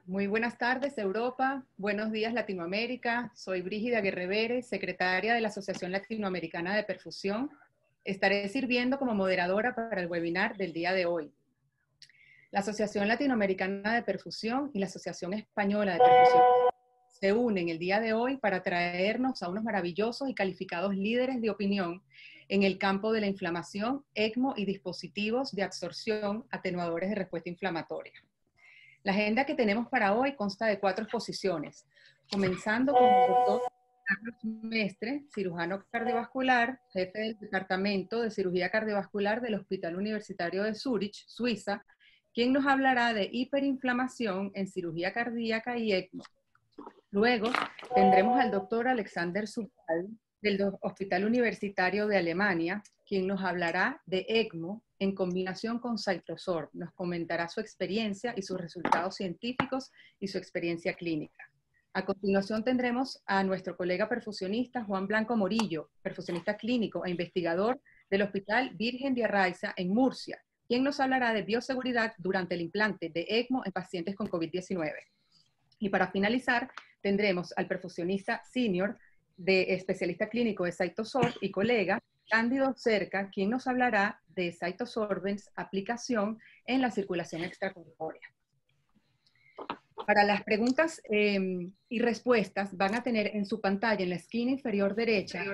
Muy buenas tardes, Europa. Buenos días, Latinoamérica. Soy Brígida Guerrevere, secretaria de la Asociación Latinoamericana de Perfusión. Estaré sirviendo como moderadora para el webinar del día de hoy. La Asociación Latinoamericana de Perfusión y la Asociación Española de Perfusión se unen el día de hoy para traernos a unos maravillosos y calificados líderes de opinión en el campo de la inflamación, ECMO y dispositivos de absorción atenuadores de respuesta inflamatoria. La agenda que tenemos para hoy consta de 4 exposiciones, comenzando con el doctor Carlos Mestre, cirujano cardiovascular, jefe del Departamento de Cirugía Cardiovascular del Hospital Universitario de Zúrich, Suiza, quien nos hablará de hiperinflamación en cirugía cardíaca y ECMO. Luego tendremos al doctor Alexander Subal, del Hospital Universitario de Alemania, quien nos hablará de ECMO en combinación con Cytosorb. Nos comentará su experiencia y sus resultados científicos y su experiencia clínica. A continuación tendremos a nuestro colega perfusionista Juan Blanco Morillo, perfusionista clínico e investigador del Hospital Virgen de Arraiza en Murcia, quien nos hablará de bioseguridad durante el implante de ECMO en pacientes con COVID-19. Y para finalizar, tendremos al perfusionista senior de especialista clínico de Cytosorb y colega, Cándido Cerca, quien nos hablará de Cytosorbents aplicación en la circulación extracorpórea. Para las preguntas y respuestas van a tener en su pantalla, en la esquina inferior derecha,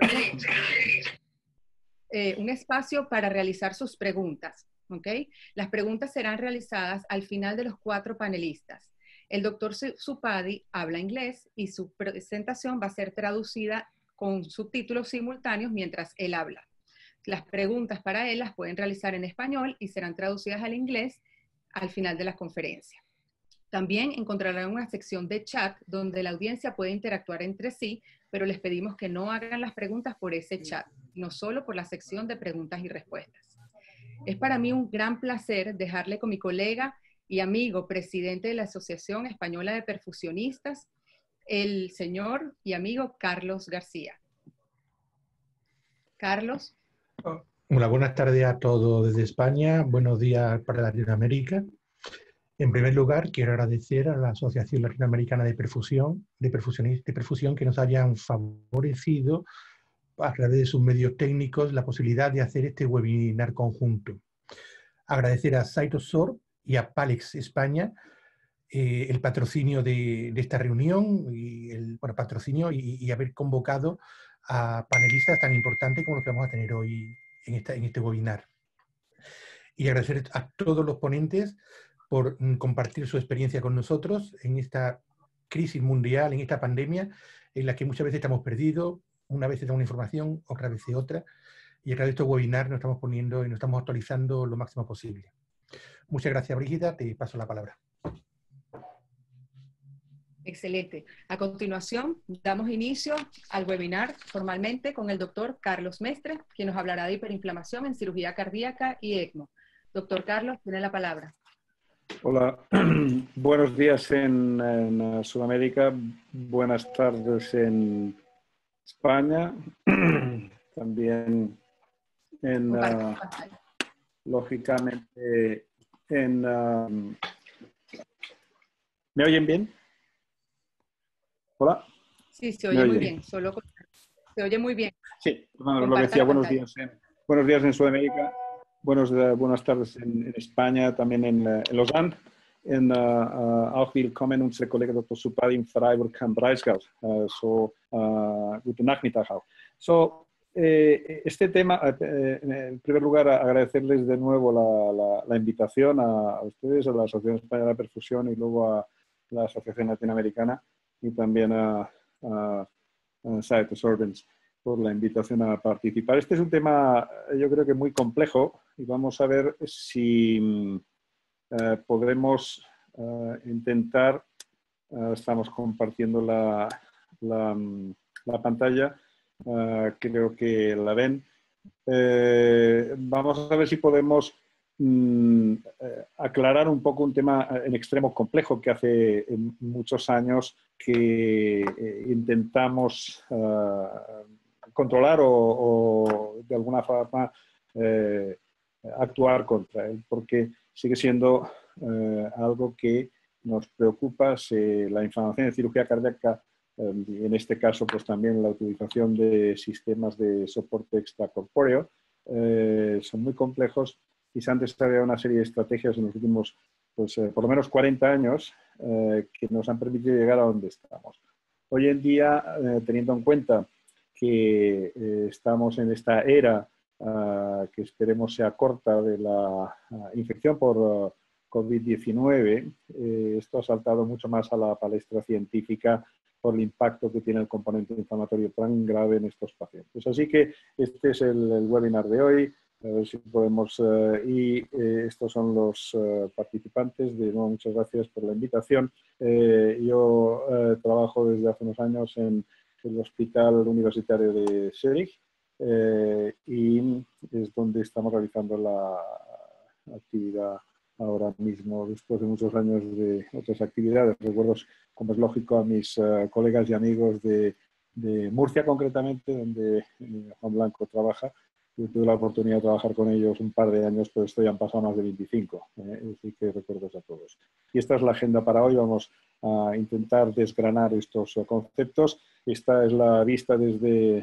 un espacio para realizar sus preguntas. ¿Okay? Las preguntas serán realizadas al final de los 4 panelistas. El doctor Supadi habla inglés y su presentación va a ser traducida con subtítulos simultáneos mientras él habla. Las preguntas para él las pueden realizar en español y serán traducidas al inglés al final de la conferencia. También encontrarán una sección de chat donde la audiencia puede interactuar entre sí, pero les pedimos que no hagan las preguntas por ese chat, no solo por la sección de preguntas y respuestas. Es para mí un gran placer dejarle con mi colega y amigo, presidente de la Asociación Española de Perfusionistas, el señor y amigo Carlos García. Carlos. Hola, buenas tardes a todos desde España. Buenos días para Latinoamérica. En primer lugar, quiero agradecer a la Asociación Latinoamericana de Perfusión, de perfusión que nos hayan favorecido a través de sus medios técnicos la posibilidad de hacer este webinar conjunto. Agradecer a Cytosorb y a Palex España el patrocinio de esta reunión y y haber convocado a panelistas tan importantes como los que vamos a tener hoy en este webinar. Y agradecer a todos los ponentes por compartir su experiencia con nosotros en esta crisis mundial, en esta pandemia, en la que muchas veces estamos perdidos, una vez da una información, otra vez otra, y a través de estos webinars nos estamos poniendo y nos estamos actualizando lo máximo posible. Muchas gracias, Brígida, te paso la palabra. Excelente. A continuación, damos inicio al webinar formalmente con el doctor Carlos Mestre, quien nos hablará de hiperinflamación en cirugía cardíaca y ECMO. Doctor Carlos, tiene la palabra. Hola, buenos días en Sudamérica, buenas tardes en España, también lógicamente ¿me oyen bien? Hola. Sí, se oye muy bien. Se oye muy bien. Sí, bueno, lo que decía, buenos días en Sudamérica, buenas tardes en España, también en Lausanne. Auch willkommen unsere Kollege Dr. Supadi in Freiburg am Breisgau. Guten Nachmittag auch. Este tema, en primer lugar, agradecerles de nuevo la invitación a ustedes, a la Asociación Española de Perfusión y luego a la Asociación Latinoamericana y también a Cytosorbents por la invitación a participar. Este es un tema, yo creo que muy complejo y vamos a ver si podremos intentar, estamos compartiendo la pantalla, creo que la ven. Vamos a ver si podemos aclarar un poco un tema en extremo complejo que hace muchos años que intentamos controlar o de alguna forma actuar contra él, porque sigue siendo algo que nos preocupa la inflamación en cirugía cardíaca, en este caso pues también la utilización de sistemas de soporte extracorpóreo. Son muy complejos y se han desarrollado una serie de estrategias en los últimos, pues, por lo menos 40 años que nos han permitido llegar a donde estamos. Hoy en día, teniendo en cuenta que estamos en esta era que esperemos sea corta de la infección por COVID-19, esto ha saltado mucho más a la palestra científica por el impacto que tiene el componente inflamatorio tan grave en estos pacientes. Así que este es el webinar de hoy. A ver si podemos... estos son los participantes. De nuevo, muchas gracias por la invitación. Yo trabajo desde hace unos años en el Hospital Universitario de Zurich y es donde estamos realizando la actividad ahora mismo, después de muchos años de otras actividades. Recuerdo, como es lógico, a mis colegas y amigos de Murcia, concretamente, donde Juan Blanco trabaja. Yo tuve la oportunidad de trabajar con ellos un par de años, pero esto ya han pasado más de 25, así que recuerdos a todos. Y esta es la agenda para hoy. Vamos a intentar desgranar estos conceptos. Esta es la vista desde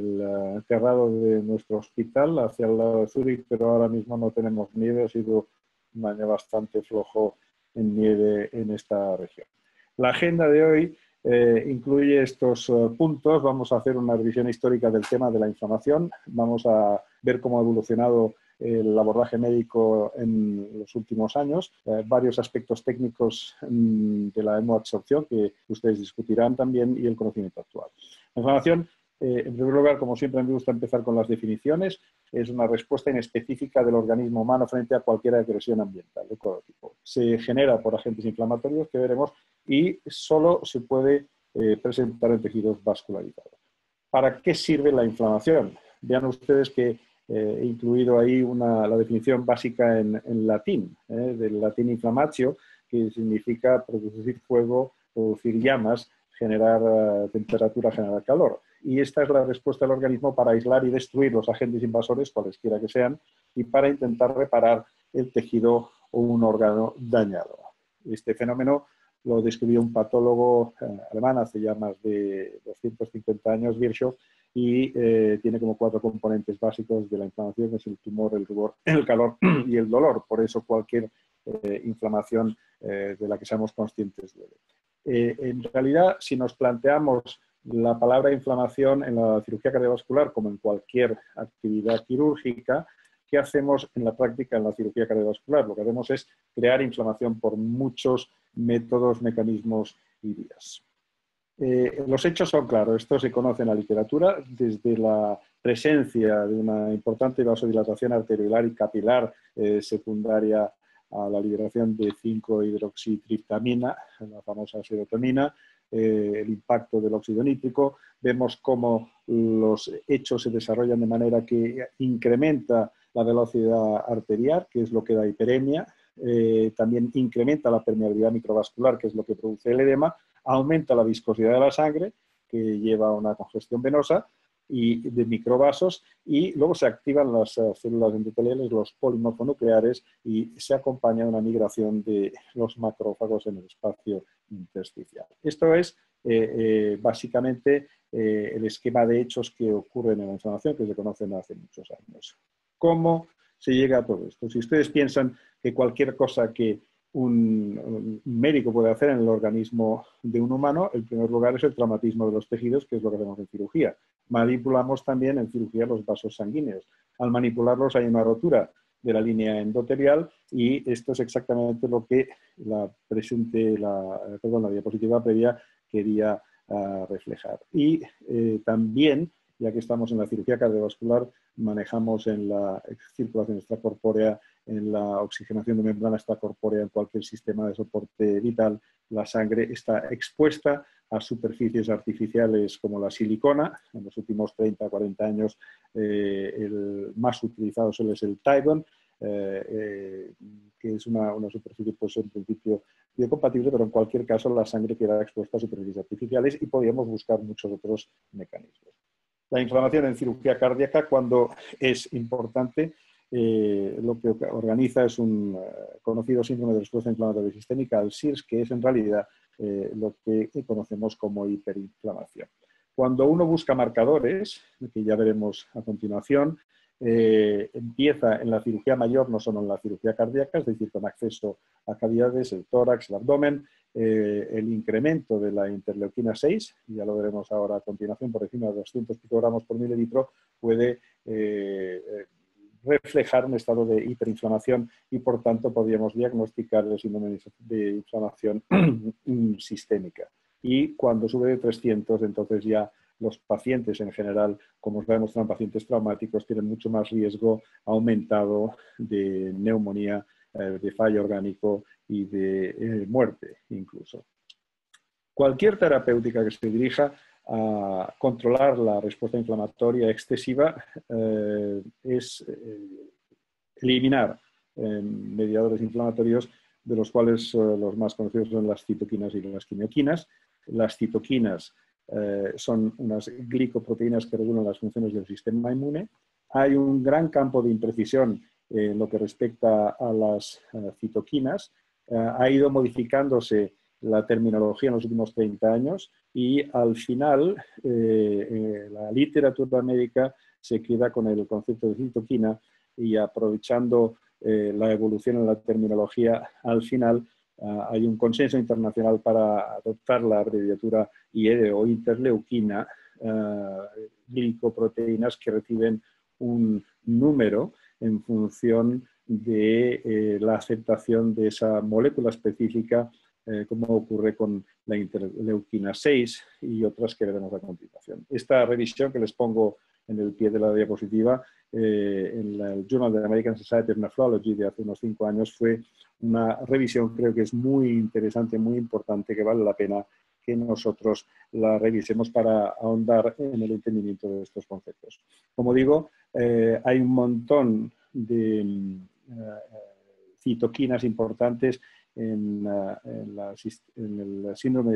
el terrado de nuestro hospital hacia el lado de Zúrich, pero ahora mismo no tenemos nieve. Ha sido un año bastante flojo en nieve en esta región. La agenda de hoy incluye estos puntos. Vamos a hacer una revisión histórica del tema de la inflamación. Vamos a ver cómo ha evolucionado el abordaje médico en los últimos años, varios aspectos técnicos de la hemoabsorción que ustedes discutirán también y el conocimiento actual. La inflamación, en primer lugar, como siempre me gusta empezar con las definiciones, es una respuesta inespecífica del organismo humano frente a cualquier agresión ambiental de todo tipo. Se genera por agentes inflamatorios que veremos y solo se puede presentar en tejidos vascularizados. ¿Para qué sirve la inflamación? Vean ustedes que he incluido ahí la definición básica en latín, del latín inflamatio, que significa producir fuego, producir llamas, generar temperatura, generar calor. Y esta es la respuesta del organismo para aislar y destruir los agentes invasores, cualesquiera que sean, y para intentar reparar el tejido o un órgano dañado. Este fenómeno lo describió un patólogo alemán hace ya más de 250 años, Virchow, y tiene como 4 componentes básicos de la inflamación, que es el tumor, el rubor, el calor y el dolor. Por eso cualquier inflamación de la que seamos conscientes duele. En realidad, si nos planteamos la palabra inflamación en la cirugía cardiovascular, como en cualquier actividad quirúrgica, ¿qué hacemos en la práctica en la cirugía cardiovascular? Lo que hacemos es crear inflamación por muchos métodos, mecanismos y vías. Los hechos son claros, esto se conoce en la literatura, desde la presencia de una importante vasodilatación arteriolar y capilar secundaria a la liberación de 5-hidroxitriptamina, la famosa serotonina, el impacto del óxido nítrico. Vemos cómo los hechos se desarrollan de manera que incrementa la velocidad arterial, que es lo que da hiperemia, también incrementa la permeabilidad microvascular, que es lo que produce el edema, aumenta la viscosidad de la sangre, que lleva a una congestión venosa y de microvasos, y luego se activan las células endoteliales, los polimorfonucleares, y se acompaña de una migración de los macrófagos en el espacio intersticial. Esto es básicamente el esquema de hechos que ocurren en la inflamación, que se conocen hace muchos años. ¿Cómo se llega a todo esto? Si ustedes piensan que cualquier cosa que un médico puede hacer en el organismo de un humano, en primer lugar es el traumatismo de los tejidos, que es lo que hacemos en cirugía. Manipulamos también en cirugía los vasos sanguíneos. Al manipularlos hay una rotura de la línea endotelial y esto es exactamente lo que la diapositiva previa quería reflejar. Y también, ya que estamos en la cirugía cardiovascular, manejamos en la circulación extracorpórea, en la oxigenación de membrana extracorpórea, en cualquier sistema de soporte vital. La sangre está expuesta a superficies artificiales como la silicona. En los últimos 30-40 años el más utilizado suele ser el Tydon, que es una superficie pues, en principio biocompatible, pero en cualquier caso la sangre queda expuesta a superficies artificiales y podríamos buscar muchos otros mecanismos. La inflamación en cirugía cardíaca, cuando es importante, lo que organiza es un conocido síndrome de respuesta inflamatoria sistémica, el SIRS, que es en realidad lo que conocemos como hiperinflamación. Cuando uno busca marcadores, que ya veremos a continuación, empieza en la cirugía mayor, no solo en la cirugía cardíaca, es decir, con acceso a cavidades, el tórax, el abdomen, el incremento de la interleuquina 6, ya lo veremos ahora a continuación, por encima de 200 picogramos por mililitro, puede reflejar un estado de hiperinflamación y, por tanto, podríamos diagnosticar el síndrome de inflamación sistémica. Y cuando sube de 300, entonces ya los pacientes en general, como os demostrado en pacientes traumáticos, tienen mucho más riesgo aumentado de neumonía, de fallo orgánico y de muerte incluso. Cualquier terapéutica que se dirija a controlar la respuesta inflamatoria excesiva es eliminar mediadores inflamatorios, de los cuales los más conocidos son las citoquinas y las quimioquinas. Las citoquinas son unas glicoproteínas que regulan las funciones del sistema inmune. Hay un gran campo de imprecisión en lo que respecta a las citoquinas. Ha ido modificándose la terminología en los últimos 30 años y al final la literatura médica se queda con el concepto de citoquina y aprovechando la evolución en la terminología, al final hay un consenso internacional para adoptar la abreviatura IED o interleuquina, glicoproteínas que reciben un número en función de la aceptación de esa molécula específica, como ocurre con la interleuquina 6 y otras que veremos a continuación. Esta revisión que les pongo en el pie de la diapositiva, en el Journal of the American Society of Nephrology de hace unos 5 años, fue una revisión, creo que es muy interesante, muy importante, que vale la pena que nosotros la revisemos para ahondar en el entendimiento de estos conceptos. Como digo, hay un montón de citoquinas importantes en el síndrome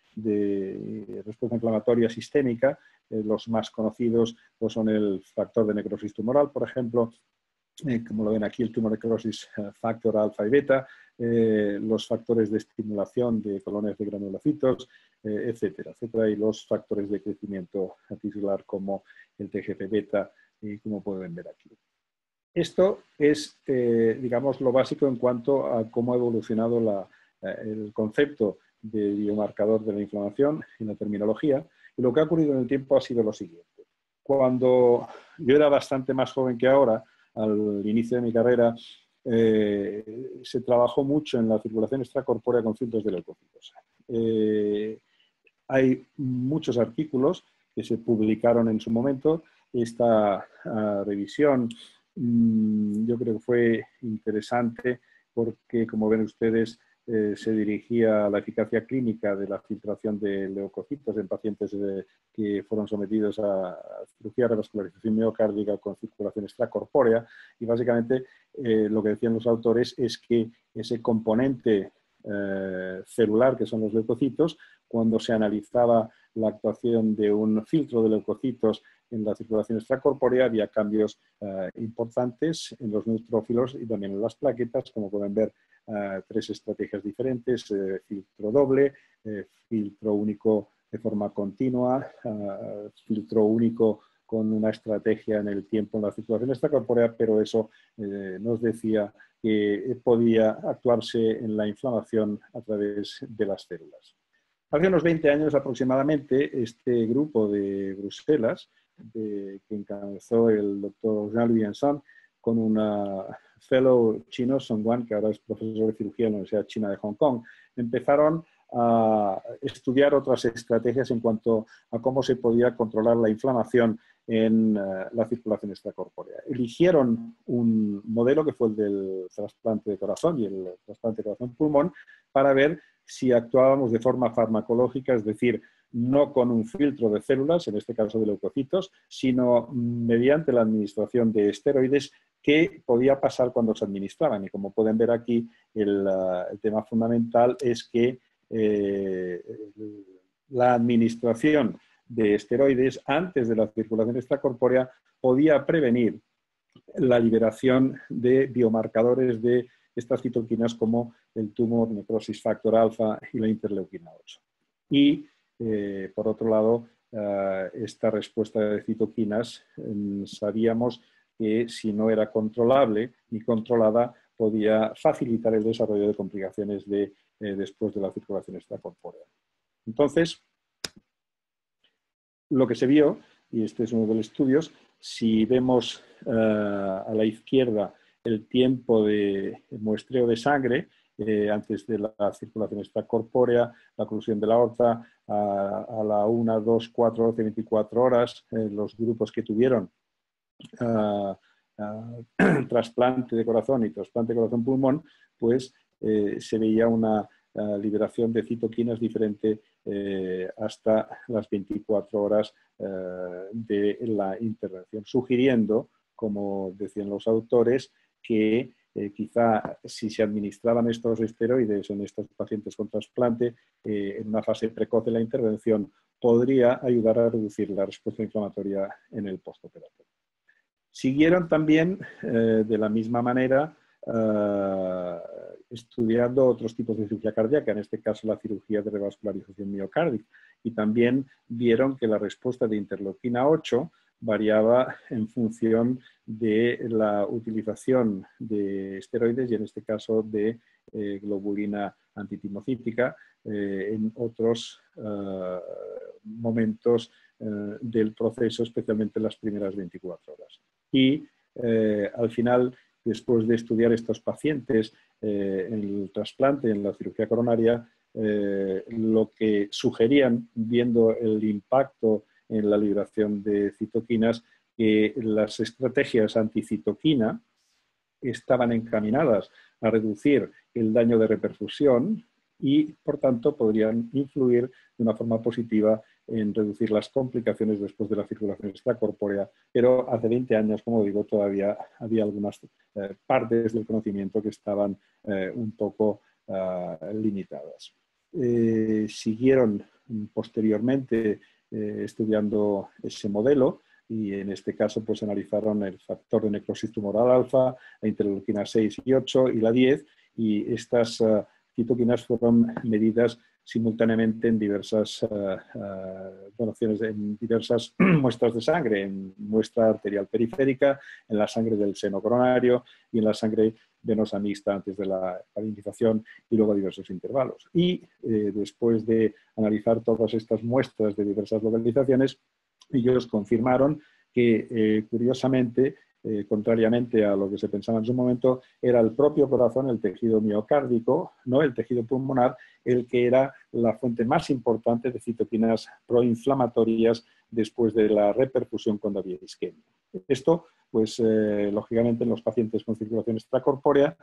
de respuesta inflamatoria sistémica. Los más conocidos pues, son el factor de necrosis tumoral, por ejemplo, como lo ven aquí, el tumor necrosis factor alfa y beta, los factores de estimulación de colonias de granulocitos, etcétera, etcétera, y los factores de crecimiento tisular como el TGF-beta, como pueden ver aquí. Esto es, digamos, lo básico en cuanto a cómo ha evolucionado el concepto de biomarcador de la inflamación en la terminología. Y lo que ha ocurrido en el tiempo ha sido lo siguiente. Cuando yo era bastante más joven que ahora, al inicio de mi carrera, se trabajó mucho en la circulación extracorpórea con filtros de leucocitos. Hay muchos artículos que se publicaron en su momento. Esta revisión yo creo que fue interesante porque, como ven ustedes, se dirigía a la eficacia clínica de la filtración de leucocitos en pacientes que fueron sometidos a cirugía de revascularización miocárdica con circulación extracorpórea, y básicamente lo que decían los autores es que ese componente celular que son los leucocitos, cuando se analizaba la actuación de un filtro de leucocitos en la circulación extracorpórea, había cambios importantes en los neutrófilos y también en las plaquetas, como pueden ver, 3 estrategias diferentes: filtro doble, filtro único de forma continua, filtro único con una estrategia en el tiempo en la circulación extracorpórea, pero eso nos decía que podía actuarse en la inflamación a través de las células. Hace unos 20 años aproximadamente, este grupo de Bruselas, que encabezó el doctor Jean-Louis Vincent, con una fellow chino, Song Wan, que ahora es profesor de cirugía en la Universidad China de Hong Kong, empezaron a estudiar otras estrategias en cuanto a cómo se podía controlar la inflamación en la circulación extracorpórea. Eligieron un modelo que fue el del trasplante de corazón y el trasplante de corazón-pulmón para ver si actuábamos de forma farmacológica, es decir, no con un filtro de células, en este caso de leucocitos, sino mediante la administración de esteroides. ¿Qué podía pasar cuando se administraban? Y como pueden ver aquí, el tema fundamental es que la administración de esteroides antes de la circulación extracorpórea podía prevenir la liberación de biomarcadores de estas citoquinas como el tumor necrosis factor alfa y la interleuquina 8. Y, por otro lado, esta respuesta de citoquinas sabíamos que si no era controlable ni controlada podía facilitar el desarrollo de complicaciones después de la circulación extracorpórea. Entonces, lo que se vio, y este es uno de los estudios, si vemos a la izquierda el tiempo de muestreo de sangre antes de la circulación extracorpórea, la oclusión de la aorta, a la 1, 2, 4, 12, 24 horas, los grupos que tuvieron trasplante de corazón y trasplante de corazón-pulmón, pues se veía una liberación de citoquinas diferente hasta las 24 horas de la intervención, sugiriendo, como decían los autores, que quizá si se administraban estos esteroides en estos pacientes con trasplante en una fase precoz de la intervención, podría ayudar a reducir la respuesta inflamatoria en el postoperatorio. Siguieron también, de la misma manera, estudiando otros tipos de cirugía cardíaca, en este caso la cirugía de revascularización miocárdica, y también vieron que la respuesta de interleuquina 8 variaba en función de la utilización de esteroides y en este caso de globulina antitimocítica en otros momentos del proceso, especialmente en las primeras 24 horas. Y al final, después de estudiar estos pacientes en el trasplante, en la cirugía coronaria, lo que sugerían, viendo el impacto en la liberación de citoquinas, que las estrategias anticitoquina estaban encaminadas a reducir el daño de reperfusión y, por tanto, podrían influir de una forma positiva en reducir las complicaciones después de la circulación extracorpórea, pero hace 20 años, como digo, todavía había algunas partes del conocimiento que estaban un poco limitadas. Siguieron posteriormente estudiando ese modelo y en este caso pues analizaron el factor de necrosis tumoral alfa, la interleuquina 6 y 8 y la 10, y estas citoquinas fueron medidas simultáneamente en diversas donaciones, en diversas muestras de sangre, en muestra arterial periférica, en la sangre del seno coronario y en la sangre venosa mixta antes de la parinización y luego a diversos intervalos. Y después de analizar todas estas muestras de diversas localizaciones, ellos confirmaron que, curiosamente, contrariamente a lo que se pensaba en su momento, era el propio corazón, el tejido miocárdico, no el tejido pulmonar, el que era la fuente más importante de citoquinas proinflamatorias después de la reperfusión cuando había isquemia. Esto, pues, lógicamente en los pacientes con circulación extracorpórea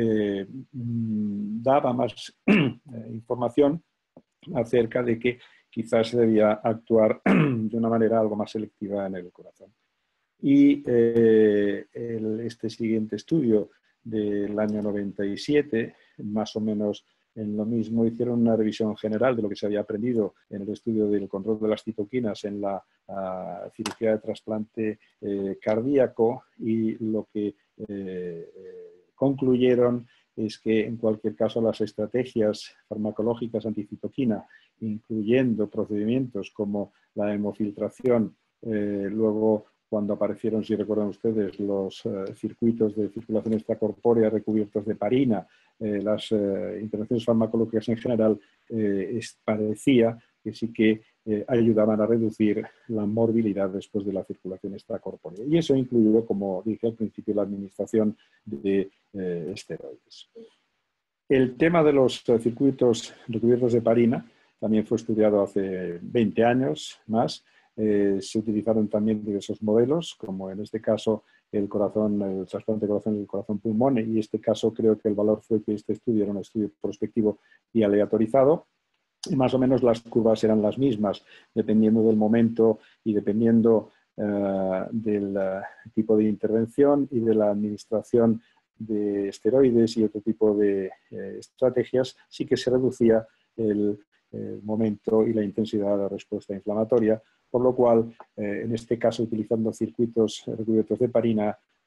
daba más información acerca de que quizás se debía actuar de una manera algo más selectiva en el corazón. Y este siguiente estudio del año 97, más o menos en lo mismo, hicieron una revisión general de lo que se había aprendido en el estudio del control de las citoquinas en la cirugía de trasplante cardíaco, y lo que concluyeron es que en cualquier caso las estrategias farmacológicas anticitoquina, incluyendo procedimientos como la hemofiltración, luego cuando aparecieron, si recuerdan ustedes, los circuitos de circulación extracorpórea recubiertos de parina, las intervenciones farmacológicas en general, parecía que sí que ayudaban a reducir la morbilidad después de la circulación extracorpórea. Y eso incluyó, como dije al principio, la administración de esteroides. El tema de los circuitos recubiertos de parina también fue estudiado hace 20 años más. Se utilizaron también diversos modelos, como en este caso el trasplante de corazón y el corazón-pulmón, y en este caso creo que el valor fue que este estudio era un estudio prospectivo y aleatorizado, y más o menos las curvas eran las mismas, dependiendo del momento y dependiendo del tipo de intervención y de la administración de esteroides y otro tipo de estrategias. Sí que se reducía el momento y la intensidad de la respuesta inflamatoria, por lo cual, en este caso, utilizando circuitos recubiertos de parina,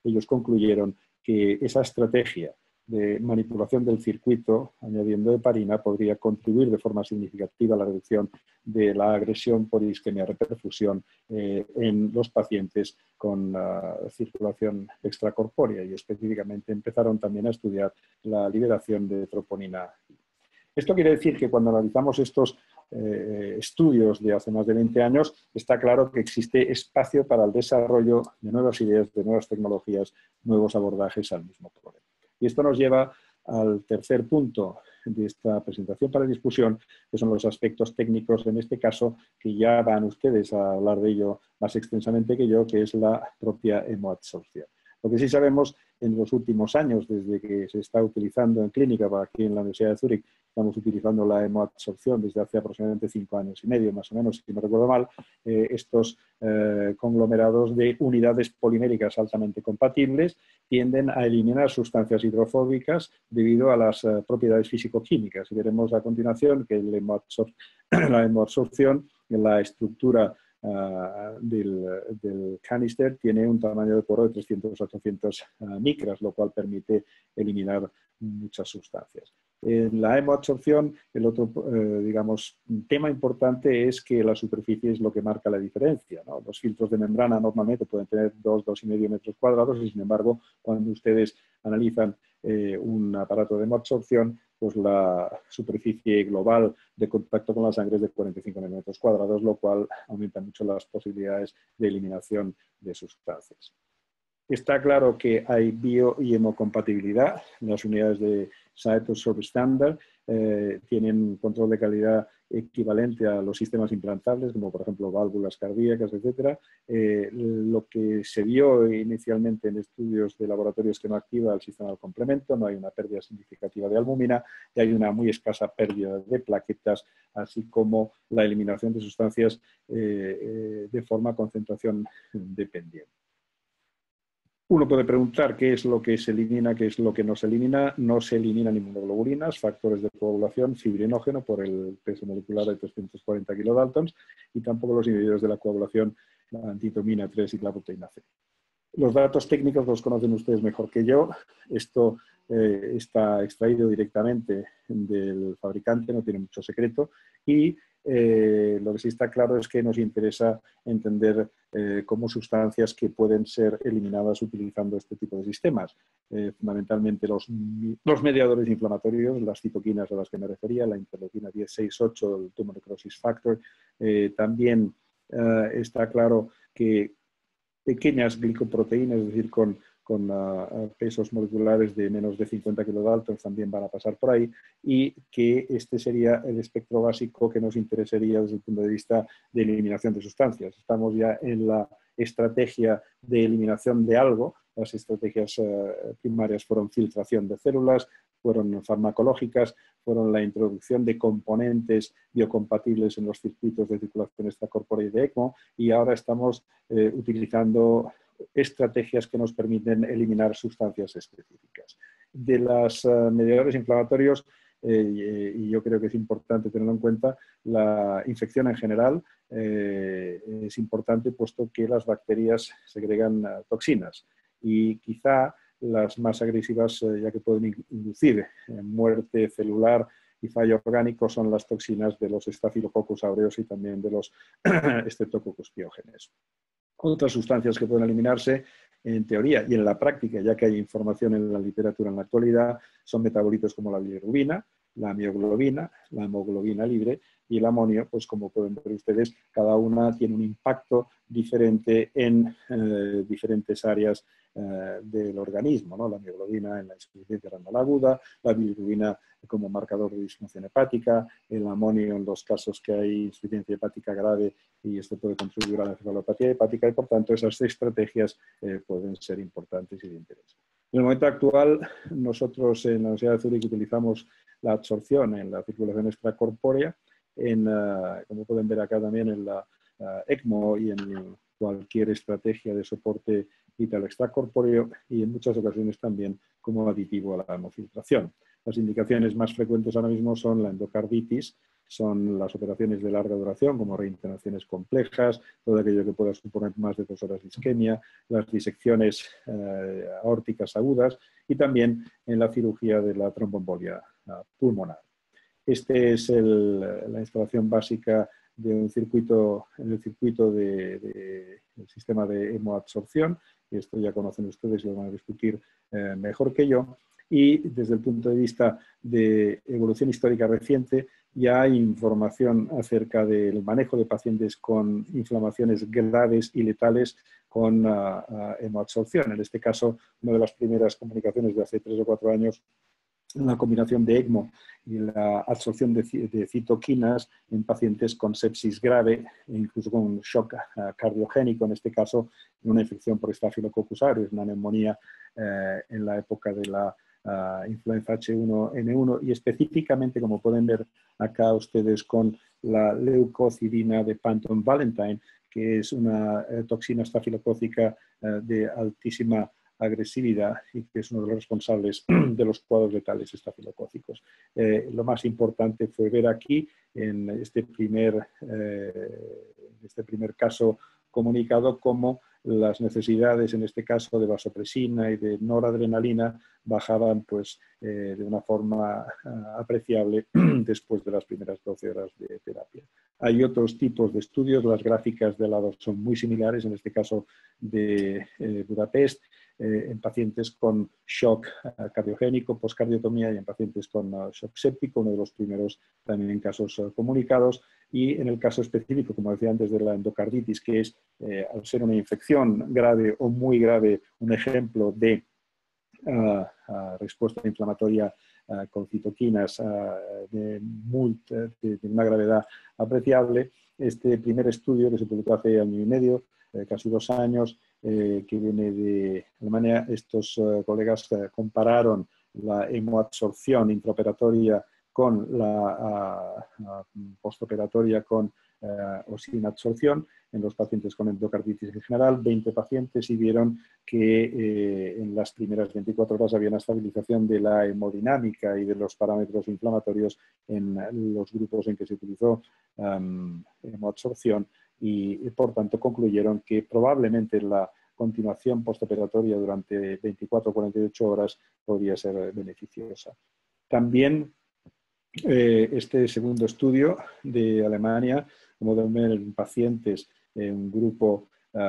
ellos concluyeron que esa estrategia de manipulación del circuito, añadiendo heparina, podría contribuir de forma significativa a la reducción de la agresión por isquemia reperfusión en los pacientes con circulación extracorpórea, y específicamente empezaron también a estudiar la liberación de troponina. Esto quiere decir que cuando analizamos estos estudios de hace más de 20 años, está claro que existe espacio para el desarrollo de nuevas ideas, de nuevas tecnologías, nuevos abordajes al mismo problema. Y esto nos lleva al tercer punto de esta presentación para discusión, que son los aspectos técnicos, en este caso, que ya van ustedes a hablar de ello más extensamente que yo, que es la propia hemoabsorción. Lo que sí sabemos en los últimos años, desde que se está utilizando en clínica, aquí en la Universidad de Zúrich, estamos utilizando la hemoabsorción desde hace aproximadamente 5 años y medio, más o menos, si no recuerdo mal, estos conglomerados de unidades poliméricas altamente compatibles tienden a eliminar sustancias hidrofóbicas debido a las propiedades físico-químicas. Y veremos a continuación que la hemoabsorción, la estructura del canister tiene un tamaño de poro de 300-800 micras, lo cual permite eliminar muchas sustancias. En la hemoabsorción, el otro digamos, tema importante es que la superficie es lo que marca la diferencia, ¿no? Los filtros de membrana normalmente pueden tener 2-2,5 metros cuadrados y, sin embargo, cuando ustedes analizan un aparato de hemoabsorción, pues la superficie global de contacto con la sangre es de 45 metros cuadrados, lo cual aumenta mucho las posibilidades de eliminación de sustancias. Está claro que hay bio y hemocompatibilidad. Las unidades de Cytosorb Standard tienen un control de calidad equivalente a los sistemas implantables, como por ejemplo válvulas cardíacas, etc. Lo que se vio inicialmente en estudios de laboratorio es que no activa el sistema del complemento, no hay una pérdida significativa de albúmina y hay una muy escasa pérdida de plaquetas, así como la eliminación de sustancias de forma concentración dependiente. Uno puede preguntar qué es lo que se elimina, qué es lo que no se elimina. No se eliminan inmunoglobulinas, factores de coagulación, fibrinógeno por el peso molecular de 340 kilodaltons y tampoco los inhibidores de la coagulación, la antihistoamina 3 y la proteína C. Los datos técnicos los conocen ustedes mejor que yo. Esto está extraído directamente del fabricante, no tiene mucho secreto y lo que sí está claro es que nos interesa entender cómo sustancias que pueden ser eliminadas utilizando este tipo de sistemas. Fundamentalmente los mediadores inflamatorios, las citoquinas a las que me refería, la interleuquina 10-6-8, el tumor necrosis factor. También está claro que pequeñas glicoproteínas, es decir, con pesos moleculares de menos de 50 kilodaltons también van a pasar por ahí, y que este sería el espectro básico que nos interesaría desde el punto de vista de eliminación de sustancias. Estamos ya en la estrategia de eliminación de algo. Las estrategias primarias fueron filtración de células, fueron farmacológicas, fueron la introducción de componentes biocompatibles en los circuitos de circulación extracorpórea y de ECMO, y ahora estamos utilizando estrategias que nos permiten eliminar sustancias específicas. De los mediadores inflamatorios, y yo creo que es importante tenerlo en cuenta, la infección en general es importante puesto que las bacterias segregan toxinas y quizá las más agresivas, ya que pueden inducir muerte celular y fallo orgánico, son las toxinas de los Staphylococcus aureus y también de los Streptococcus pyogenes. Otras sustancias que pueden eliminarse, en teoría y en la práctica, ya que hay información en la literatura en la actualidad, son metabolitos como la bilirrubina, la mioglobina, la hemoglobina libre y el amonio, pues como pueden ver ustedes, cada una tiene un impacto diferente en diferentes áreas del organismo, ¿no? La mioglobina en la insuficiencia renal aguda, la bilirrubina como marcador de disfunción hepática, el amonio en los casos que hay insuficiencia hepática grave y esto puede contribuir a la encefalopatía hepática y por tanto esas estrategias pueden ser importantes y de interés. En el momento actual, nosotros en la Universidad de Zúrich utilizamos la absorción en la circulación extracorpórea, como pueden ver acá también en la ECMO y en cualquier estrategia de soporte vital extracorpóreo y en muchas ocasiones también como aditivo a la hemofiltración. Las indicaciones más frecuentes ahora mismo son la endocarditis, son las operaciones de larga duración, como reintervenciones complejas, todo aquello que pueda suponer más de 2 horas de isquemia, las disecciones aórticas agudas y también en la cirugía de la tromboembolia pulmonar. Este es la instalación básica de un circuito, en el circuito del sistema de hemoabsorción. Esto ya conocen ustedes y lo van a discutir mejor que yo. Y desde el punto de vista de evolución histórica reciente, ya hay información acerca del manejo de pacientes con inflamaciones graves y letales con hemoabsorción. En este caso, una de las primeras comunicaciones de hace 3 o 4 años, una combinación de ECMO y la absorción de citoquinas en pacientes con sepsis grave e incluso con un shock cardiogénico, en este caso una infección por Staphylococcus aureus, una neumonía en la época de la influenza H1N1 y específicamente, como pueden ver acá ustedes, con la leucocidina de Panton Valentine, que es una toxina estafilocócica de altísima agresividad y que es uno de los responsables de los cuadros letales estafilocócicos. Lo más importante fue ver aquí, en este primer caso comunicado, cómo las necesidades, en este caso de vasopresina y de noradrenalina, bajaban pues, de una forma apreciable después de las primeras 12 horas de terapia. Hay otros tipos de estudios, las gráficas de lado son muy similares, en este caso de Budapest, en pacientes con shock cardiogénico, poscardiotomía, y en pacientes con shock séptico, uno de los primeros también casos comunicados. Y en el caso específico, como decía antes, de la endocarditis, que es, al ser una infección grave o muy grave, un ejemplo de respuesta inflamatoria con citoquinas de una gravedad apreciable. Este primer estudio, que se publicó hace 1 año y medio, casi 2 años, que viene de Alemania, estos colegas compararon la hemoabsorción intraoperatoria con la postoperatoria con o sin absorción en los pacientes con endocarditis en general, 20 pacientes, y vieron que en las primeras 24 horas había una estabilización de la hemodinámica y de los parámetros inflamatorios en los grupos en que se utilizó hemoabsorción y por tanto concluyeron que probablemente la continuación postoperatoria durante 24 o 48 horas podría ser beneficiosa. También este segundo estudio de Alemania, como ven en pacientes en un grupo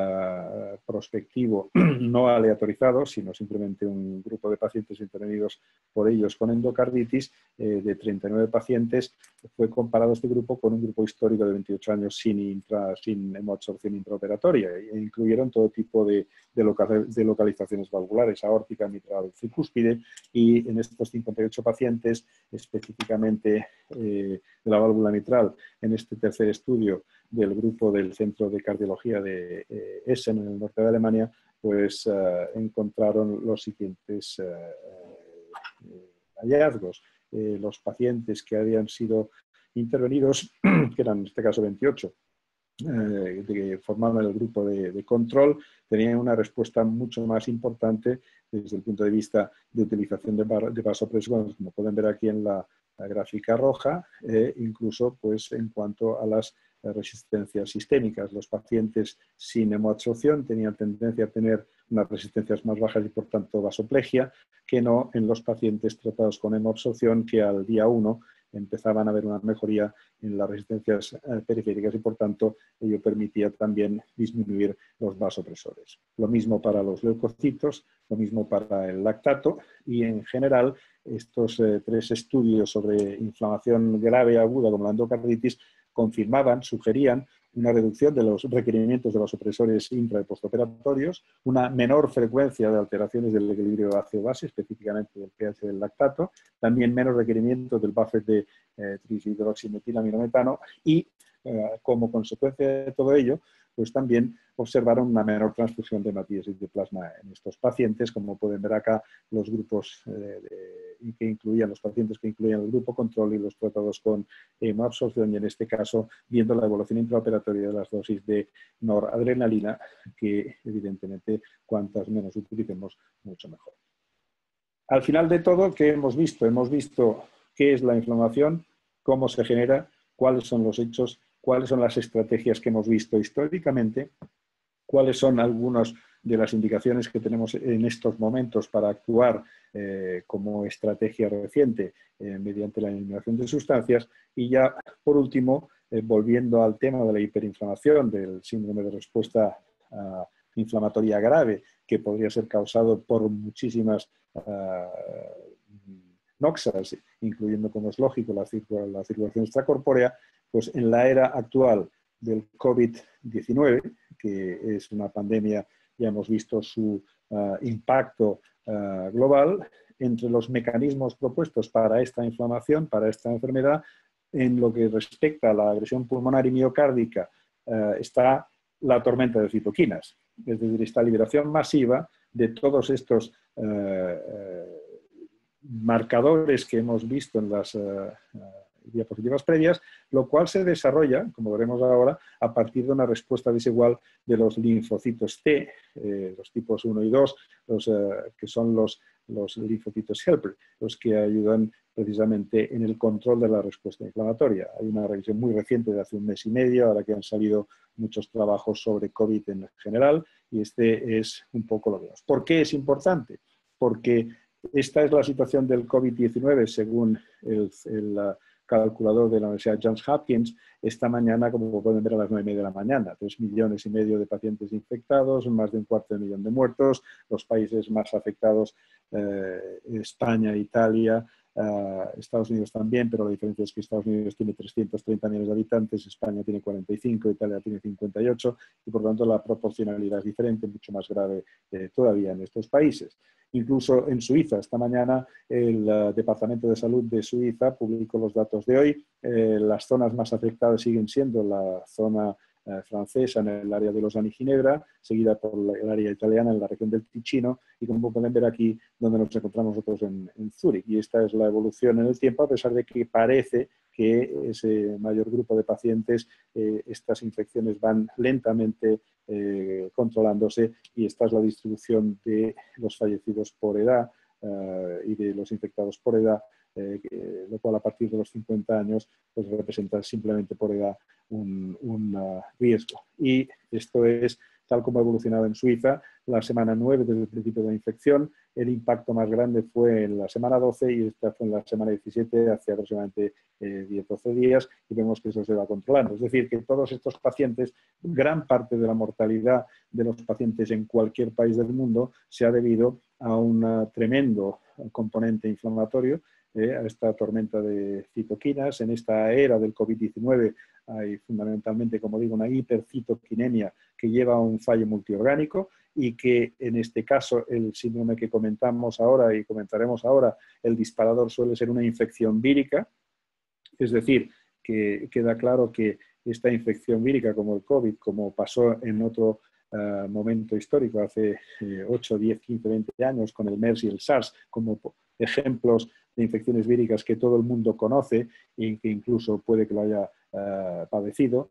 prospectivo no aleatorizado, sino simplemente un grupo de pacientes intervenidos por ellos con endocarditis, de 39 pacientes, fue comparado este grupo con un grupo histórico de 28 años sin hemoabsorción intraoperatoria, e incluyeron todo tipo de localizaciones valvulares, aórtica, mitral, tricúspide, y en estos 58 pacientes, específicamente de la válvula mitral, en este tercer estudio del grupo del Centro de Cardiología de Essen, en el norte de Alemania, pues encontraron los siguientes hallazgos. Los pacientes que habían sido intervenidos, que eran en este caso 28, que formaban el grupo de control, tenían una respuesta mucho más importante desde el punto de vista de utilización de vasopresores, como pueden ver aquí en la gráfica roja, incluso pues, en cuanto a las resistencias sistémicas. Los pacientes sin hemoabsorción tenían tendencia a tener unas resistencias más bajas y por tanto vasoplegia, que no en los pacientes tratados con hemoabsorción, que al día 1 empezaban a haber una mejoría en las resistencias periféricas y por tanto ello permitía también disminuir los vasopresores. Lo mismo para los leucocitos, lo mismo para el lactato, y en general estos 3 estudios sobre inflamación grave aguda como la endocarditis confirmaban, sugerían una reducción de los requerimientos de vasopresores intra- y postoperatorios, una menor frecuencia de alteraciones del equilibrio ácido-base, específicamente del pH del lactato, también menos requerimientos del buffer de trihidroximetilaminometano y, como consecuencia de todo ello, pues también observaron una menor transfusión de hematíesis de plasma en estos pacientes, como pueden ver acá los grupos que incluían los pacientes que incluían el grupo control y los tratados con hemoabsorción, y en este caso viendo la evolución intraoperatoria de las dosis de noradrenalina, que evidentemente cuantas menos utilicemos, mucho mejor. Al final de todo, ¿qué hemos visto? Hemos visto qué es la inflamación, cómo se genera cuáles son los hechos, cuáles son las estrategias que hemos visto históricamente, cuáles son algunas de las indicaciones que tenemos en estos momentos para actuar como estrategia reciente mediante la eliminación de sustancias, y ya por último, volviendo al tema de la hiperinflamación, del síndrome de respuesta inflamatoria grave, que podría ser causado por muchísimas noxas, incluyendo, como es lógico, la circulación extracorpórea, pues en la era actual del COVID-19, que es una pandemia, ya hemos visto su impacto global, entre los mecanismos propuestos para esta inflamación, para esta enfermedad, en lo que respecta a la agresión pulmonar y miocárdica, está la tormenta de citoquinas, es decir, esta liberación masiva de todos estos marcadores que hemos visto en las diapositivas previas, lo cual se desarrolla, como veremos ahora, a partir de una respuesta desigual de los linfocitos T, los tipos 1 y 2, que son los linfocitos helper, los que ayudan precisamente en el control de la respuesta inflamatoria. Hay una revisión muy reciente de hace un mes y medio, ahora que han salido muchos trabajos sobre COVID en general, y este es un poco lo que vemos. ¿Por qué es importante? Porque esta es la situación del COVID-19 según el calculador de la Universidad Johns Hopkins esta mañana, como pueden ver, a las 9:30 de la mañana. 3,5 millones de pacientes infectados, más de 250,000 de muertos. Los países más afectados, España, Italia, Estados Unidos también, pero la diferencia es que Estados Unidos tiene 330 millones de habitantes, España tiene 45, Italia tiene 58, y por lo tanto la proporcionalidad es diferente, mucho más grave todavía en estos países. Incluso en Suiza, esta mañana el Departamento de Salud de Suiza publicó los datos de hoy. Las zonas más afectadas siguen siendo la zona francesa en el área de Lausanne y Ginebra, seguida por el área italiana en la región del Ticino, y como pueden ver aquí, donde nos encontramos nosotros en Zúrich. Y esta es la evolución en el tiempo, a pesar de que parece que ese mayor grupo de pacientes, estas infecciones van lentamente controlándose, y esta es la distribución de los fallecidos por edad y de los infectados por edad, lo cual a partir de los 50 años pues representa simplemente por edad un riesgo. Y esto es tal como ha evolucionado en Suiza. La semana 9 desde el principio de la infección, el impacto más grande fue en la semana 12 y esta fue en la semana 17, hace aproximadamente 10-12 días, y vemos que eso se va controlando. Es decir, que todos estos pacientes, gran parte de la mortalidad de los pacientes en cualquier país del mundo se ha debido a un tremendo componente inflamatorio, a esta tormenta de citoquinas. En esta era del COVID-19 hay fundamentalmente, como digo, una hipercitoquinemia que lleva a un fallo multiorgánico, y que en este caso el síndrome que comentamos ahora y comentaremos ahora, el disparador suele ser una infección vírica, es decir, que queda claro que esta infección vírica como el COVID, como pasó en otro momento histórico hace 8, 10, 15, 20 años con el MERS y el SARS, como ejemplos de infecciones víricas que todo el mundo conoce y que incluso puede que lo haya padecido,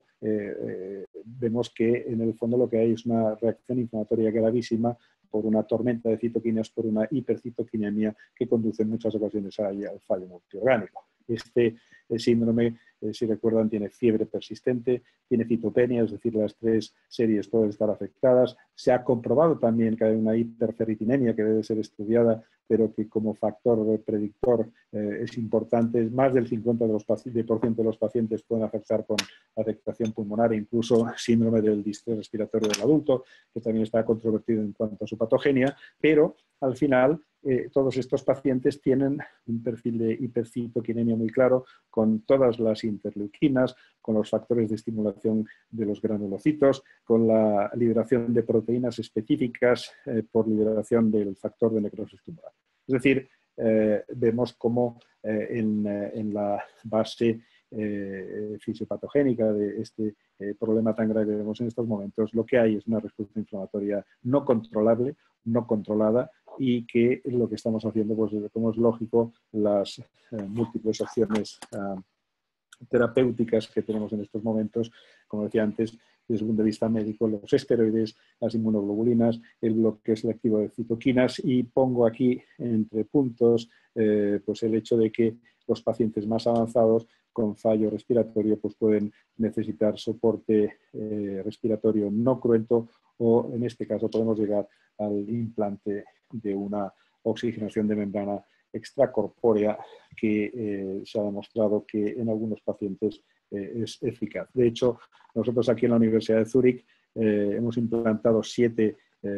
vemos que en el fondo lo que hay es una reacción inflamatoria gravísima por una tormenta de citoquinas, por una hipercitoquinemia que conduce en muchas ocasiones al fallo multiorgánico. Este síndrome, si recuerdan, tiene fiebre persistente, tiene citopenia, es decir, las 3 series pueden estar afectadas. Se ha comprobado también que hay una hiperferritinemia que debe ser estudiada, pero que como factor predictor es importante. Más del 50% de los pacientes pueden afectar con afectación pulmonar e incluso síndrome del distrés respiratorio del adulto, que también está controvertido en cuanto a su patogenia, pero al final todos estos pacientes tienen un perfil de hipercitoquinemia muy claro, con todas las interleuquinas, con los factores de estimulación de los granulocitos, con la liberación de proteínas específicas por liberación del factor de necrosis tumoral. Es decir, vemos cómo en la base fisiopatogénica de este problema tan grave que vemos en estos momentos, lo que hay es una respuesta inflamatoria no controlable, no controlada, y que lo que estamos haciendo, pues como es lógico, las múltiples opciones terapéuticas que tenemos en estos momentos, como decía antes, desde el punto de vista médico, los esteroides, las inmunoglobulinas, el bloqueo selectivo de citoquinas, y pongo aquí entre puntos pues el hecho de que los pacientes más avanzados con fallo respiratorio pues pueden necesitar soporte respiratorio no cruento, o en este caso podemos llegar al implante de una oxigenación de membrana extracorpórea que se ha demostrado que en algunos pacientes es eficaz. De hecho, nosotros aquí en la Universidad de Zúrich hemos implantado 7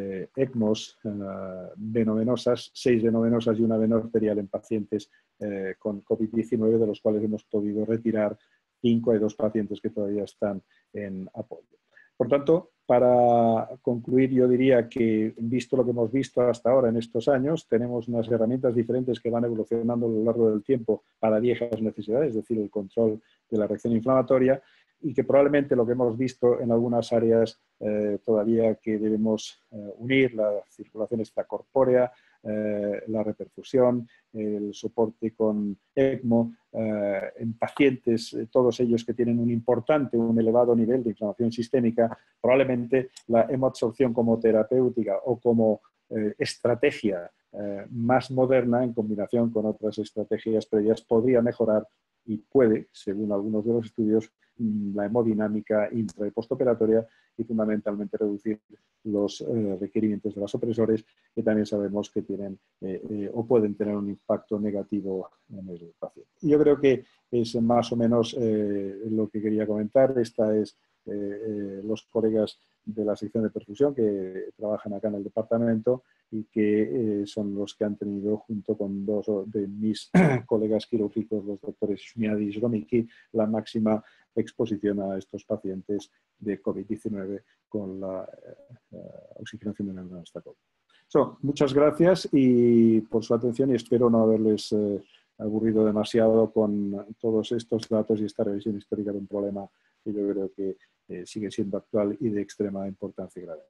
ECMOs venovenosas, 6 venovenosas y una vena arterial en pacientes con COVID-19, de los cuales hemos podido retirar 5. Hay 2 pacientes que todavía están en apoyo. Por tanto, para concluir, yo diría que, visto lo que hemos visto hasta ahora en estos años, tenemos unas herramientas diferentes que van evolucionando a lo largo del tiempo para viejas necesidades, es decir, el control de la reacción inflamatoria, y que probablemente lo que hemos visto en algunas áreas todavía que debemos unir, la circulación extracorpórea, la reperfusión, el soporte con ECMO, en pacientes, todos ellos que tienen un elevado nivel de inflamación sistémica, probablemente la hemoabsorción como terapéutica o como estrategia más moderna en combinación con otras estrategias previas podría mejorar y puede, según algunos de los estudios, la hemodinámica intra y postoperatoria y fundamentalmente reducir los requerimientos de los opresores, que también sabemos que tienen o pueden tener un impacto negativo en el paciente. Yo creo que es más o menos lo que quería comentar. Esta es los colegas de la sección de perfusión que trabajan acá en el departamento y que son los que han tenido, junto con 2 de mis colegas quirúrgicos, los doctores Shmiadi y Shromiki, la máxima exposición a estos pacientes de COVID-19 con la oxigenación de membrana extracorpórea. Muchas gracias y por su atención, y espero no haberles aburrido demasiado con todos estos datos y esta revisión histórica de un problema que yo creo que sigue siendo actual y de extrema importancia y gravedad.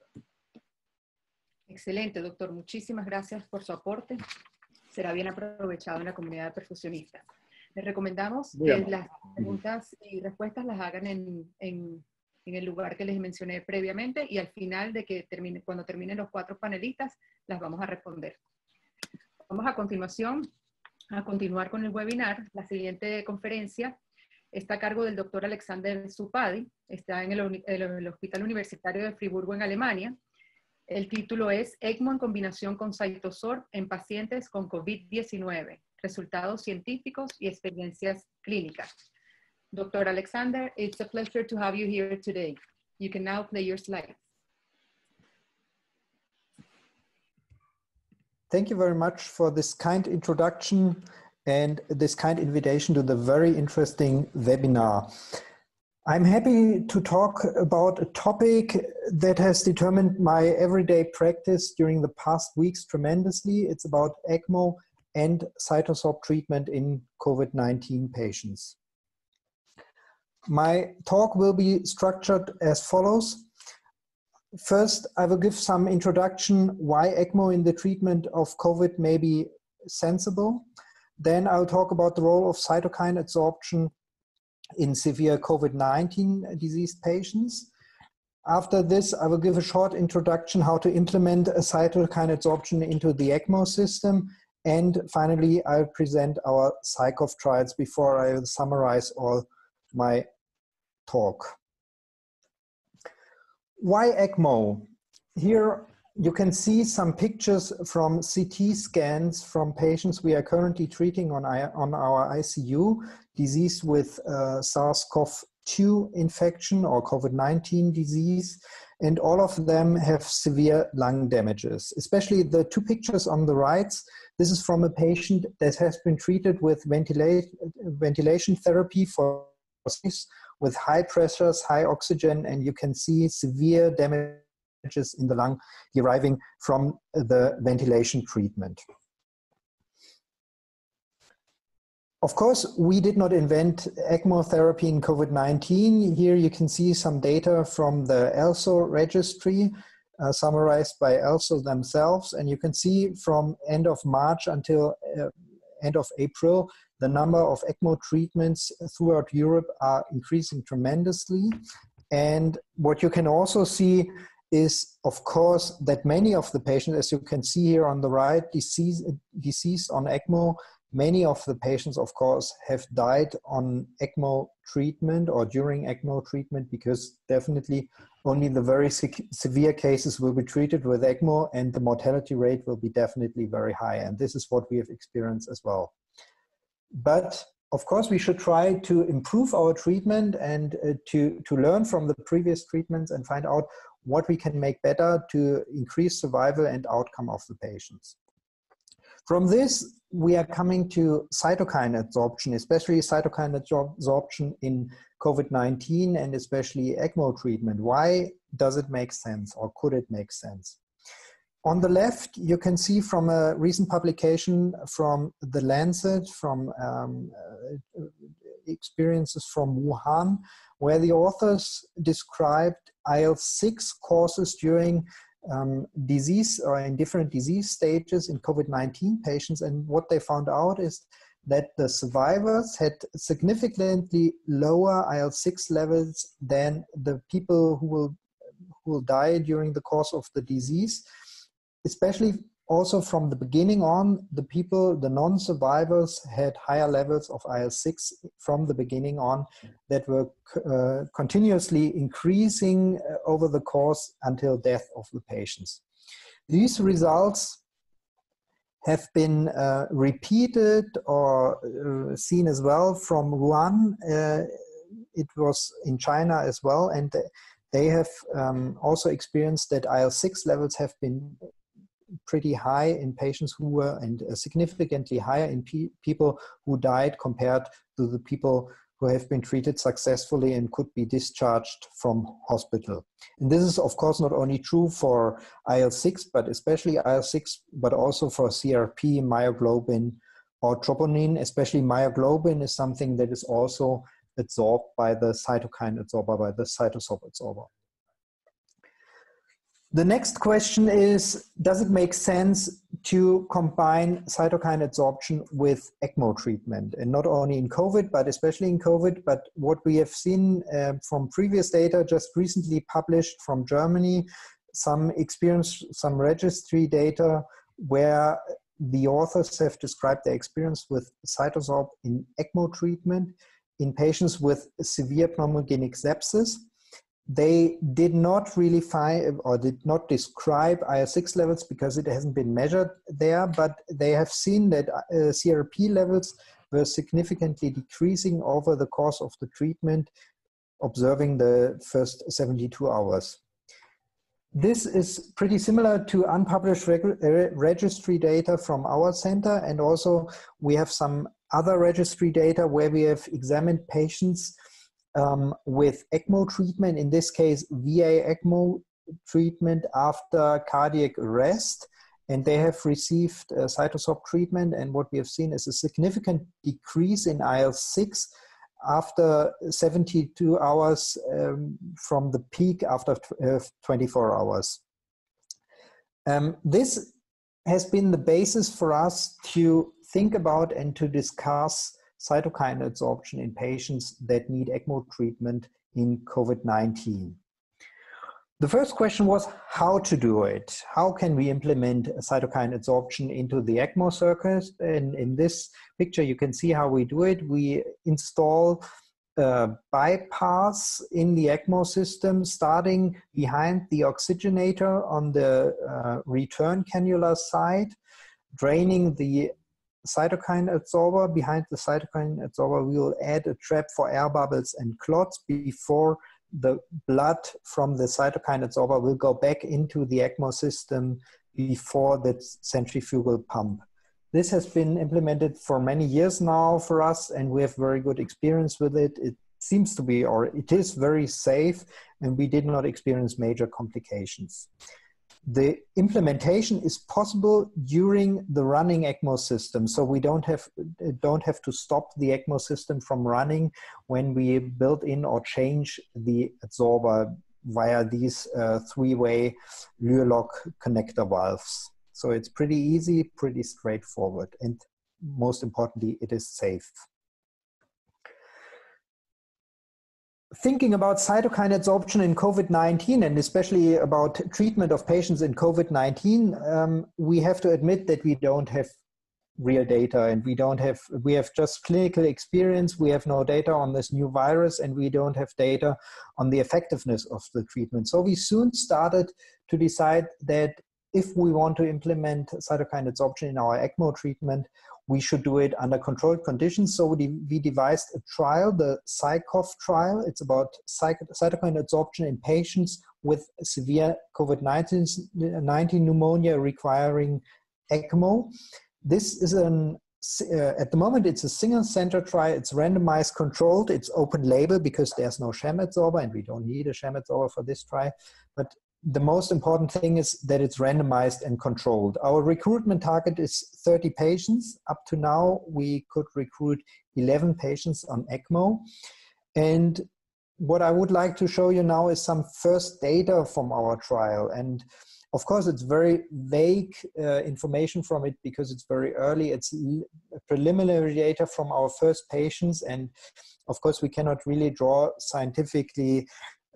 Excelente, doctor. Muchísimas gracias por su aporte. Será bien aprovechado en la comunidad de perfusionistas. Les recomendamos que las preguntas y respuestas las hagan en el lugar que les mencioné previamente, y al final de que cuando terminen los 4 panelistas, las vamos a responder. Vamos a continuar con el webinar. La siguiente conferencia está a cargo del doctor Alexander Supadi, está en el Hospital Universitario de Friburgo en Alemania. El título es ECMO en combinación con CytoSorb en pacientes con COVID-19, resultados científicos y experiencias clínicas. Dr. Alexander, it's a pleasure to have you here today. You can now play your slides. Thank you very much for this kind introduction and this kind invitation to the very interesting webinar. I'm happy to talk about a topic that has determined my everyday practice during the past weeks tremendously. It's about ECMO and CytoSorb treatment in COVID-19 patients. My talk will be structured as follows. First, I will give some introduction why ECMO in the treatment of COVID may be sensible. Then I'll talk about the role of cytokine adsorption in severe COVID-19 diseased patients. After this, I will give a short introduction how to implement a cytokine adsorption into the ECMO system. And finally, I'll present our CyCoV trials before I will summarize all my talk. Why ECMO? Here you can see some pictures from CT scans from patients we are currently treating on our ICU, disease with SARS-CoV-2 infection or COVID-19 disease, and all of them have severe lung damages. Especially the 2 pictures on the right, this is from a patient that has been treated with ventilation therapy for with high pressures, high oxygen, and you can see severe damages in the lung deriving from the ventilation treatment. Of course, we did not invent ECMO therapy in COVID-19. Here you can see some data from the ELSO registry summarized by ELSO themselves, and you can see from end of March until end of April, the number of ECMO treatments throughout Europe are increasing tremendously. And what you can also see is, of course, that many of the patients, as you can see here on the right, deceased on ECMO, Many of the patients, of course, have died on ECMO treatment or during ECMO treatment, because definitely only the very severe cases will be treated with ECMO, and the mortality rate will be definitely very high. And this is what we have experienced as well. But of course, we should try to improve our treatment and to learn from the previous treatments and find out what we can make better to increase survival and outcome of the patients. From this, we are coming to cytokine absorption, especially cytokine absorption in COVID-19 and especially ECMO treatment. Why does it make sense, or could it make sense? On the left, you can see from a recent publication from The Lancet, from experiences from Wuhan, where the authors described IL-6 causes during disease or in different disease stages in COVID-19 patients. And what they found out is that the survivors had significantly lower IL-6 levels than the people who will die during the course of the disease. Especially also from the beginning on, the non-survivors had higher levels of IL-6 from the beginning on that were continuously increasing over the course until death of the patients. These results have been repeated or seen as well from Wuhan. It was in China as well, and they have also experienced that IL-6 levels have been pretty high in patients who were, and significantly higher in people who died compared to the people who have been treated successfully and could be discharged from hospital. And this is of course not only true for IL-6, but especially IL-6, but also for CRP, myoglobin, or troponin. Especially myoglobin is something that is also absorbed by the cytokine absorber, by the cytosol absorber. The next question is, does it make sense to combine cytokine absorption with ECMO treatment? And not only in COVID, but especially in COVID. But what we have seen from previous data just recently published from Germany, some registry data where the authors have described their experience with CytoSorb in ECMO treatment in patients with severe pneumogenic sepsis. They did not really find or did not describe IL-6 levels because it hasn't been measured there, but they have seen that CRP levels were significantly decreasing over the course of the treatment, observing the first 72 hours. This is pretty similar to unpublished registry data from our center, and also we have some other registry data where we have examined patients with ECMO treatment, in this case VA ECMO treatment after cardiac arrest, and they have received CytoSorb treatment, and what we have seen is a significant decrease in IL-6 after 72 hours from the peak after 24 hours. This has been the basis for us to think about and to discuss cytokine absorption in patients that need ECMO treatment in COVID-19. The first question was how to do it. How can we implement cytokine absorption into the ECMO circuit? And in this picture, you can see how we do it. We install a bypass in the ECMO system, starting behind the oxygenator on the return cannula side, draining the cytokine absorber. Behind the cytokine absorber, we will add a trap for air bubbles and clots before the blood from the cytokine absorber will go back into the ECMO system before the centrifugal pump. This has been implemented for many years now for us, and we have very good experience with it. It seems to be, or it is very safe, and we did not experience major complications. The implementation is possible during the running ECMO system, so we don't have to stop the ECMO system from running when we build in or change the absorber via these three-way Luer-Lock connector valves. So it's pretty easy, pretty straightforward, and most importantly, it is safe. Thinking about cytokine absorption in COVID-19, and especially about treatment of patients in COVID-19, we have to admit that we don't have real data, and we have just clinical experience. We have no data on this new virus, and we don't have data on the effectiveness of the treatment. So we soon started to decide that if we want to implement cytokine adsorption in our ECMO treatment, we should do it under controlled conditions. So we devised a trial, the CyCoV trial. It's about cytokine adsorption in patients with severe COVID-19 pneumonia requiring ECMO. This is at the moment, it's a single center trial. It's randomized controlled. It's open label because there's no sham adsorber, and we don't need a sham adsorber for this trial. But the most important thing is that it's randomized and controlled. Our recruitment target is 30 patients. Up to now, we could recruit 11 patients on ECMO. And what I would like to show you now is some first data from our trial. And of course, it's very vague information from it because it's very early. It's preliminary data from our first patients. And of course, we cannot really draw scientifically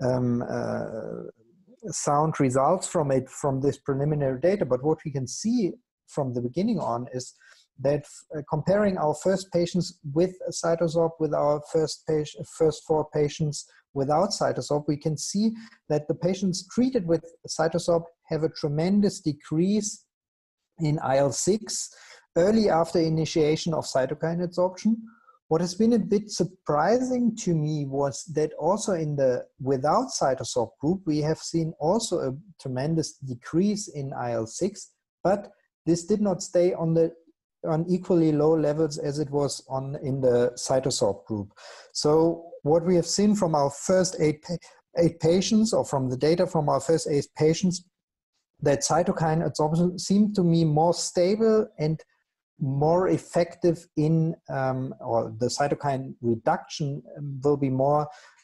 sound results from it, from this preliminary data. But what we can see from the beginning on is that comparing our first patients with CytoSorb with our first 4 patients without CytoSorb, we can see that the patients treated with CytoSorb have a tremendous decrease in IL-6 early after initiation of cytokine adsorption. What has been a bit surprising to me was that also in the without CytoSorb group, we have seen also a tremendous decrease in IL-6, but this did not stay on equally low levels as it was in the CytoSorb group. So what we have seen from our first eight patients, or from the data from our first 8 patients, that cytokine adsorption seemed to me more stable and more effective in, or the cytokine reduction will be more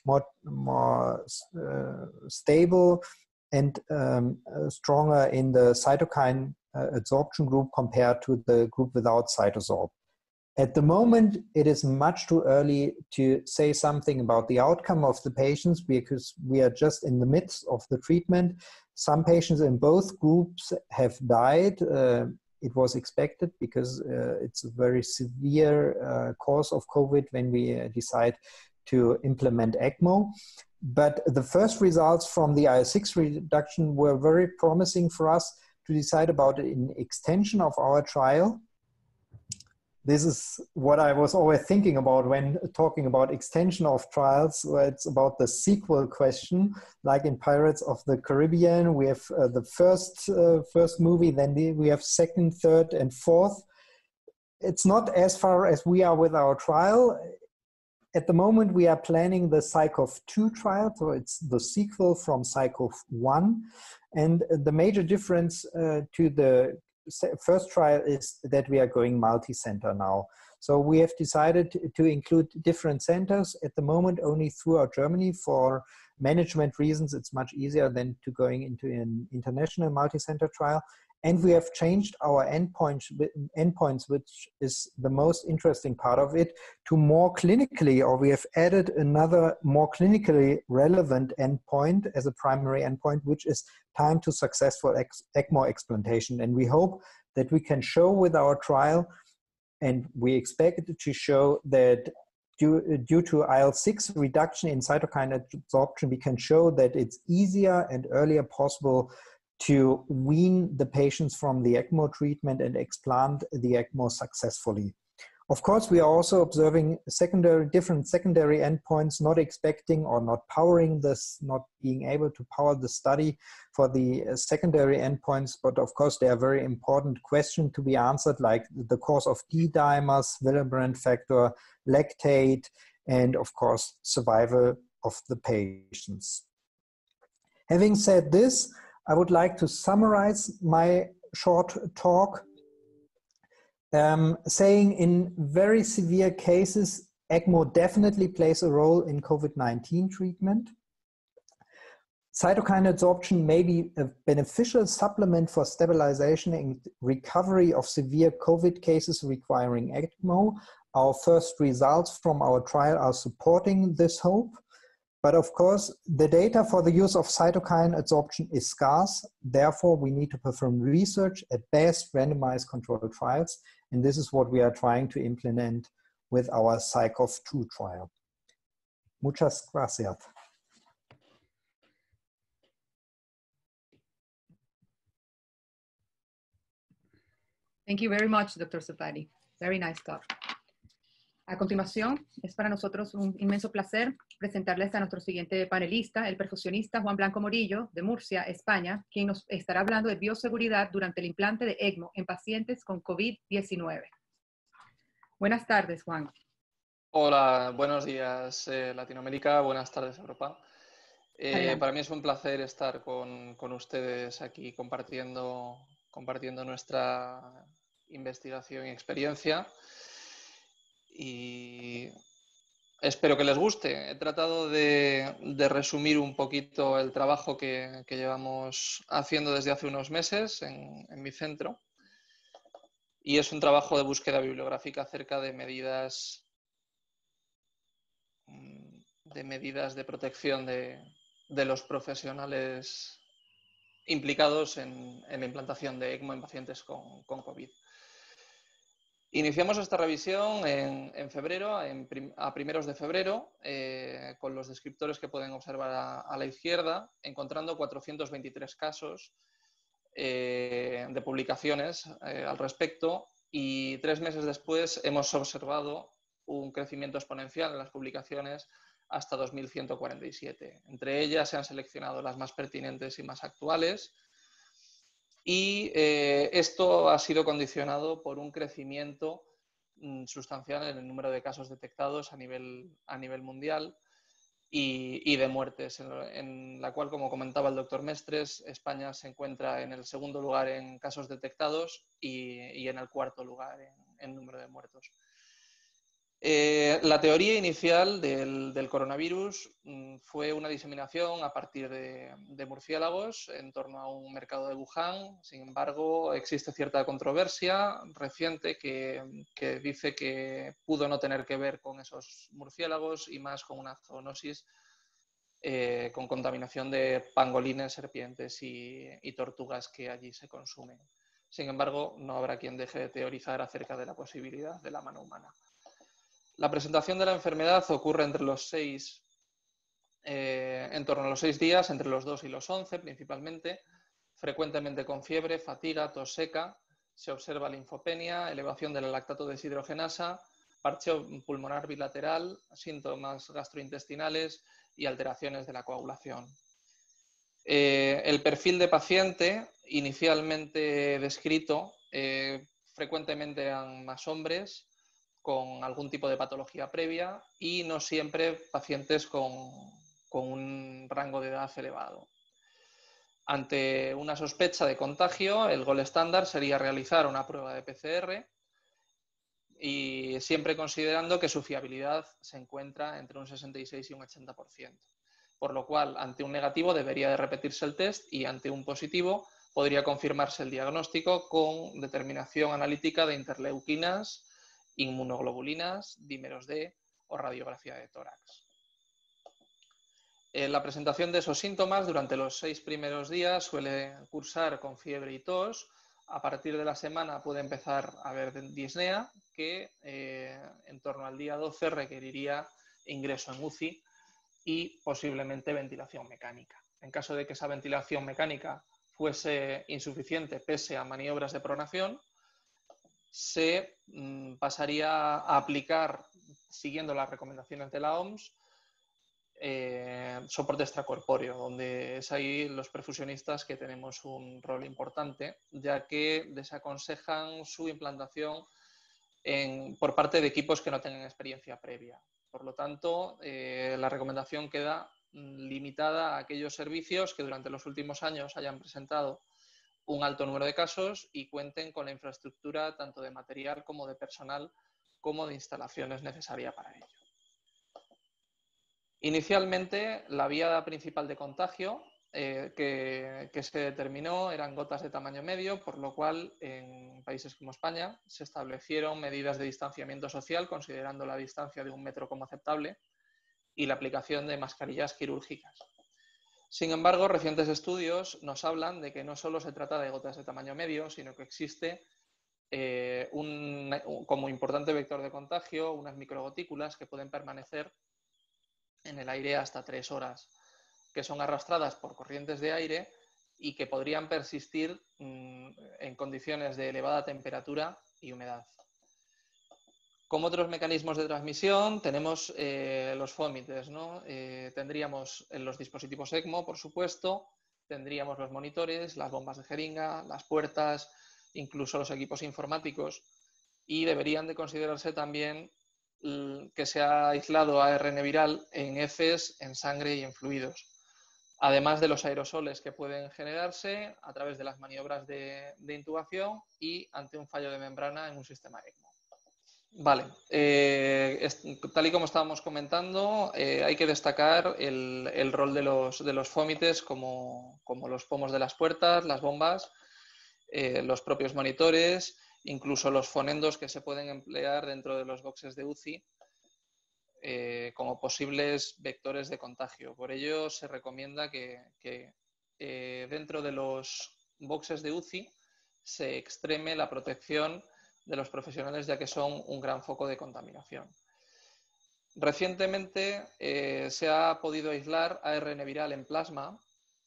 stable and stronger in the cytokine adsorption group compared to the group without CytoSorb. At the moment, it is much too early to say something about the outcome of the patients because we are just in the midst of the treatment. Some patients in both groups have died. It was expected because it's a very severe cause of COVID when we decide to implement ECMO. But the first results from the IL-6 reduction were very promising for us to decide about an extension of our trial. This is what I was always thinking about when talking about extension of trials, where it's about the sequel question. Like in Pirates of the Caribbean, we have the first movie, then we have second, third, and fourth. It's not as far as we are with our trial. At the moment, we are planning the CyCoV-2 trial, so it's the sequel from CyCoV-1. And the major difference to the first trial is that we are going multi-center now. So we have decided to include different centers at the moment only throughout Germany. For management reasons, it's much easier than to going into an international multi-center trial. And we have changed our endpoints, which is the most interesting part of it, to more clinically, or we have added another more clinically relevant endpoint as a primary endpoint, which is time to successful ECMO explantation. And we hope that we can show with our trial, and we expect to show that due to IL-6 reduction in cytokine adsorption, we can show that it's easier and earlier possible to wean the patients from the ECMO treatment and explant the ECMO successfully. Of course, we are also observing different secondary endpoints, not expecting or not powering this, not being able to power the study for the secondary endpoints. But of course, they are very important questions to be answered, like the cause of D-dimers, Willebrand factor, lactate, and of course, survival of the patients. Having said this, I would like to summarize my short talk, saying in very severe cases, ECMO definitely plays a role in COVID-19 treatment. Cytokine adsorption may be a beneficial supplement for stabilization and recovery of severe COVID cases requiring ECMO. Our first results from our trial are supporting this hope. But of course, the data for the use of cytokine adsorption is scarce. Therefore, we need to perform research, at best randomized controlled trials. And this is what we are trying to implement with our SAICOV-2 trial. Muchas gracias. Thank you very much, Dr. Safadi. Very nice talk. A continuación, es para nosotros un inmenso placer presentarles a nuestro siguiente panelista, el perfusionista Juan Blanco Morillo, de Murcia, España, quien nos estará hablando de bioseguridad durante el implante de ECMO en pacientes con COVID-19. Buenas tardes, Juan. Hola, buenos días Latinoamérica, buenas tardes Europa. Para mí es un placer estar con ustedes aquí compartiendo nuestra investigación y experiencia. Y espero que les guste. He tratado de resumir un poquito el trabajo que llevamos haciendo desde hace unos meses en mi centro. Y es un trabajo de búsqueda bibliográfica acerca de medidas de protección de los profesionales implicados en la implantación de ECMO en pacientes con COVID. Iniciamos esta revisión en febrero, a primeros de febrero, con los descriptores que pueden observar a la izquierda, encontrando 423 casos de publicaciones al respecto, y 3 meses después hemos observado un crecimiento exponencial en las publicaciones hasta 2.147. Entre ellas se han seleccionado las más pertinentes y más actuales. Y esto ha sido condicionado por un crecimiento sustancial en el número de casos detectados a nivel mundial y de muertes, en la cual, como comentaba el doctor Mestres, España se encuentra en el segundo lugar en casos detectados y en el cuarto lugar en número de muertos. La teoría inicial del coronavirus fue una diseminación a partir de murciélagos en torno a un mercado de Wuhan. Sin embargo, existe cierta controversia reciente que dice que pudo no tener que ver con esos murciélagos y más con una zoonosis con contaminación de pangolines, serpientes y tortugas que allí se consumen. Sin embargo, no habrá quien deje de teorizar acerca de la posibilidad de la mano humana. La presentación de la enfermedad ocurre en torno a los 6 días, entre los 2 y los 11 principalmente, frecuentemente con fiebre, fatiga, tos seca. Se observa linfopenia, elevación de la lactato deshidrogenasa, parcheo pulmonar bilateral, síntomas gastrointestinales y alteraciones de la coagulación. El perfil de paciente inicialmente descrito frecuentemente eran más hombres con algún tipo de patología previa y no siempre pacientes con un rango de edad elevado. Ante una sospecha de contagio, el gold estándar sería realizar una prueba de PCR y siempre considerando que su fiabilidad se encuentra entre un 66 y un 80%. Por lo cual, ante un negativo debería de repetirse el test y ante un positivo podría confirmarse el diagnóstico con determinación analítica de interleuquinas, inmunoglobulinas, dímeros D o radiografía de tórax. La presentación de esos síntomas durante los 6 primeros días suele cursar con fiebre y tos. A partir de la semana puede empezar a haber disnea, que en torno al día 12 requeriría ingreso en UCI y posiblemente ventilación mecánica. En caso de que esa ventilación mecánica fuese insuficiente pese a maniobras de pronación, se pasaría a aplicar, siguiendo las recomendaciones de la OMS, soporte extracorpóreo, donde es ahí los perfusionistas que tenemos un rol importante, ya que desaconsejan su implantación por parte de equipos que no tengan experiencia previa. Por lo tanto, la recomendación queda limitada a aquellos servicios que durante los últimos años hayan presentado un alto número de casos y cuenten con la infraestructura tanto de material como de personal como de instalaciones necesaria para ello. Inicialmente, la vía principal de contagio que se determinó eran gotas de tamaño medio, por lo cual en países como España se establecieron medidas de distanciamiento social considerando la distancia de 1 metro como aceptable y la aplicación de mascarillas quirúrgicas. Sin embargo, recientes estudios nos hablan de que no solo se trata de gotas de tamaño medio, sino que existe como importante vector de contagio, unas microgotículas que pueden permanecer en el aire hasta 3 horas, que son arrastradas por corrientes de aire y que podrían persistir en condiciones de elevada temperatura y humedad. Como otros mecanismos de transmisión tenemos los fómites, ¿no? Tendríamos los dispositivos ECMO, por supuesto, tendríamos los monitores, las bombas de jeringa, las puertas, incluso los equipos informáticos, y deberían de considerarse también que se ha aislado ARN viral en heces, en sangre y en fluidos, además de los aerosoles que pueden generarse a través de las maniobras de intubación y ante un fallo de membrana en un sistema ECMO. Vale, tal y como estábamos comentando, hay que destacar el rol de los fómites como los pomos de las puertas, las bombas, los propios monitores, incluso los fonendos que se pueden emplear dentro de los boxes de UCI como posibles vectores de contagio. Por ello se recomienda que dentro de los boxes de UCI se extreme la protección de los profesionales, ya que son un gran foco de contaminación. Recientemente se ha podido aislar ARN viral en plasma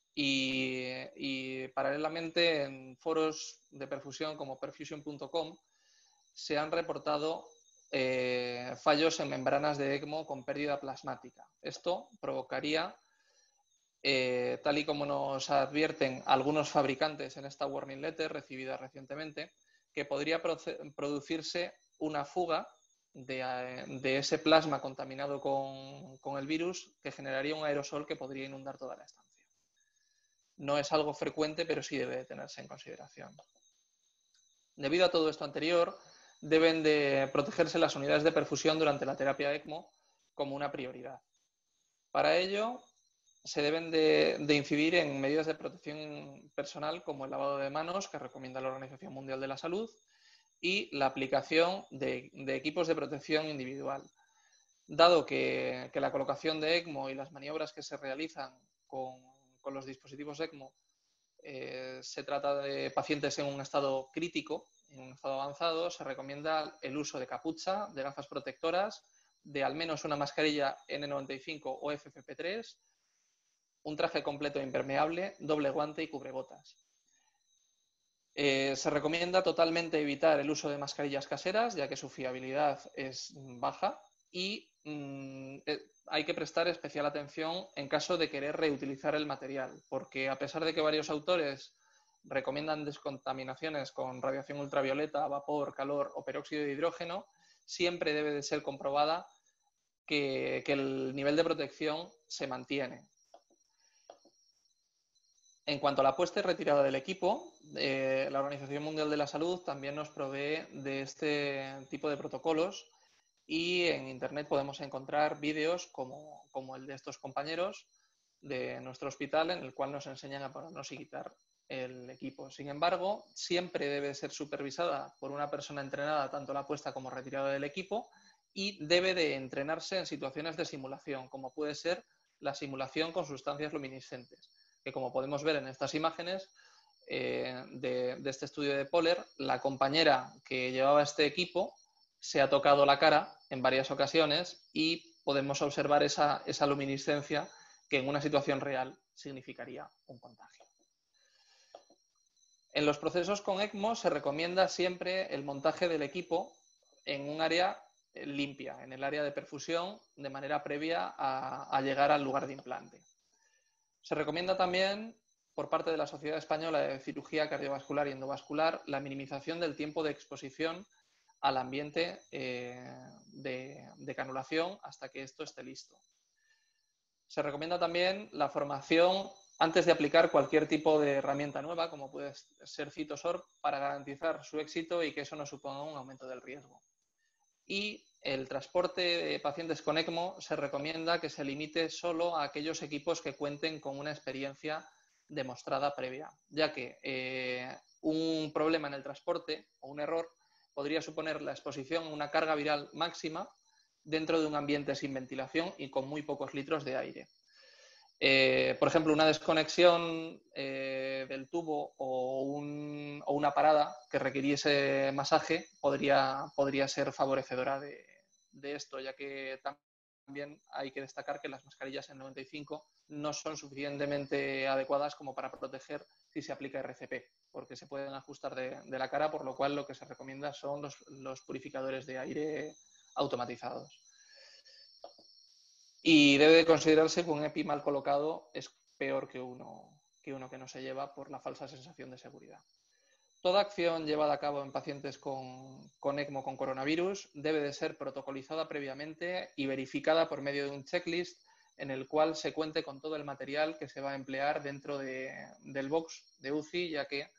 y paralelamente en foros de perfusión como perfusion.com se han reportado fallos en membranas de ECMO con pérdida plasmática. Esto provocaría, tal y como nos advierten algunos fabricantes en esta warning letter recibida recientemente, que podría producirse una fuga de ese plasma contaminado con el virus que generaría un aerosol que podría inundar toda la estancia. No es algo frecuente, pero sí debe tenerse en consideración. Debido a todo esto anterior, deben de protegerse las unidades de perfusión durante la terapia ECMO como una prioridad. Para ello, se deben de incidir en medidas de protección personal como el lavado de manos, que recomienda la Organización Mundial de la Salud, y la aplicación de equipos de protección individual. Dado que la colocación de ECMO y las maniobras que se realizan con los dispositivos ECMO se trata de pacientes en un estado crítico, en un estado avanzado, se recomienda el uso de capucha, de gafas protectoras, de al menos una mascarilla N95 o FFP3, un traje completo impermeable, doble guante y cubrebotas. Se recomienda totalmente evitar el uso de mascarillas caseras, ya que su fiabilidad es baja, y hay que prestar especial atención en caso de querer reutilizar el material, porque a pesar de que varios autores recomiendan descontaminaciones con radiación ultravioleta, vapor, calor o peróxido de hidrógeno, siempre debe de ser comprobada que el nivel de protección se mantiene. En cuanto a la puesta y retirada del equipo, la Organización Mundial de la Salud también nos provee de este tipo de protocolos y en Internet podemos encontrar vídeos como el de estos compañeros de nuestro hospital en el cual nos enseñan a ponernos y quitar el equipo. Sin embargo, siempre debe ser supervisada por una persona entrenada tanto la puesta como retirada del equipo y debe de entrenarse en situaciones de simulación, como puede ser la simulación con sustancias luminiscentes, que como podemos ver en estas imágenes de este estudio de Poller, la compañera que llevaba este equipo se ha tocado la cara en varias ocasiones y podemos observar esa luminiscencia que en una situación real significaría un contagio. En los procesos con ECMO se recomienda siempre el montaje del equipo en un área limpia, en el área de perfusión, de manera previa a llegar al lugar de implante. Se recomienda también, por parte de la Sociedad Española de Cirugía Cardiovascular y Endovascular, la minimización del tiempo de exposición al ambiente de canulación hasta que esto esté listo. Se recomienda también la formación antes de aplicar cualquier tipo de herramienta nueva, como puede ser CitoSorb, para garantizar su éxito y que eso no suponga un aumento del riesgo. Y el transporte de pacientes con ECMO se recomienda que se limite solo a aquellos equipos que cuenten con una experiencia demostrada previa, ya que un problema en el transporte o un error podría suponer la exposición a una carga viral máxima dentro de un ambiente sin ventilación y con muy pocos litros de aire. Por ejemplo, una desconexión del tubo o una parada que requiriese masaje podría ser favorecedora de esto, ya que también hay que destacar que las mascarillas N95 no son suficientemente adecuadas como para proteger si se aplica RCP, porque se pueden ajustar de la cara, por lo cual lo que se recomienda son los purificadores de aire automatizados. Y debe de considerarse que un EPI mal colocado es peor que uno que no se lleva por la falsa sensación de seguridad. Toda acción llevada a cabo en pacientes con ECMO con coronavirus debe de ser protocolizada previamente y verificada por medio de un checklist en el cual se cuente con todo el material que se va a emplear dentro del box de UCI, ya que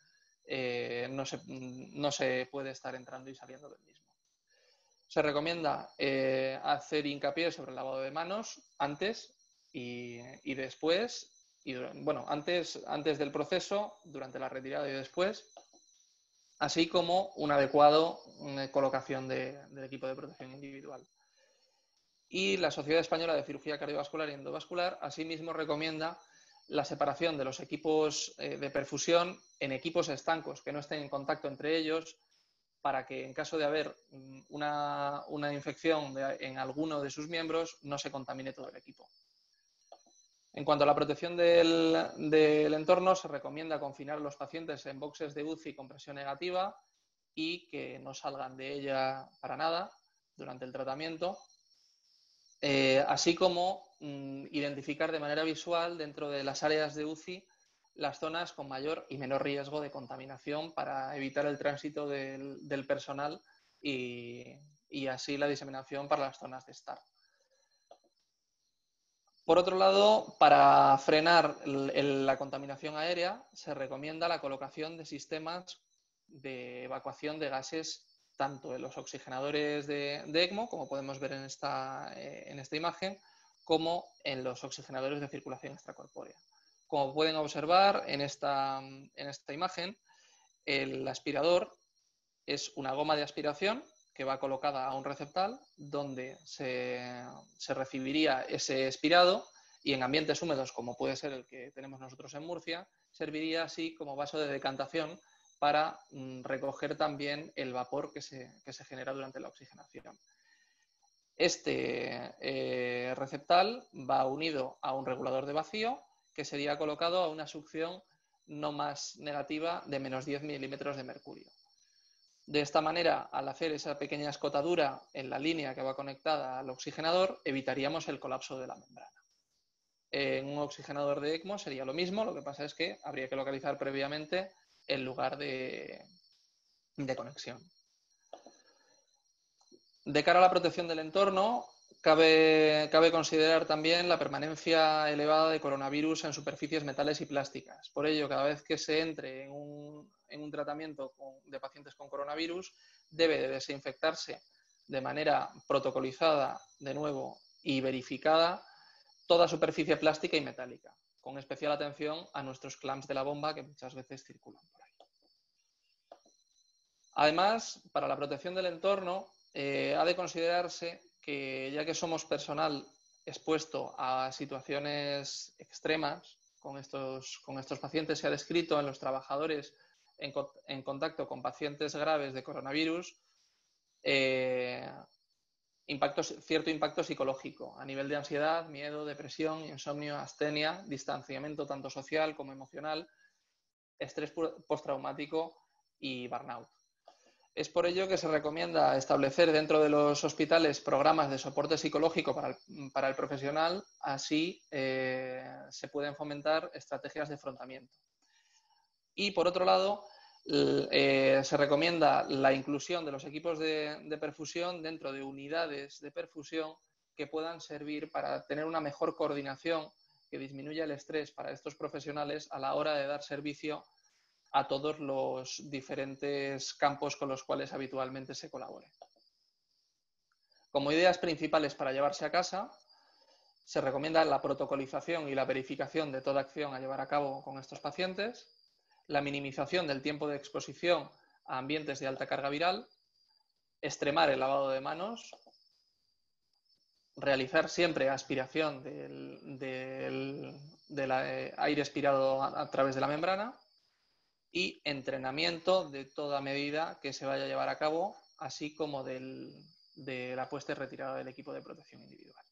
no se puede estar entrando y saliendo del mismo. Se recomienda hacer hincapié sobre el lavado de manos antes y después, bueno, antes del proceso, durante la retirada y después, así como una adecuada colocación del equipo de protección individual. Y la Sociedad Española de Cirugía Cardiovascular y Endovascular asimismo recomienda la separación de los equipos de perfusión en equipos estancos que no estén en contacto entre ellos, para que en caso de haber una infección en alguno de sus miembros no se contamine todo el equipo. En cuanto a la protección del entorno, se recomienda confinar a los pacientes en boxes de UCI con presión negativa y que no salgan de ella para nada durante el tratamiento, así como identificar de manera visual dentro de las áreas de UCI las zonas con mayor y menor riesgo de contaminación para evitar el tránsito del personal y así la diseminación para las zonas de estar. Por otro lado, para frenar la contaminación aérea, se recomienda la colocación de sistemas de evacuación de gases tanto en los oxigenadores de ECMO, como podemos ver en esta imagen, como en los oxigenadores de circulación extracorpórea. Como pueden observar en esta imagen, el aspirador es una goma de aspiración que va colocada a un receptal donde se recibiría ese expirado y en ambientes húmedos, como puede ser el que tenemos nosotros en Murcia, serviría así como vaso de decantación para recoger también el vapor que se genera durante la oxigenación. Este receptal va unido a un regulador de vacío que sería colocado a una succión no más negativa de menos 10 milímetros de mercurio. De esta manera, al hacer esa pequeña escotadura en la línea que va conectada al oxigenador, evitaríamos el colapso de la membrana. En un oxigenador de ECMO sería lo mismo, lo que pasa es que habría que localizar previamente el lugar de conexión. De cara a la protección del entorno, cabe considerar también la permanencia elevada de coronavirus en superficies metales y plásticas. Por ello, cada vez que se entre en un tratamiento de pacientes con coronavirus, debe de desinfectarse de manera protocolizada, de nuevo, y verificada toda superficie plástica y metálica, con especial atención a nuestros clamps de la bomba que muchas veces circulan por ahí. Además, para la protección del entorno, ha de considerarse que, ya que somos personal expuesto a situaciones extremas con estos pacientes, se ha descrito en los trabajadores en contacto con pacientes graves de coronavirus cierto impacto psicológico a nivel de ansiedad, miedo, depresión, insomnio, astenia, distanciamiento tanto social como emocional, estrés postraumático y burnout. Es por ello que se recomienda establecer dentro de los hospitales programas de soporte psicológico para el profesional, así se pueden fomentar estrategias de afrontamiento. Y por otro lado, se recomienda la inclusión de los equipos de perfusión dentro de unidades de perfusión que puedan servir para tener una mejor coordinación que disminuya el estrés para estos profesionales a la hora de dar servicio a todos los diferentes campos con los cuales habitualmente se colabore. Como ideas principales para llevarse a casa, se recomienda la protocolización y la verificación de toda acción a llevar a cabo con estos pacientes, la minimización del tiempo de exposición a ambientes de alta carga viral, extremar el lavado de manos realizar siempre aspiración del aire expirado a través de la membrana y entrenamiento de toda medida que se vaya a llevar a cabo, así como de la puesta y retirada del equipo de protección individual.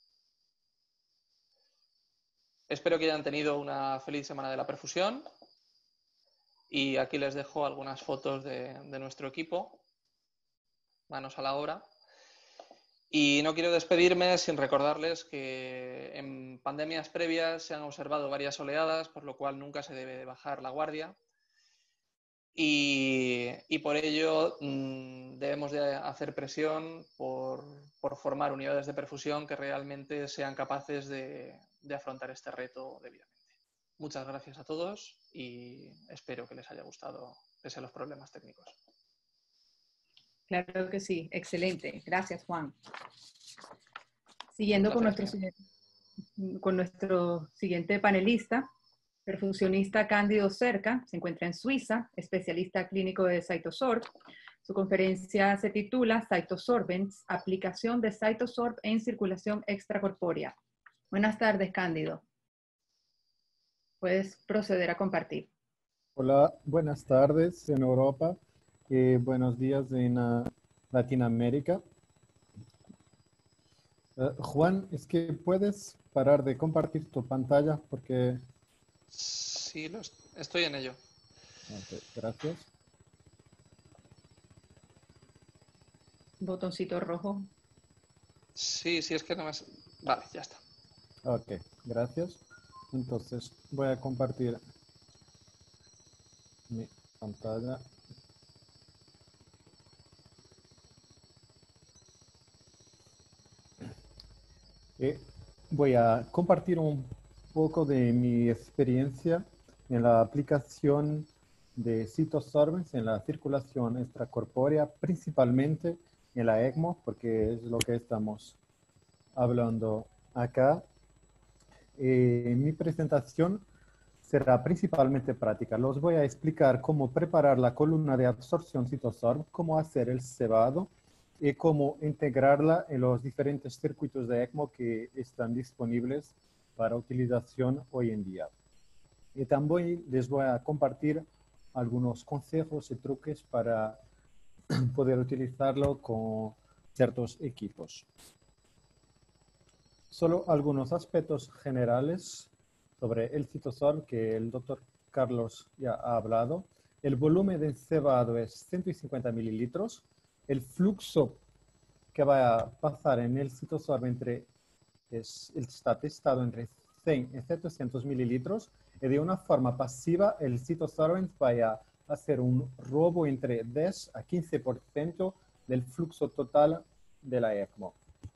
Espero que hayan tenido una feliz semana de la perfusión y aquí les dejo algunas fotos de nuestro equipo. Manos a la obra. Y no quiero despedirme sin recordarles que en pandemias previas se han observado varias oleadas, por lo cual nunca se debe bajar la guardia. Y por ello debemos de hacer presión por formar unidades de perfusión que realmente sean capaces de afrontar este reto debidamente. Muchas gracias a todos y espero que les haya gustado pese a los problemas técnicos. Claro que sí, excelente. Gracias, Juan. Siguiendo con nuestro siguiente panelista, perfusionista Cándido Cerca, se encuentra en Suiza, especialista clínico de CytoSorb. Su conferencia se titula Cytosorbents, aplicación de CytoSorb en circulación extracorpórea. Buenas tardes, Cándido. Puedes proceder a compartir. Hola, buenas tardes en Europa y buenos días en Latinoamérica. Juan, es que puedes parar de compartir tu pantalla porque... Sí, estoy en ello. Ok, gracias. Botoncito rojo. Sí, es que no me... Vale, ya está. Ok, gracias. Entonces voy a compartir mi pantalla. Y voy a compartir un poco de mi experiencia en la aplicación de CytoSorbents en la circulación extracorpórea, principalmente en la ECMO, porque es lo que estamos hablando acá. Mi presentación será principalmente práctica. Los voy a explicar cómo preparar la columna de absorción CytoSorb, cómo hacer el cebado y cómo integrarla en los diferentes circuitos de ECMO que están disponibles para utilización hoy en día. Y también les voy a compartir algunos consejos y truques para poder utilizarlo con ciertos equipos. Solo algunos aspectos generales sobre el CytoSorb que el doctor Carlos ya ha hablado. El volumen de cebado es 150 mililitros. El flujo que va a pasar en el CytoSorb está testado entre 100 y 700 mililitros. Y de una forma pasiva, el CytoSorbent va a hacer un robo entre 10 a 15% del flujo total de la ECMO.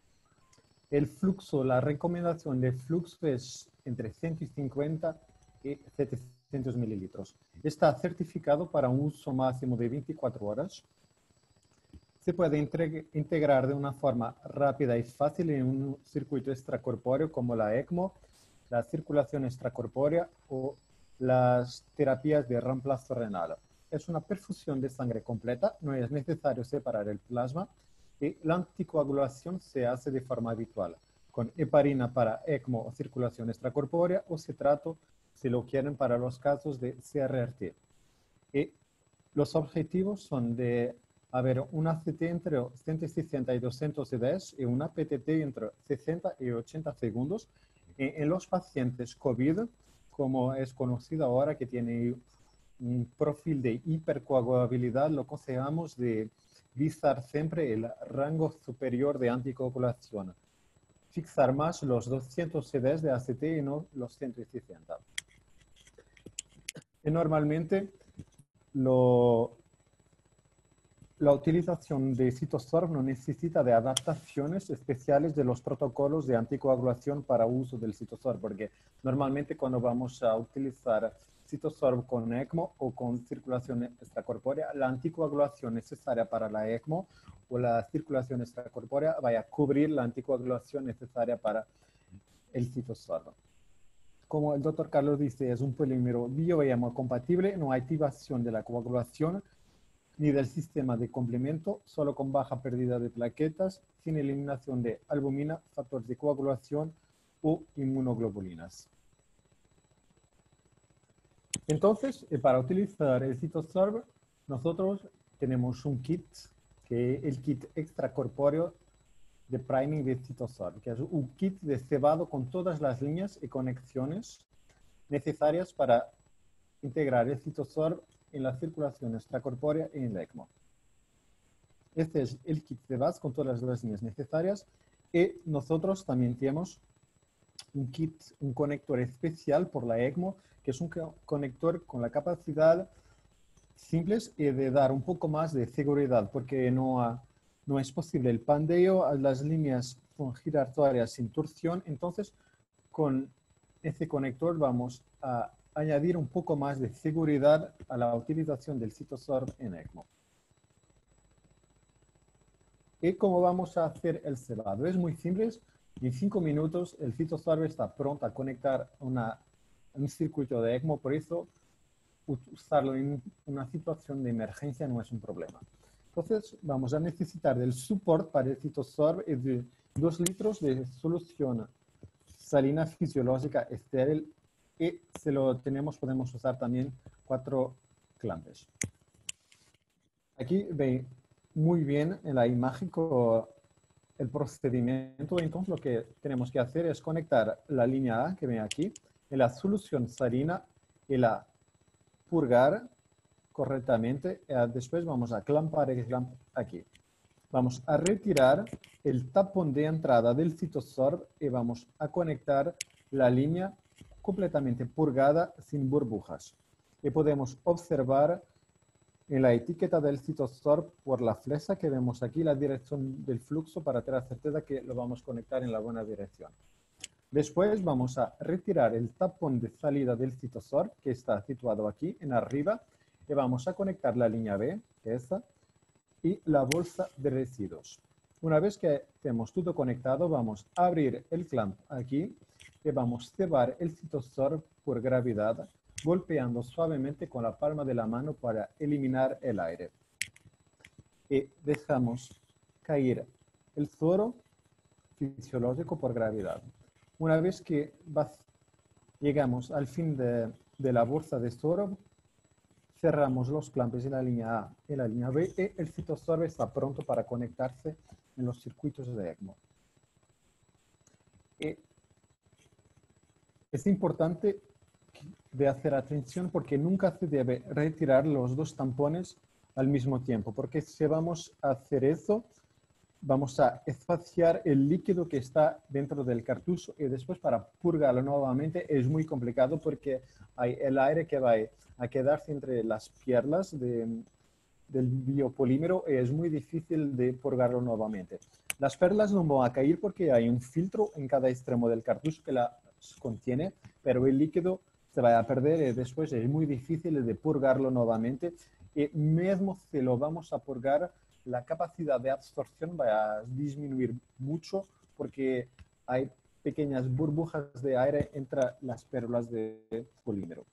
La recomendación de flujo es entre 150 y 700 mililitros. Está certificado para un uso máximo de 24 horas. Se puede integrar de una forma rápida y fácil en un circuito extracorpóreo como la ECMO, la circulación extracorpórea o las terapias de reemplazo renal. Es una perfusión de sangre completa, no es necesario separar el plasma y la anticoagulación se hace de forma habitual, con heparina para ECMO o circulación extracorpórea o citrato, si lo quieren, para los casos de CRRT. Y los objetivos son de haber un ACT entre 160 y 210 y una PTT entre 60 y 80 segundos. En los pacientes COVID, como es conocido ahora que tiene un perfil de hipercoagulabilidad, lo aconsejamos de visar siempre el rango superior de anticoagulación. Fixar más los 200 CDs de ACT y no los 160. Y normalmente la utilización de CytoSorb no necesita de adaptaciones especiales de los protocolos de anticoagulación para uso del CytoSorb, porque normalmente cuando vamos a utilizar CytoSorb con ECMO o con circulación extracorpórea, la anticoagulación necesaria para la ECMO o la circulación extracorpórea va a cubrir la anticoagulación necesaria para el CytoSorb. Como el doctor Carlos dice, es un polímero biohemocompatible, no hay activación de la coagulación ni del sistema de complemento, solo con baja pérdida de plaquetas, sin eliminación de albumina, factores de coagulación o inmunoglobulinas. Entonces, para utilizar el CytoSorb, nosotros tenemos un kit, que es el kit extracorpóreo de priming de CytoSorb, que es un kit de cebado con todas las líneas y conexiones necesarias para integrar el CytoSorb en la circulación extracorpórea y en la ECMO. Este es el kit de base con todas las líneas necesarias y nosotros también tenemos un kit, un conector especial por la ECMO, que es un conector con la capacidad simples y de dar un poco más de seguridad, porque no es posible el pandeo, las líneas son giratorias sin torsión, entonces con este conector vamos a añadir un poco más de seguridad a la utilización del CytoSorb en ECMO. ¿Y cómo vamos a hacer el cebado? Es muy simple. En 5 minutos el CytoSorb está pronto a conectar un circuito de ECMO, por eso usarlo en una situación de emergencia no es un problema. Entonces vamos a necesitar del support para el CytoSorb de 2 litros de solución salina fisiológica estéril y si lo tenemos podemos usar también 4 clampes. Aquí ve muy bien en la imagen el procedimiento. Entonces lo que tenemos que hacer es conectar la línea A que ven aquí en la solución salina y la purgar correctamente. Después vamos a clampar el clamp aquí. Vamos a retirar el tapón de entrada del CytoSorb y vamos a conectar la línea completamente purgada sin burbujas. Y podemos observar en la etiqueta del CytoSorb por la flecha que vemos aquí la dirección del flujo para tener certeza que lo vamos a conectar en la buena dirección. Después vamos a retirar el tapón de salida del CytoSorb que está situado aquí en arriba y vamos a conectar la línea B, que es esta, y la bolsa de residuos. Una vez que tenemos todo conectado, vamos a abrir el clamp aquí y vamos a cebar el CytoSorb por gravedad, golpeando suavemente con la palma de la mano para eliminar el aire. Y dejamos caer el suero fisiológico por gravedad. Una vez que llegamos al fin de la bolsa de suero, cerramos los clampes en la línea A y la línea B y el CytoSorb está pronto para conectarse en los circuitos de ECMO. Y es importante de hacer atención porque nunca se debe retirar los 2 tampones al mismo tiempo, porque si vamos a hacer eso, vamos a espaciar el líquido que está dentro del cartucho y después para purgarlo nuevamente es muy complicado porque hay el aire que va a quedarse entre las piernas del biopolímero y es muy difícil de purgarlo nuevamente. Las perlas no van a caer porque hay un filtro en cada extremo del cartucho que las contiene, pero el líquido se va a perder y después es muy difícil de purgarlo nuevamente. Y mismo si lo vamos a purgar, la capacidad de absorción va a disminuir mucho porque hay pequeñas burbujas de aire entre las perlas de polímero.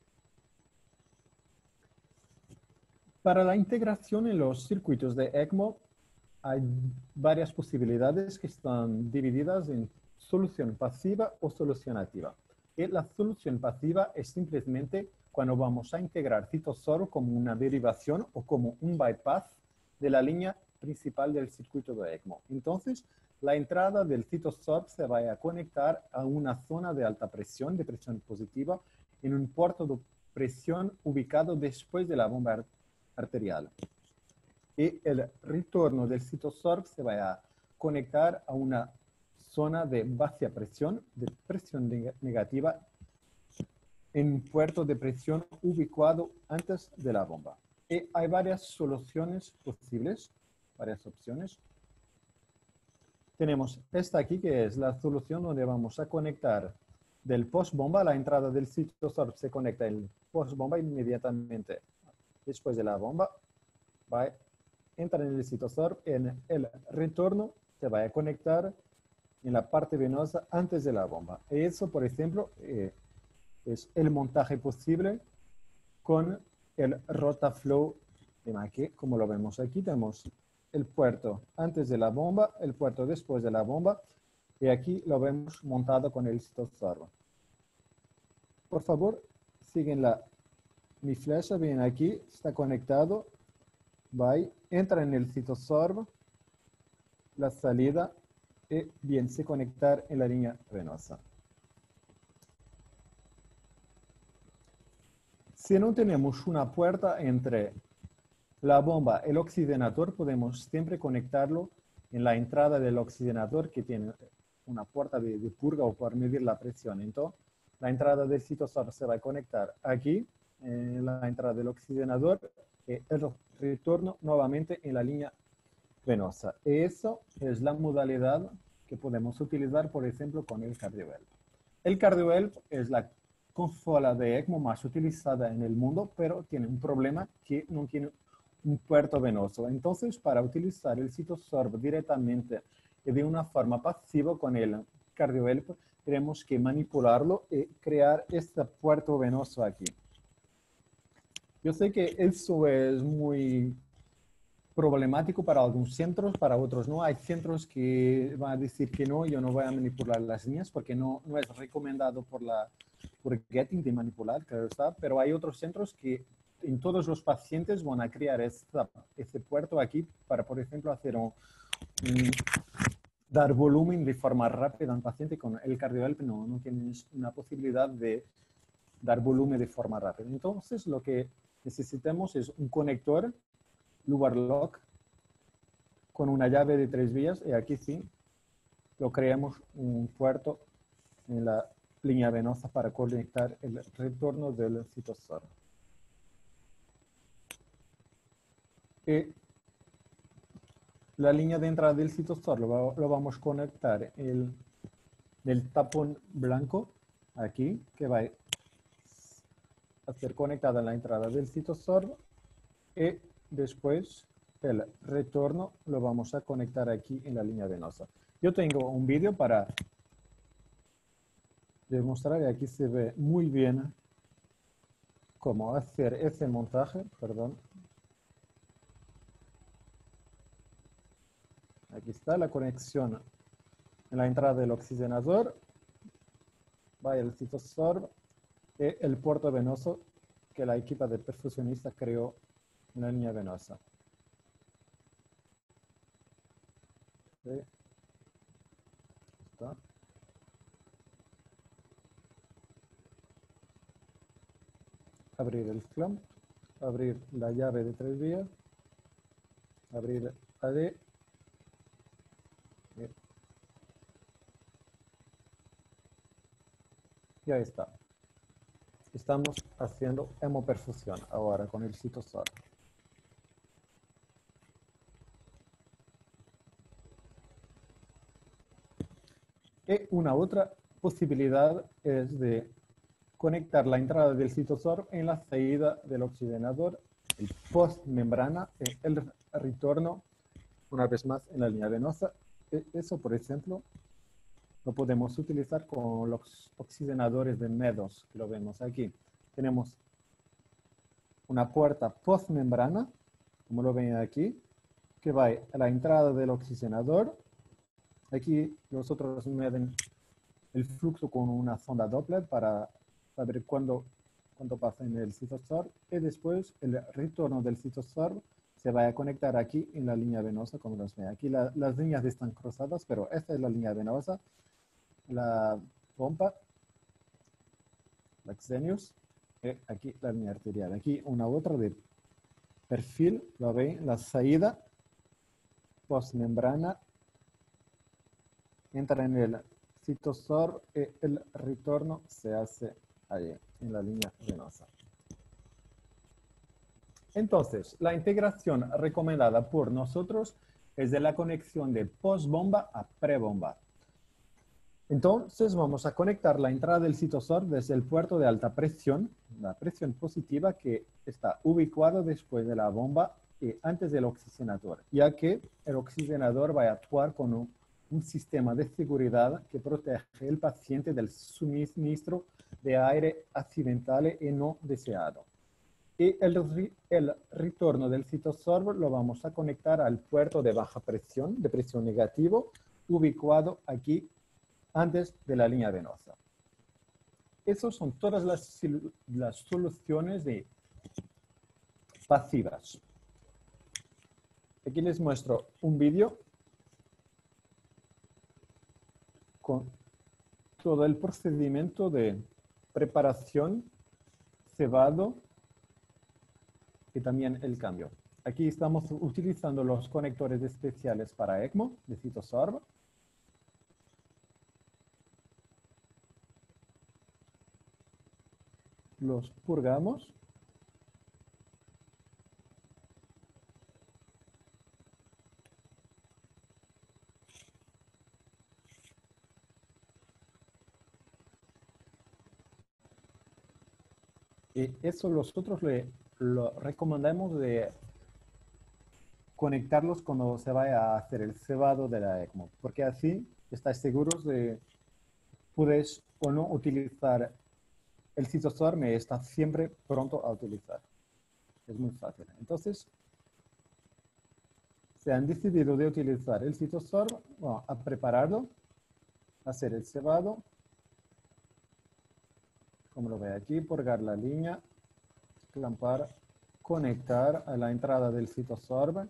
Para la integración en los circuitos de ECMO hay varias posibilidades que están divididas en solución pasiva o solución activa. Y la solución pasiva es simplemente cuando vamos a integrar CytoSorb como una derivación o como un bypass de la línea principal del circuito de ECMO. Entonces, la entrada del CytoSorb se va a conectar a una zona de alta presión, de presión positiva, en un puerto de presión ubicado después de la bomba arterial. Y el retorno del CytoSorb se va a conectar a una zona de baja presión, de presión negativa, en un puerto de presión ubicado antes de la bomba. Y hay varias soluciones posibles, varias opciones. Tenemos esta aquí, que es la solución donde vamos a conectar del post-bomba. La entrada del CytoSorb se conecta el post-bomba inmediatamente después de la bomba. Va a entrar en el CytoSorb. En el retorno se va a conectar en la parte venosa antes de la bomba. Eso, por ejemplo, es el montaje posible con el Rotaflow Aquí, como lo vemos aquí, tenemos el puerto antes de la bomba, el puerto después de la bomba, y aquí lo vemos montado con el CytoSorb. Por favor, siguen mi flecha, bien aquí, está conectado, va, entra en el CytoSorb, la salida, y bien, se conectar en la línea venosa. Si no tenemos una puerta entre la bomba y el oxigenador, podemos siempre conectarlo en la entrada del oxigenador, que tiene una puerta de purga o para medir la presión. Entonces, la entrada del CytoSorb se va a conectar aquí, en la entrada del oxigenador, y el retorno nuevamente en la línea venosa. Eso es la modalidad que podemos utilizar, por ejemplo, con el CardioHelp. El CardioHelp es la consola de ECMO más utilizada en el mundo, pero tiene un problema que no tiene un puerto venoso. Entonces, para utilizar el CytoSorb directamente y de una forma pasiva con el CardioHelp, tenemos que manipularlo y crear este puerto venoso aquí. Yo sé que eso es muy problemático para algunos centros, para otros no. Hay centros que van a decir que no, yo no voy a manipular las líneas porque no es recomendado por Getting de manipular, claro está, pero hay otros centros que en todos los pacientes van a crear este puerto aquí para, por ejemplo, hacer dar volumen de forma rápida a un paciente. Con el CardioHelp no tienes una posibilidad de dar volumen de forma rápida. Entonces, lo que necesitamos es un conector Lubar Lock con una llave de 3 vías, y aquí sí lo creamos un puerto en la línea venosa para conectar el retorno del CytoSorb. La línea de entrada del CytoSorb lo vamos a conectar el tapón blanco aquí, que va a ser conectada a la entrada del CytoSorb, y después el retorno lo vamos a conectar aquí en la línea venosa. Yo tengo un vídeo para demostrar, y aquí se ve muy bien cómo hacer ese montaje. Perdón. Aquí está la conexión en la entrada del oxigenador, va el CytoSorb y el puerto venoso que la equipa de perfusionista creó en la línea venosa. ¿Sí? Está. Abrir el clamp, abrir la llave de 3 vías, abrir AD. Y ahí está. Estamos haciendo hemoperfusión ahora con el CytoSorb. Y una otra posibilidad es de conectar la entrada del CytoSorb en la salida del oxigenador, el postmembrana, el retorno, una vez más, en la línea venosa. Eso, por ejemplo, lo podemos utilizar con los oxigenadores de MED2, que lo vemos aquí. Tenemos una puerta postmembrana, como lo ven aquí, que va a la entrada del oxigenador. Aquí nosotros miden el flujo con una sonda Doppler para saber cuándo pasa en el CytoSorb, y después el retorno del CytoSorb se va a conectar aquí en la línea venosa, como los ven. Aquí las líneas están cruzadas, pero esta es la línea venosa, la pompa, la Xenius, y aquí la línea arterial. Aquí una otra de perfil, lo ven, la salida postmembrana, entra en el CytoSorb y el retorno se hace ahí, en la línea venosa. Entonces, la integración recomendada por nosotros es de la conexión de postbomba a prebomba. Entonces, vamos a conectar la entrada del CytoSorb desde el puerto de alta presión, la presión positiva que está ubicado después de la bomba y antes del oxigenador, ya que el oxigenador va a actuar con un sistema de seguridad que protege al paciente del suministro de aire accidental y no deseado. Y el retorno del CytoSorb lo vamos a conectar al puerto de baja presión, de presión negativo, ubicado aquí antes de la línea venosa. Esas son todas las soluciones pasivas. Aquí les muestro un vídeo con todo el procedimiento de preparación, cebado y también el cambio. Aquí estamos utilizando los conectores especiales para ECMO de CytoSorb. Los purgamos. Y eso nosotros lo recomendamos de conectarlos cuando se vaya a hacer el cebado de la ECMO, porque así estáis seguros de puedes o no utilizar el CytoSorb, está siempre pronto a utilizar. Es muy fácil. Entonces, se han decidido de utilizar el CytoSorb, bueno, a prepararlo, hacer el cebado, como lo ve aquí, purgar la línea, clampar, conectar a la entrada del CytoSorb,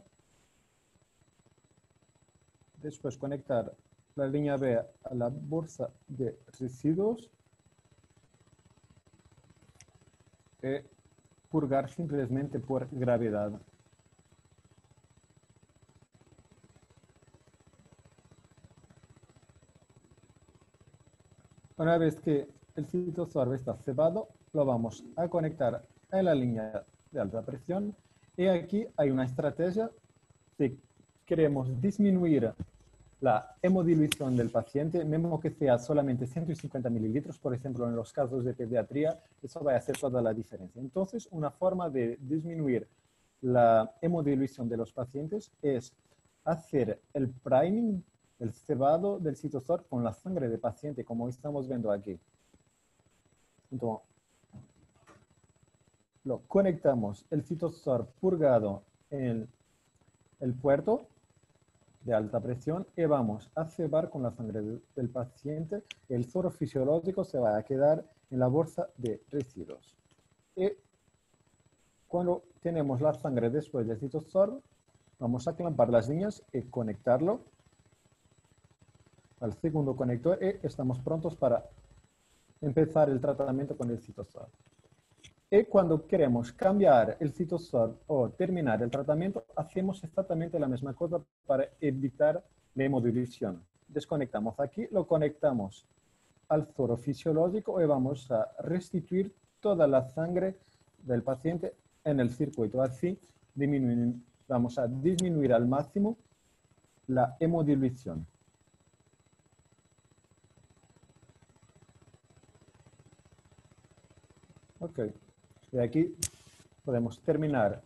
después conectar la línea B a la bolsa de residuos y purgar simplemente por gravedad. Una vez que el CytoSorb está cebado, lo vamos a conectar a la línea de alta presión. Y aquí hay una estrategia. Si queremos disminuir la hemodilución del paciente, mismo que sea solamente 150 mililitros, por ejemplo, en los casos de pediatría, eso va a hacer toda la diferencia. Entonces, una forma de disminuir la hemodilución de los pacientes es hacer el priming, el cebado del CytoSorb con la sangre del paciente, como estamos viendo aquí. Entonces, lo conectamos el CytoSorb purgado en el puerto de alta presión y vamos a cebar con la sangre del paciente. El suero fisiológico se va a quedar en la bolsa de residuos. Y cuando tenemos la sangre después del CytoSorb, vamos a clampar las líneas y conectarlo al segundo conector y estamos prontos para empezar el tratamiento con el CytoSorb. Y cuando queremos cambiar el CytoSorb o terminar el tratamiento, hacemos exactamente la misma cosa para evitar la hemodilución. Desconectamos aquí, lo conectamos al suero fisiológico y vamos a restituir toda la sangre del paciente en el circuito. Así vamos a disminuir al máximo la hemodilución. Ok. De aquí podemos terminar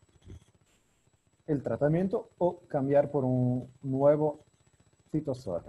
el tratamiento o cambiar por un nuevo CytoSorb.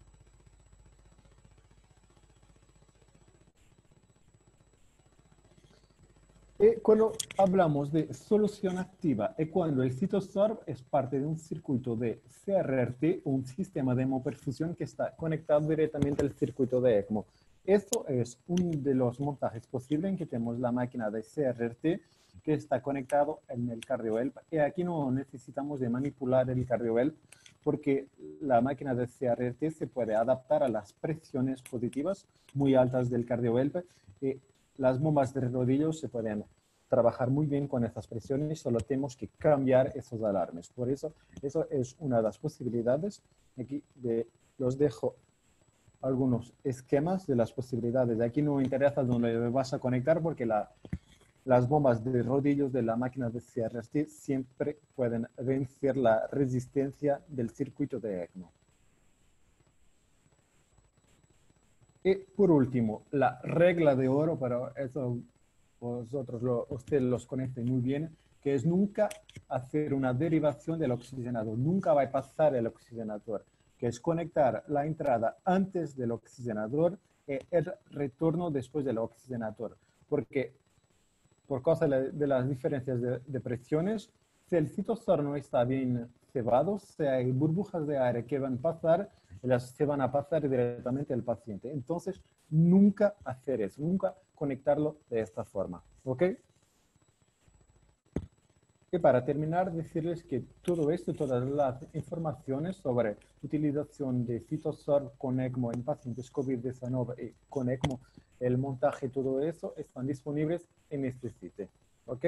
Y cuando hablamos de solución activa y cuando el CytoSorb es parte de un circuito de CRRT, un sistema de hemoperfusión que está conectado directamente al circuito de ECMO. Esto es uno de los montajes posibles en que tenemos la máquina de CRRT que está conectado en el CardioHelp. Y aquí no necesitamos de manipular el CardioHelp porque la máquina de CRRT se puede adaptar a las presiones positivas muy altas del CardioHelp. Y las bombas de rodillos se pueden trabajar muy bien con estas presiones, solo tenemos que cambiar esos alarmes. Por eso, eso es una de las posibilidades. Aquí los dejo algunos esquemas de las posibilidades. Aquí no me interesa dónde vas a conectar porque las bombas de rodillos de la máquina de CRRT siempre pueden vencer la resistencia del circuito de ECMO. Y por último, la regla de oro, pero eso ustedes los conocen muy bien, que es nunca hacer una derivación del oxigenador. Nunca va a pasar el oxigenador, que es conectar la entrada antes del oxigenador y el retorno después del oxigenador. Porque por causa de las diferencias de presiones. Si el CITOSOR no está bien cebado, si hay burbujas de aire que van a pasar, se van a pasar directamente al paciente. Entonces, nunca hacer eso, nunca conectarlo de esta forma. ¿Ok? Y para terminar, decirles que todo esto, todas las informaciones sobre utilización de CITOSOR con ECMO en pacientes COVID-19 y con ECMO, el montaje, todo eso, están disponibles en este sitio. ¿Ok?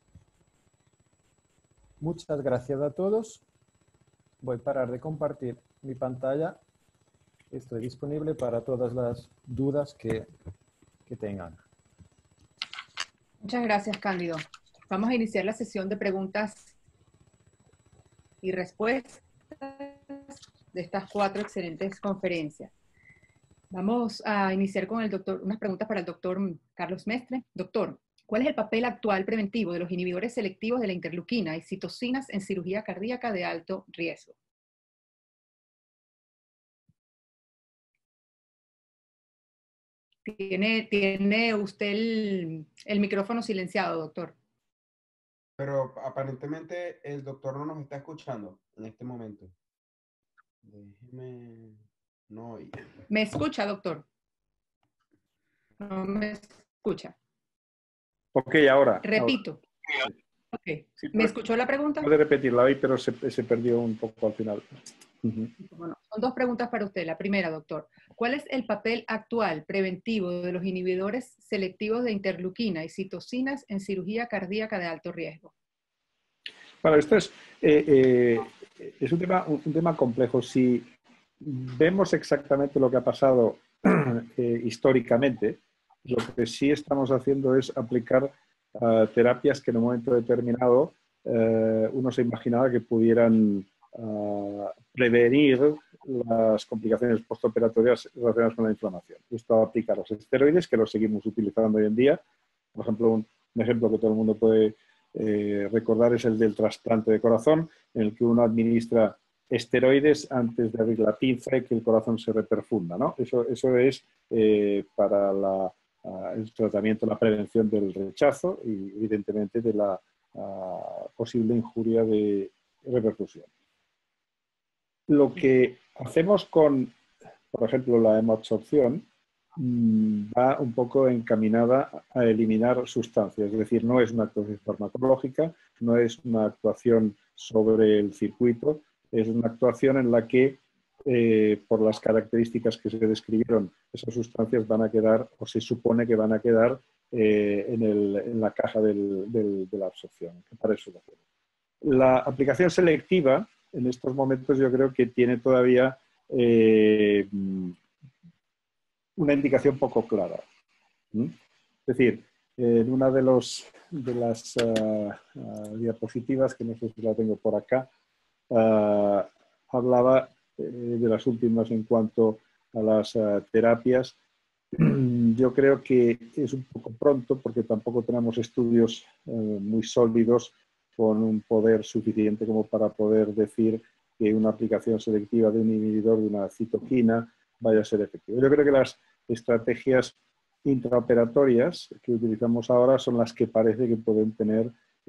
Muchas gracias a todos. Voy a parar de compartir mi pantalla. Estoy disponible para todas las dudas que tengan. Muchas gracias, Cándido. Vamos a iniciar la sesión de preguntas y respuestas de estas 4 excelentes conferencias. Vamos a iniciar con unas preguntas para el doctor Carlos Mestre. Doctor, ¿cuál es el papel actual preventivo de los inhibidores selectivos de la interleuquina y citocinas en cirugía cardíaca de alto riesgo? Tiene usted el micrófono silenciado, doctor. Pero aparentemente el doctor no nos está escuchando en este momento. Déjeme... No oír. ¿Me escucha, doctor? No me escucha. Ok, ahora. Repito. Ahora. Okay. Sí, ¿Me escuchó la pregunta? Puede repetirla hoy, pero se perdió un poco al final. Bueno, son 2 preguntas para usted. La primera, doctor. ¿Cuál es el papel actual preventivo de los inhibidores selectivos de interleuquina y citocinas en cirugía cardíaca de alto riesgo? Bueno, esto es un tema complejo. Si vemos exactamente lo que ha pasado históricamente, lo que sí estamos haciendo es aplicar terapias que en un momento determinado uno se imaginaba que pudieran prevenir las complicaciones postoperatorias relacionadas con la inflamación. Esto aplica a los esteroides, que los seguimos utilizando hoy en día. Por ejemplo, un ejemplo que todo el mundo puede recordar es el del trasplante de corazón, en el que uno administra esteroides antes de abrir la pinza y que el corazón se reperfunda, ¿no? Eso es para el tratamiento, la prevención del rechazo y evidentemente de la posible injuria de repercusión. Lo que hacemos con, por ejemplo, la hemoabsorción va un poco encaminada a eliminar sustancias, es decir, no es una actuación farmacológica, no es una actuación sobre el circuito, es una actuación en la que, por las características que se describieron, esas sustancias van a quedar, o se supone que van a quedar, en la caja de la absorción. Para eso lo hacemos. La aplicación selectiva, en estos momentos, yo creo que tiene todavía una indicación poco clara. Es decir, en una de las diapositivas, que no sé si la tengo por acá, hablaba de las últimas en cuanto a las terapias. Yo creo que es un poco pronto porque tampoco tenemos estudios muy sólidos con un poder suficiente como para poder decir que una aplicación selectiva de un inhibidor de una citoquina vaya a ser efectiva. Yo creo que las estrategias intraoperatorias que utilizamos ahora son las que parece que pueden tener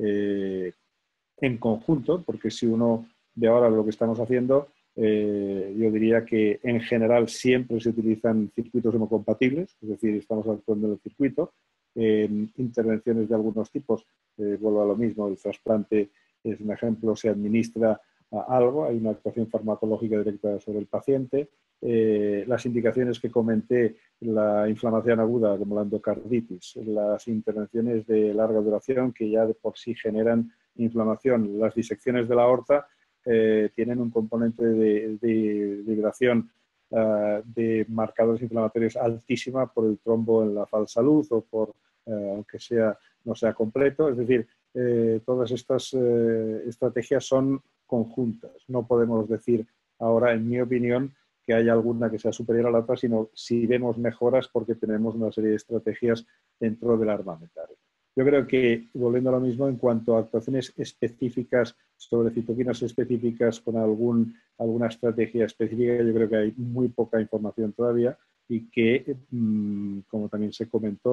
en conjunto, porque si uno ve ahora lo que estamos haciendo, yo diría que en general siempre se utilizan circuitos hemocompatibles, es decir, estamos actuando en el circuito. Intervenciones de algunos tipos, vuelvo a lo mismo, el trasplante es un ejemplo, se administra algo, hay una actuación farmacológica directa sobre el paciente. Las indicaciones que comenté, la inflamación aguda como la endocarditis, las intervenciones de larga duración que ya de por sí generan inflamación, las disecciones de la aorta tienen un componente de vibración de marcadores inflamatorios altísima por el trombo en la falsa luz o por, aunque no sea completo. Es decir, todas estas estrategias son conjuntas. No podemos decir ahora, en mi opinión, que haya alguna que sea superior a la otra, sino si vemos mejoras porque tenemos una serie de estrategias dentro del armamentario. Yo creo que, volviendo a lo mismo, en cuanto a actuaciones específicas sobre citoquinas específicas con alguna estrategia específica, yo creo que hay muy poca información todavía y que, como también se comentó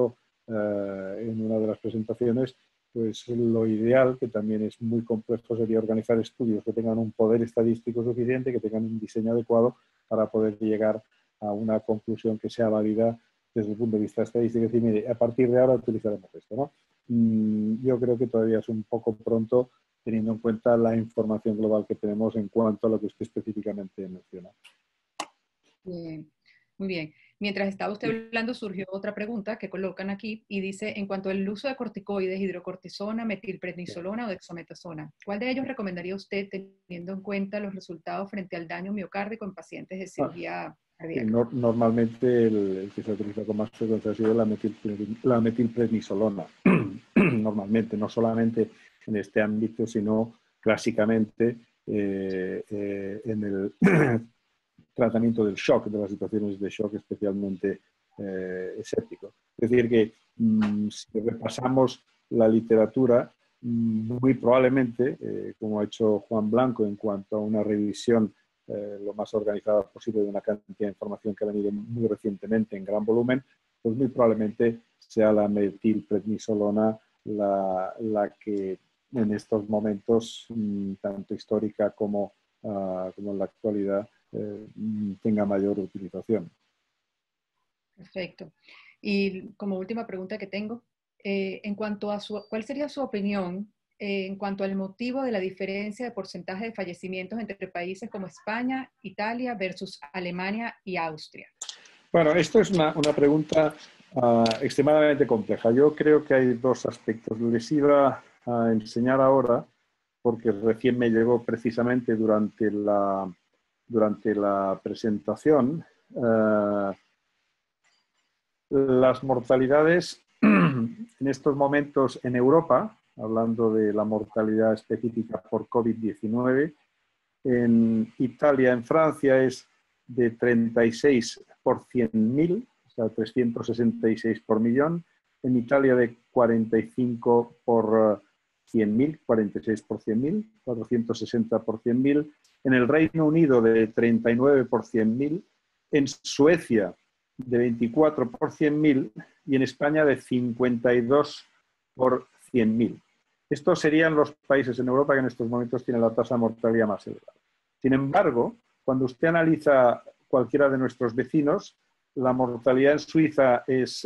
en una de las presentaciones, pues lo ideal, que también es muy complejo, sería organizar estudios que tengan un poder estadístico suficiente, que tengan un diseño adecuado para poder llegar a una conclusión que sea válida desde el punto de vista estadístico. Es decir, mire, a partir de ahora utilizaremos esto, ¿no? Yo creo que todavía es un poco pronto, teniendo en cuenta la información global que tenemos en cuanto a lo que usted específicamente menciona. Bien, muy bien. Mientras estaba usted hablando, surgió otra pregunta que colocan aquí y dice, en cuanto al uso de corticoides, hidrocortisona, metilprednisolona o dexametasona, ¿cuál de ellos recomendaría usted teniendo en cuenta los resultados frente al daño miocárdico en pacientes de cirugía cardíaca? Normalmente el que se utiliza con más frecuencia ha sido la metilprednisolona. Normalmente, no solamente en este ámbito, sino clásicamente en el tratamiento del shock, de las situaciones de shock especialmente escéptico. Es decir, que si repasamos la literatura, muy probablemente, como ha hecho Juan Blanco en cuanto a una revisión lo más organizada posible de una cantidad de información que ha venido muy recientemente en gran volumen, pues muy probablemente sea la metilprednisolona la que en estos momentos, tanto histórica como en la actualidad, tenga mayor utilización. Perfecto. Y como última pregunta que tengo, en cuanto a ¿cuál sería su opinión en cuanto al motivo de la diferencia de porcentaje de fallecimientos entre países como España, Italia versus Alemania y Austria? Bueno, esto es una pregunta extremadamente compleja. Yo creo que hay dos aspectos. Les iba a enseñar ahora, porque recién me llegó precisamente durante la presentación, las mortalidades en estos momentos en Europa, hablando de la mortalidad específica por COVID-19, en Italia, en Francia es de 36 por 100.000, o sea, 366 por millón. En Italia de 45 por 100.000, 46 por 100.000, 460 por 100.000. En el Reino Unido de 39 por 100.000. En Suecia de 24 por 100.000 y en España de 52 por 100.000. Estos serían los países en Europa que en estos momentos tienen la tasa de mortalidad más elevada. Sin embargo, cuando usted analiza cualquiera de nuestros vecinos, la mortalidad en Suiza es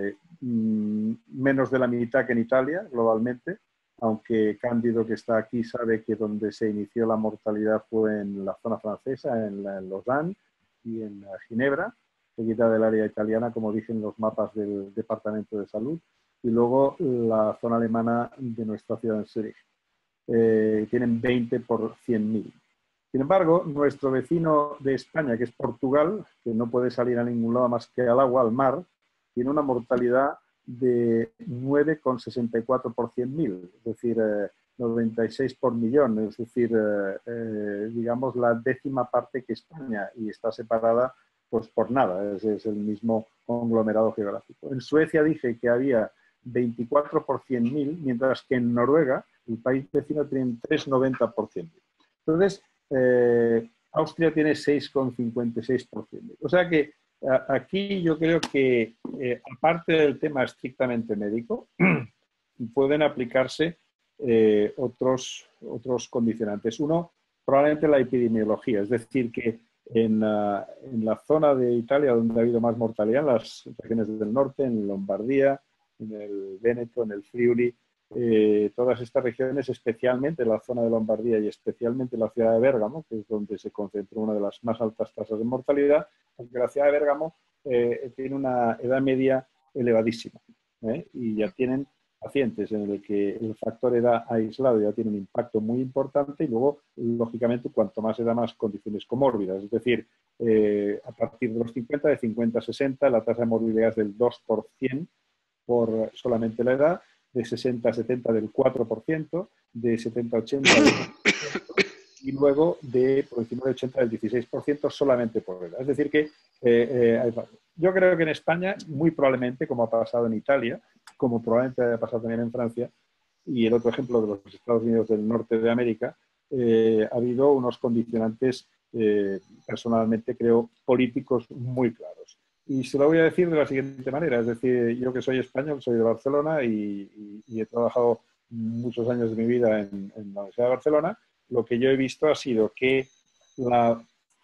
menos de la mitad que en Italia, globalmente, aunque Cándido, que está aquí, sabe que donde se inició la mortalidad fue en la zona francesa, en Lausanne y en Ginebra, seguida del área italiana, como dicen los mapas del Departamento de Salud, y luego la zona alemana de nuestra ciudad en Zurich. Tienen 20 por 100.000. Sin embargo, nuestro vecino de España, que es Portugal, que no puede salir a ningún lado más que al agua, al mar, tiene una mortalidad de 9,64 por 100.000, es decir, 96 por millón, es decir, digamos la décima parte que España, y está separada pues por nada, es el mismo conglomerado geográfico. En Suecia dije que había 24 por 100.000, mientras que en Noruega, el país vecino, tienen 3,90 por 100.000. Entonces, Austria tiene 6,56 por 100.000. O sea que aquí yo creo que, aparte del tema estrictamente médico, pueden aplicarse otros condicionantes. Uno, probablemente la epidemiología, es decir, que en la zona de Italia donde ha habido más mortalidad, en las regiones del norte, en Lombardía, en el Véneto, en el Friuli, todas estas regiones, especialmente la zona de Lombardía y especialmente la ciudad de Bérgamo, que es donde se concentró una de las más altas tasas de mortalidad, porque la ciudad de Bérgamo tiene una edad media elevadísima, y ya tienen pacientes en el que el factor edad aislado ya tiene un impacto muy importante, y luego, lógicamente, cuanto más edad, más condiciones comórbidas. Es decir, a partir de los 50, de 50 a 60, la tasa de morbilidad es del 2% por solamente la edad, de 60 a 70 del 4%, de 70 a 80 del 10%, y luego de por encima de 80 del 16% solamente por edad. Es decir que yo creo que en España, muy probablemente, como ha pasado en Italia, como probablemente haya pasado también en Francia, y el otro ejemplo de los Estados Unidos del norte de América, ha habido unos condicionantes, personalmente creo, políticos muy claros. Y se lo voy a decir de la siguiente manera, es decir, yo que soy español, soy de Barcelona y he trabajado muchos años de mi vida en la Universidad de Barcelona. Lo que yo he visto ha sido que a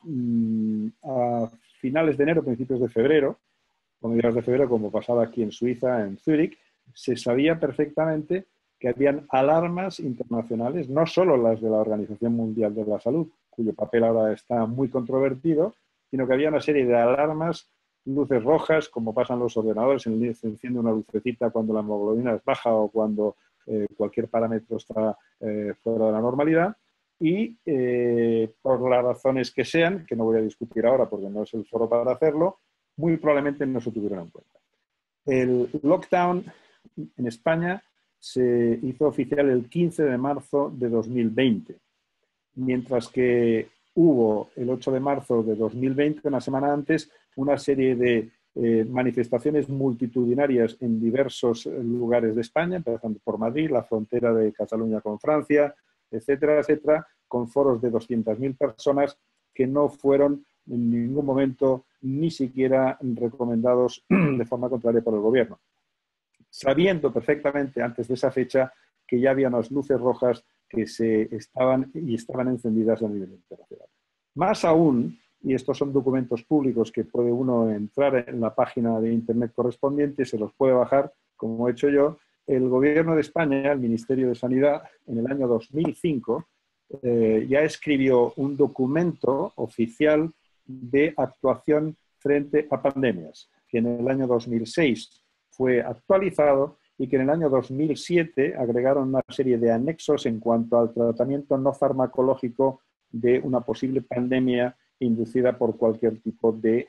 finales de enero, principios de febrero, o mediados de febrero, como pasaba aquí en Suiza, en Zúrich, se sabía perfectamente que habían alarmas internacionales, no solo las de la Organización Mundial de la Salud, cuyo papel ahora está muy controvertido, sino que había una serie de alarmas, luces rojas, como pasan los ordenadores, se enciende una lucecita cuando la hemoglobina es baja o cuando cualquier parámetro está fuera de la normalidad, y por las razones que sean, que no voy a discutir ahora porque no es el foro para hacerlo, muy probablemente no se tuvieron en cuenta. El lockdown en España se hizo oficial el 15 de marzo de 2020, mientras que hubo el 8 de marzo de 2020, una semana antes, una serie de manifestaciones multitudinarias en diversos lugares de España, empezando por Madrid, la frontera de Cataluña con Francia, etcétera, etcétera, con foros de 200.000 personas que no fueron en ningún momento ni siquiera recomendados de forma contraria por el gobierno, sabiendo perfectamente antes de esa fecha que ya había unas luces rojas que estaban encendidas a nivel internacional. Más aún, y estos son documentos públicos que puede uno entrar en la página de internet correspondiente, se los puede bajar, como he hecho yo, el gobierno de España, el Ministerio de Sanidad, en el año 2005, ya escribió un documento oficial de actuación frente a pandemias, que en el año 2006 fue actualizado y que en el año 2007 agregaron una serie de anexos en cuanto al tratamiento no farmacológico de una posible pandemia inducida por cualquier tipo de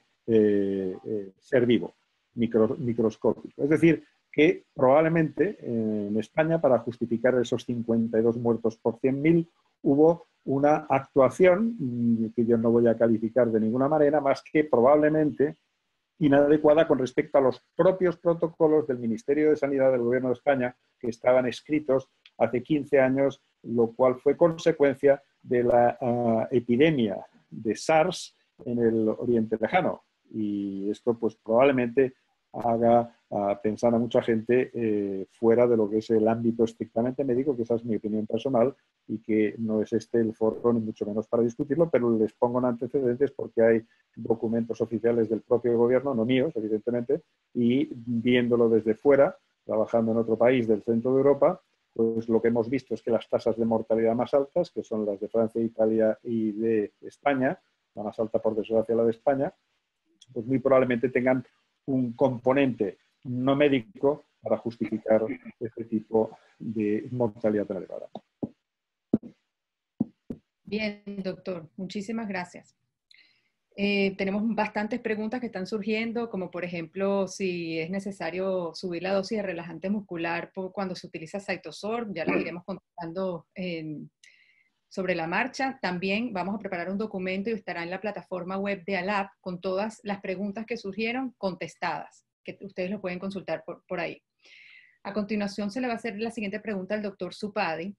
ser vivo, microscópico. Es decir, que probablemente en España, para justificar esos 52 muertos por 100.000, hubo una actuación que yo no voy a calificar de ninguna manera, más que probablemente inadecuada con respecto a los propios protocolos del Ministerio de Sanidad del Gobierno de España, que estaban escritos hace 15 años, lo cual fue consecuencia de la epidemia de SARS en el Oriente Lejano. Y esto pues probablemente haga pensar a mucha gente fuera de lo que es el ámbito estrictamente médico, que esa es mi opinión personal y que no es este el foro ni mucho menos para discutirlo, pero les pongo en antecedentes porque hay documentos oficiales del propio gobierno, no míos, evidentemente, y viéndolo desde fuera, trabajando en otro país del centro de Europa, pues lo que hemos visto es que las tasas de mortalidad más altas, que son las de Francia, Italia y de España, la más alta por desgracia la de España, pues muy probablemente tengan un componente no médico para justificar este tipo de mortalidad tan elevada. Bien, doctor, muchísimas gracias. Tenemos bastantes preguntas que están surgiendo, como por ejemplo, si es necesario subir la dosis de relajante muscular cuando se utiliza Cytosorb, ya las iremos contestando sobre la marcha. También vamos a preparar un documento y estará en la plataforma web de ALAP con todas las preguntas que surgieron contestadas, que ustedes lo pueden consultar por ahí. A continuación se le va a hacer la siguiente pregunta al doctor Supadi.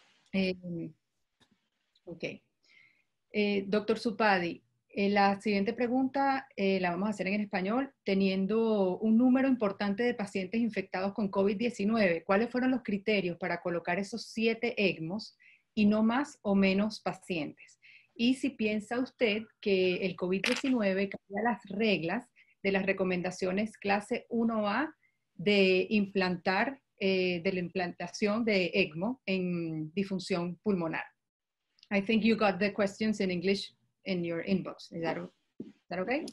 Doctor Supadi, la siguiente pregunta la vamos a hacer en español. Teniendo un número importante de pacientes infectados con COVID-19, ¿cuáles fueron los criterios para colocar esos 7 ECMOs y no más o menos pacientes? Y si piensa usted que el COVID-19 cambia las reglas de las recomendaciones clase 1A de implantar, de la implantación de ECMO en disfunción pulmonar. I think you got the questions in English in your inbox. Is that okay?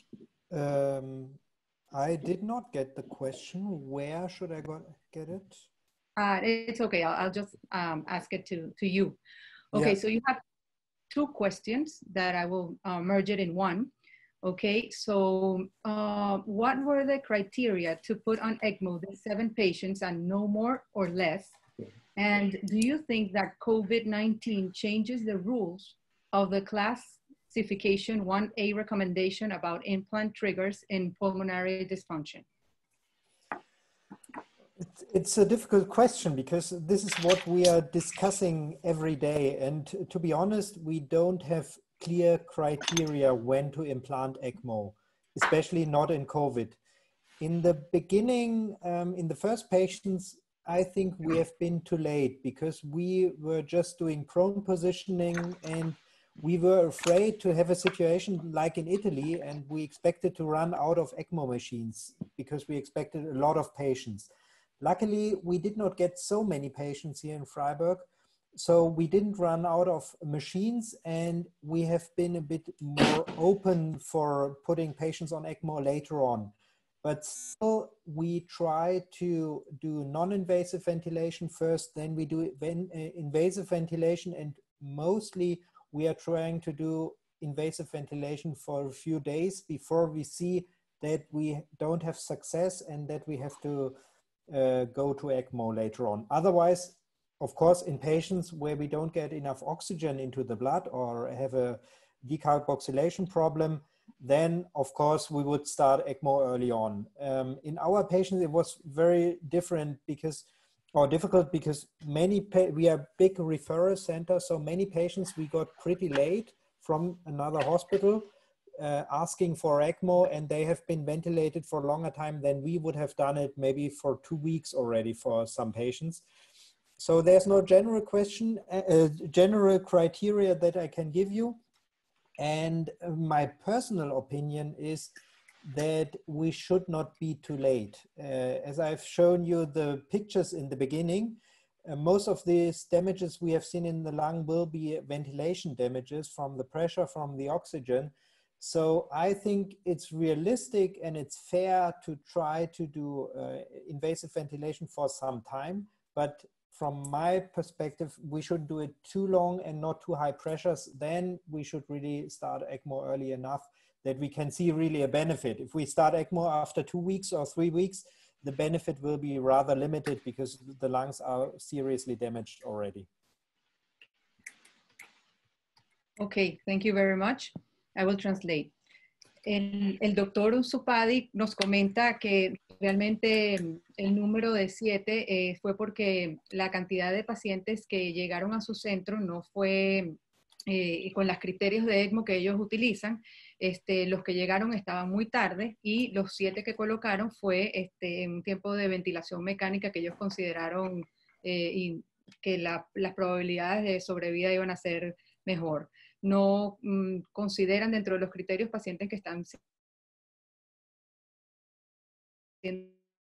I did not get the question. Where should I get it? It's okay. I'll just ask it to you. Okay, yeah. So you have 2 questions that I will merge it in one. Okay, so what were the criteria to put on ECMO the 7 patients and no more or less? And do you think that COVID-19 changes the rules of the classification 1A recommendation about implant triggers in pulmonary dysfunction? It's a difficult question because this is what we are discussing every day. And to be honest, we don't have clear criteria when to implant ECMO. especially not in COVID. In the beginning, in the first patients, I think we have been too late because we were just doing prone positioning and we were afraid to have a situation like in Italy, and we expected to run out of ECMO machines because we expected a lot of patients. Luckily, we did not get so many patients here in Freiburg, so we didn't run out of machines, and we have been a bit more open for putting patients on ECMO later on. But still, we try to do non-invasive ventilation first, then we do invasive ventilation, and mostly we are trying to do invasive ventilation for a few days before we see that we don't have success and that we have to go to ECMO later on. Otherwise, of course, in patients where we don't get enough oxygen into the blood or have a decarboxylation problem, then of course we would start ECMO early on. In our patients, it was very different because, or difficult because we are big referral center, so many patients we got pretty late from another hospital asking for ECMO, and they have been ventilated for a longer time than we would have done it maybe for 2 weeks already for some patients. So there's no general question, general criteria that I can give you. And my personal opinion is that we should not be too late. As I've shown you the pictures in the beginning, most of these damages we have seen in the lung will be ventilation damages from the pressure from the oxygen. So I think it's realistic and it's fair to try to do invasive ventilation for some time, but from my perspective, we shouldn't do it too long and not too high pressures. Then we should really start ECMO early enough that we can see really a benefit. If we start ECMO after 2 weeks or 3 weeks, the benefit will be rather limited because the lungs are seriously damaged already. Okay, thank you very much. I will translate. El doctor Unsupadi nos comenta que realmente el número de 7 fue porque la cantidad de pacientes que llegaron a su centro no fue con los criterios de ECMO que ellos utilizan. Los que llegaron estaban muy tarde y los 7 que colocaron fue en un tiempo de ventilación mecánica que ellos consideraron y que las probabilidades de sobrevida iban a ser mejor. No consideran dentro de los criterios pacientes que están siendo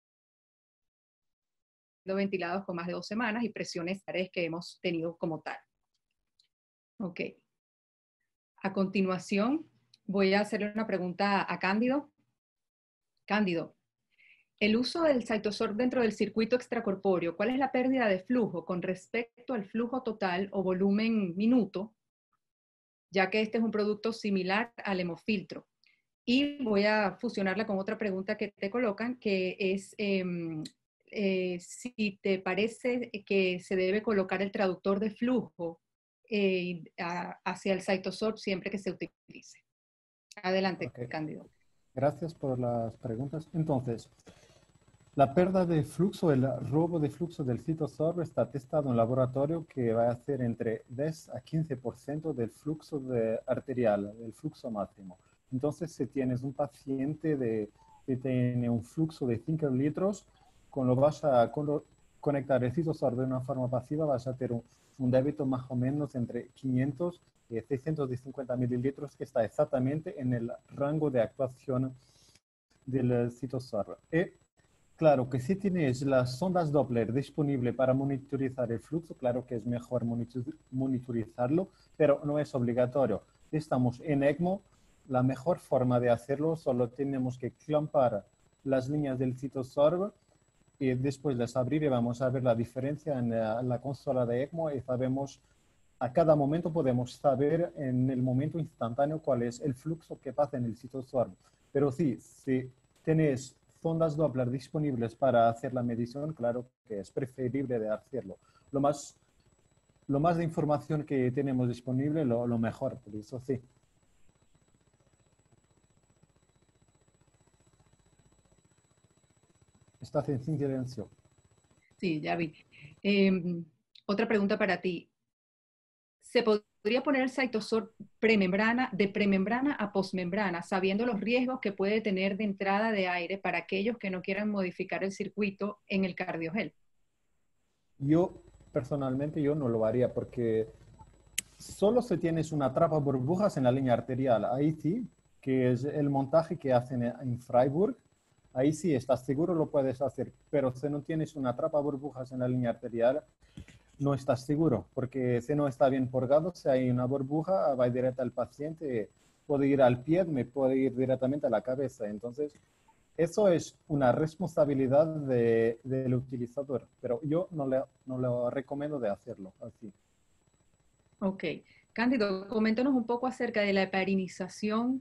ventilados con más de 2 semanas y presiones que hemos tenido como tal. Ok. A continuación, voy a hacerle una pregunta a Cándido. Cándido, el uso del CytoSorb dentro del circuito extracorpóreo, ¿cuál es la pérdida de flujo con respecto al flujo total o volumen minuto? Ya que este es un producto similar al hemofiltro. Y voy a fusionarla con otra pregunta que te colocan, que es si te parece que se debe colocar el traductor de flujo hacia el CytoSorb siempre que se utilice. Adelante, okay. Cándido. Gracias por las preguntas. Entonces, la pérdida de flujo, el robo de flujo del CytoSorb está testado en laboratorio que va a ser entre 10 a 15% del flujo arterial, del flujo máximo. Entonces, si tienes un paciente que tiene un flujo de 5 litros, cuando vas a conectar el CytoSorb de una forma pasiva, vas a tener un débito más o menos entre 500 y 650 mililitros, que está exactamente en el rango de actuación del CytoSorb. Claro que si tienes las sondas Doppler disponibles para monitorizar el flujo, claro que es mejor monitorizarlo, pero no es obligatorio. Si estamos en ECMO, la mejor forma de hacerlo solo tenemos que clampar las líneas del CytoSorb y después las abrir y vamos a ver la diferencia en la consola de ECMO y sabemos, a cada momento podemos saber en el momento instantáneo cuál es el flujo que pasa en el CytoSorb. Pero sí, si tenéis sondas Doppler disponibles para hacer la medición, claro que es preferible de hacerlo. Lo más de información que tenemos disponible, lo mejor, por eso sí. Estás en silencio. Sí, ya vi. Otra pregunta para ti. ¿Se podría podría poner el CytoSorb de premembrana a posmembrana, sabiendo los riesgos que puede tener de entrada de aire para aquellos que no quieran modificar el circuito en el cardiogel? Yo, personalmente, yo no lo haría porque solo si tienes una trapa burbujas en la línea arterial, ahí sí, que es el montaje que hacen en Freiburg, ahí sí, estás seguro lo puedes hacer, pero si no tienes una trapa burbujas en la línea arterial, no estás seguro, porque si no está bien purgado, si hay una burbuja, va directa al paciente, puede ir al pie, me puede ir directamente a la cabeza. Entonces, eso es una responsabilidad del utilizador, pero yo no le recomiendo de hacerlo así. Ok. Cándido, coméntanos un poco acerca de la heparinización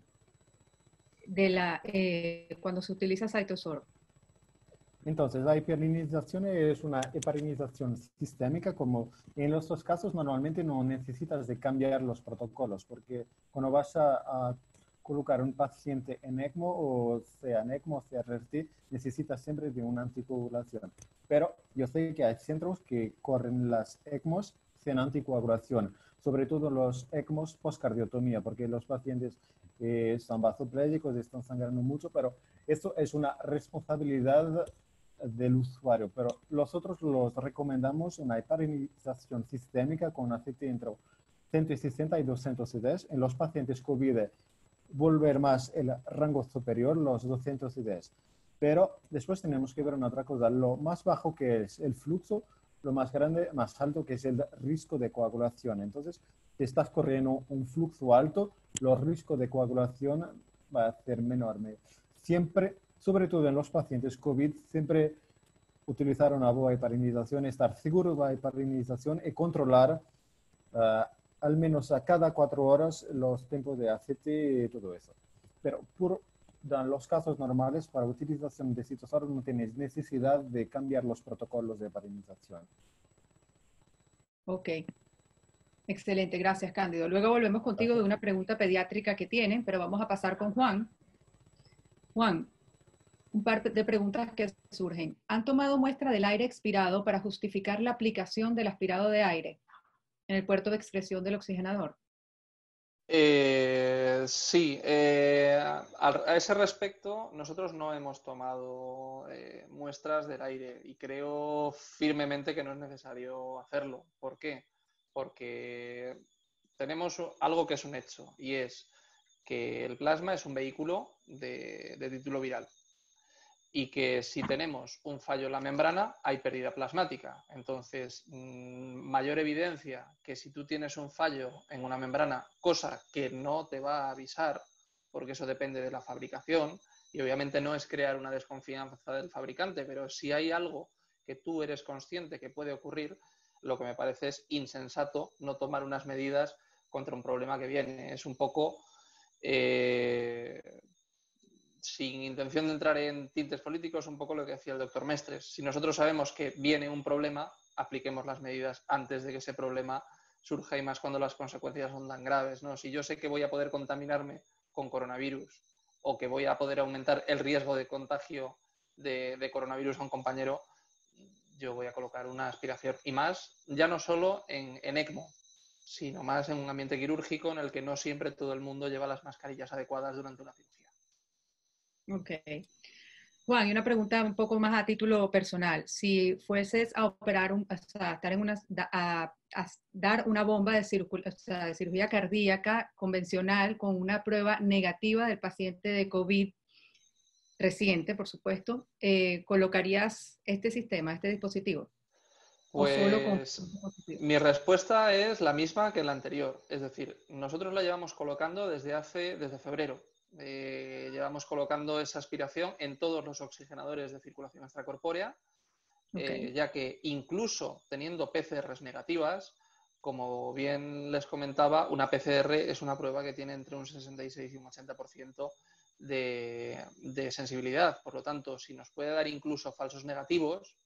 cuando se utiliza CytoSorb. Entonces, la heparinización es una heparinización sistémica, como en los dos casos normalmente no necesitas de cambiar los protocolos, porque cuando vas a colocar un paciente en ECMO, o sea en ECMO o sea RRT, necesitas siempre de una anticoagulación. Pero yo sé que hay centros que corren las ECMOs sin anticoagulación, sobre todo los ECMOs postcardiotomía, porque los pacientes están vasoplégicos, están sangrando mucho, pero eso es una responsabilidad del usuario, pero nosotros los recomendamos una heparinización sistémica con aceite entre 160 y 200 IDs. En los pacientes COVID, volver más el rango superior, los 200 IDs. Pero después tenemos que ver una otra cosa, lo más bajo que es el flujo, lo más grande, más alto que es el riesgo de coagulación. Entonces, si estás corriendo un flujo alto, los riesgos de coagulación va a ser menor. Siempre, sobre todo en los pacientes COVID, siempre utilizar una buena heparinización, estar seguro de la heparinización y controlar al menos a cada 4 horas los tiempos de aceite y todo eso. Pero en los casos normales, para utilización de CytoSorb no tienes necesidad de cambiar los protocolos de heparinización. Ok. Excelente, gracias Cándido. Luego volvemos contigo de una pregunta pediátrica que tienen, pero vamos a pasar con Juan. Juan, un par de preguntas que surgen. ¿Han tomado muestra del aire expirado para justificar la aplicación del aspirado de aire en el puerto de excreción del oxigenador? Sí, a ese respecto nosotros no hemos tomado muestras del aire y creo firmemente que no es necesario hacerlo. ¿Por qué? Porque tenemos algo que es un hecho y es que el plasma es un vehículo de título viral y que si tenemos un fallo en la membrana hay pérdida plasmática. Entonces, mayor evidencia que si tú tienes un fallo en una membrana, cosa que no te va a avisar, porque eso depende de la fabricación, y obviamente no es crear una desconfianza del fabricante, pero si hay algo que tú eres consciente que puede ocurrir, lo que me parece es insensato no tomar unas medidas contra un problema que viene. Es un poco... sin intención de entrar en tintes políticos, un poco lo que decía el doctor Mestres. Si nosotros sabemos que viene un problema, apliquemos las medidas antes de que ese problema surja y más cuando las consecuencias son tan graves, ¿no? Si yo sé que voy a poder contaminarme con coronavirus o que voy a poder aumentar el riesgo de contagio de coronavirus a un compañero, yo voy a colocar una aspiración. Y más, ya no solo en ECMO, sino más en un ambiente quirúrgico en el que no siempre todo el mundo lleva las mascarillas adecuadas durante una cirugía. Ok. Juan, y una pregunta un poco más a título personal. Si fueses a operar, a dar una bomba de cirugía cardíaca convencional con una prueba negativa del paciente de COVID reciente, por supuesto, ¿colocarías este sistema, este dispositivo? ¿O solo con mi respuesta es la misma que la anterior. Es decir, nosotros la llevamos colocando desde febrero. Llevamos colocando esa aspiración en todos los oxigenadores de circulación extracorpórea, ya que incluso teniendo PCRs negativas, como bien les comentaba, una PCR es una prueba que tiene entre un 66 y un 80% de sensibilidad. Por lo tanto, si nos puede dar incluso falsos negativos,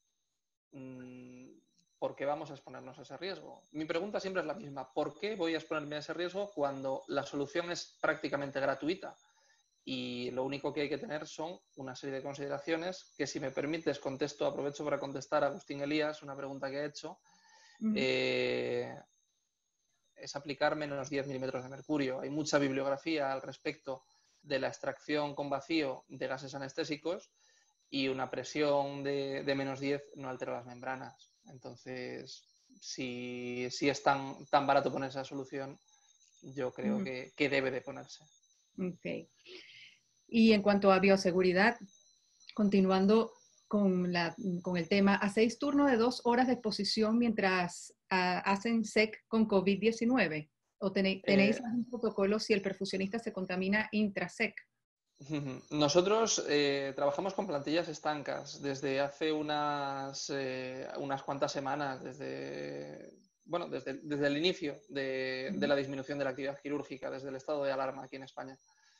¿por qué vamos a exponernos a ese riesgo? Mi pregunta siempre es la misma. ¿Por qué voy a exponerme a ese riesgo cuando la solución es prácticamente gratuita? Y lo único que hay que tener son una serie de consideraciones que, si me permites, aprovecho para contestar a Agustín Elías una pregunta que he hecho. es aplicar menos 10 milímetros de mercurio. Hay mucha bibliografía al respecto de la extracción con vacío de gases anestésicos y una presión de menos 10 no altera las membranas. Entonces, si es tan barato poner esa solución, yo creo que debe de ponerse. Ok. Y en cuanto a bioseguridad, continuando con el tema, ¿hacéis turno de 2 horas de exposición mientras hacen SEC con COVID-19? ¿O tenéis algún protocolo si el perfusionista se contamina intrasec? Nosotros trabajamos con plantillas estancas desde hace unas cuantas semanas, desde el inicio de la disminución de la actividad quirúrgica, desde el estado de alarma aquí en España.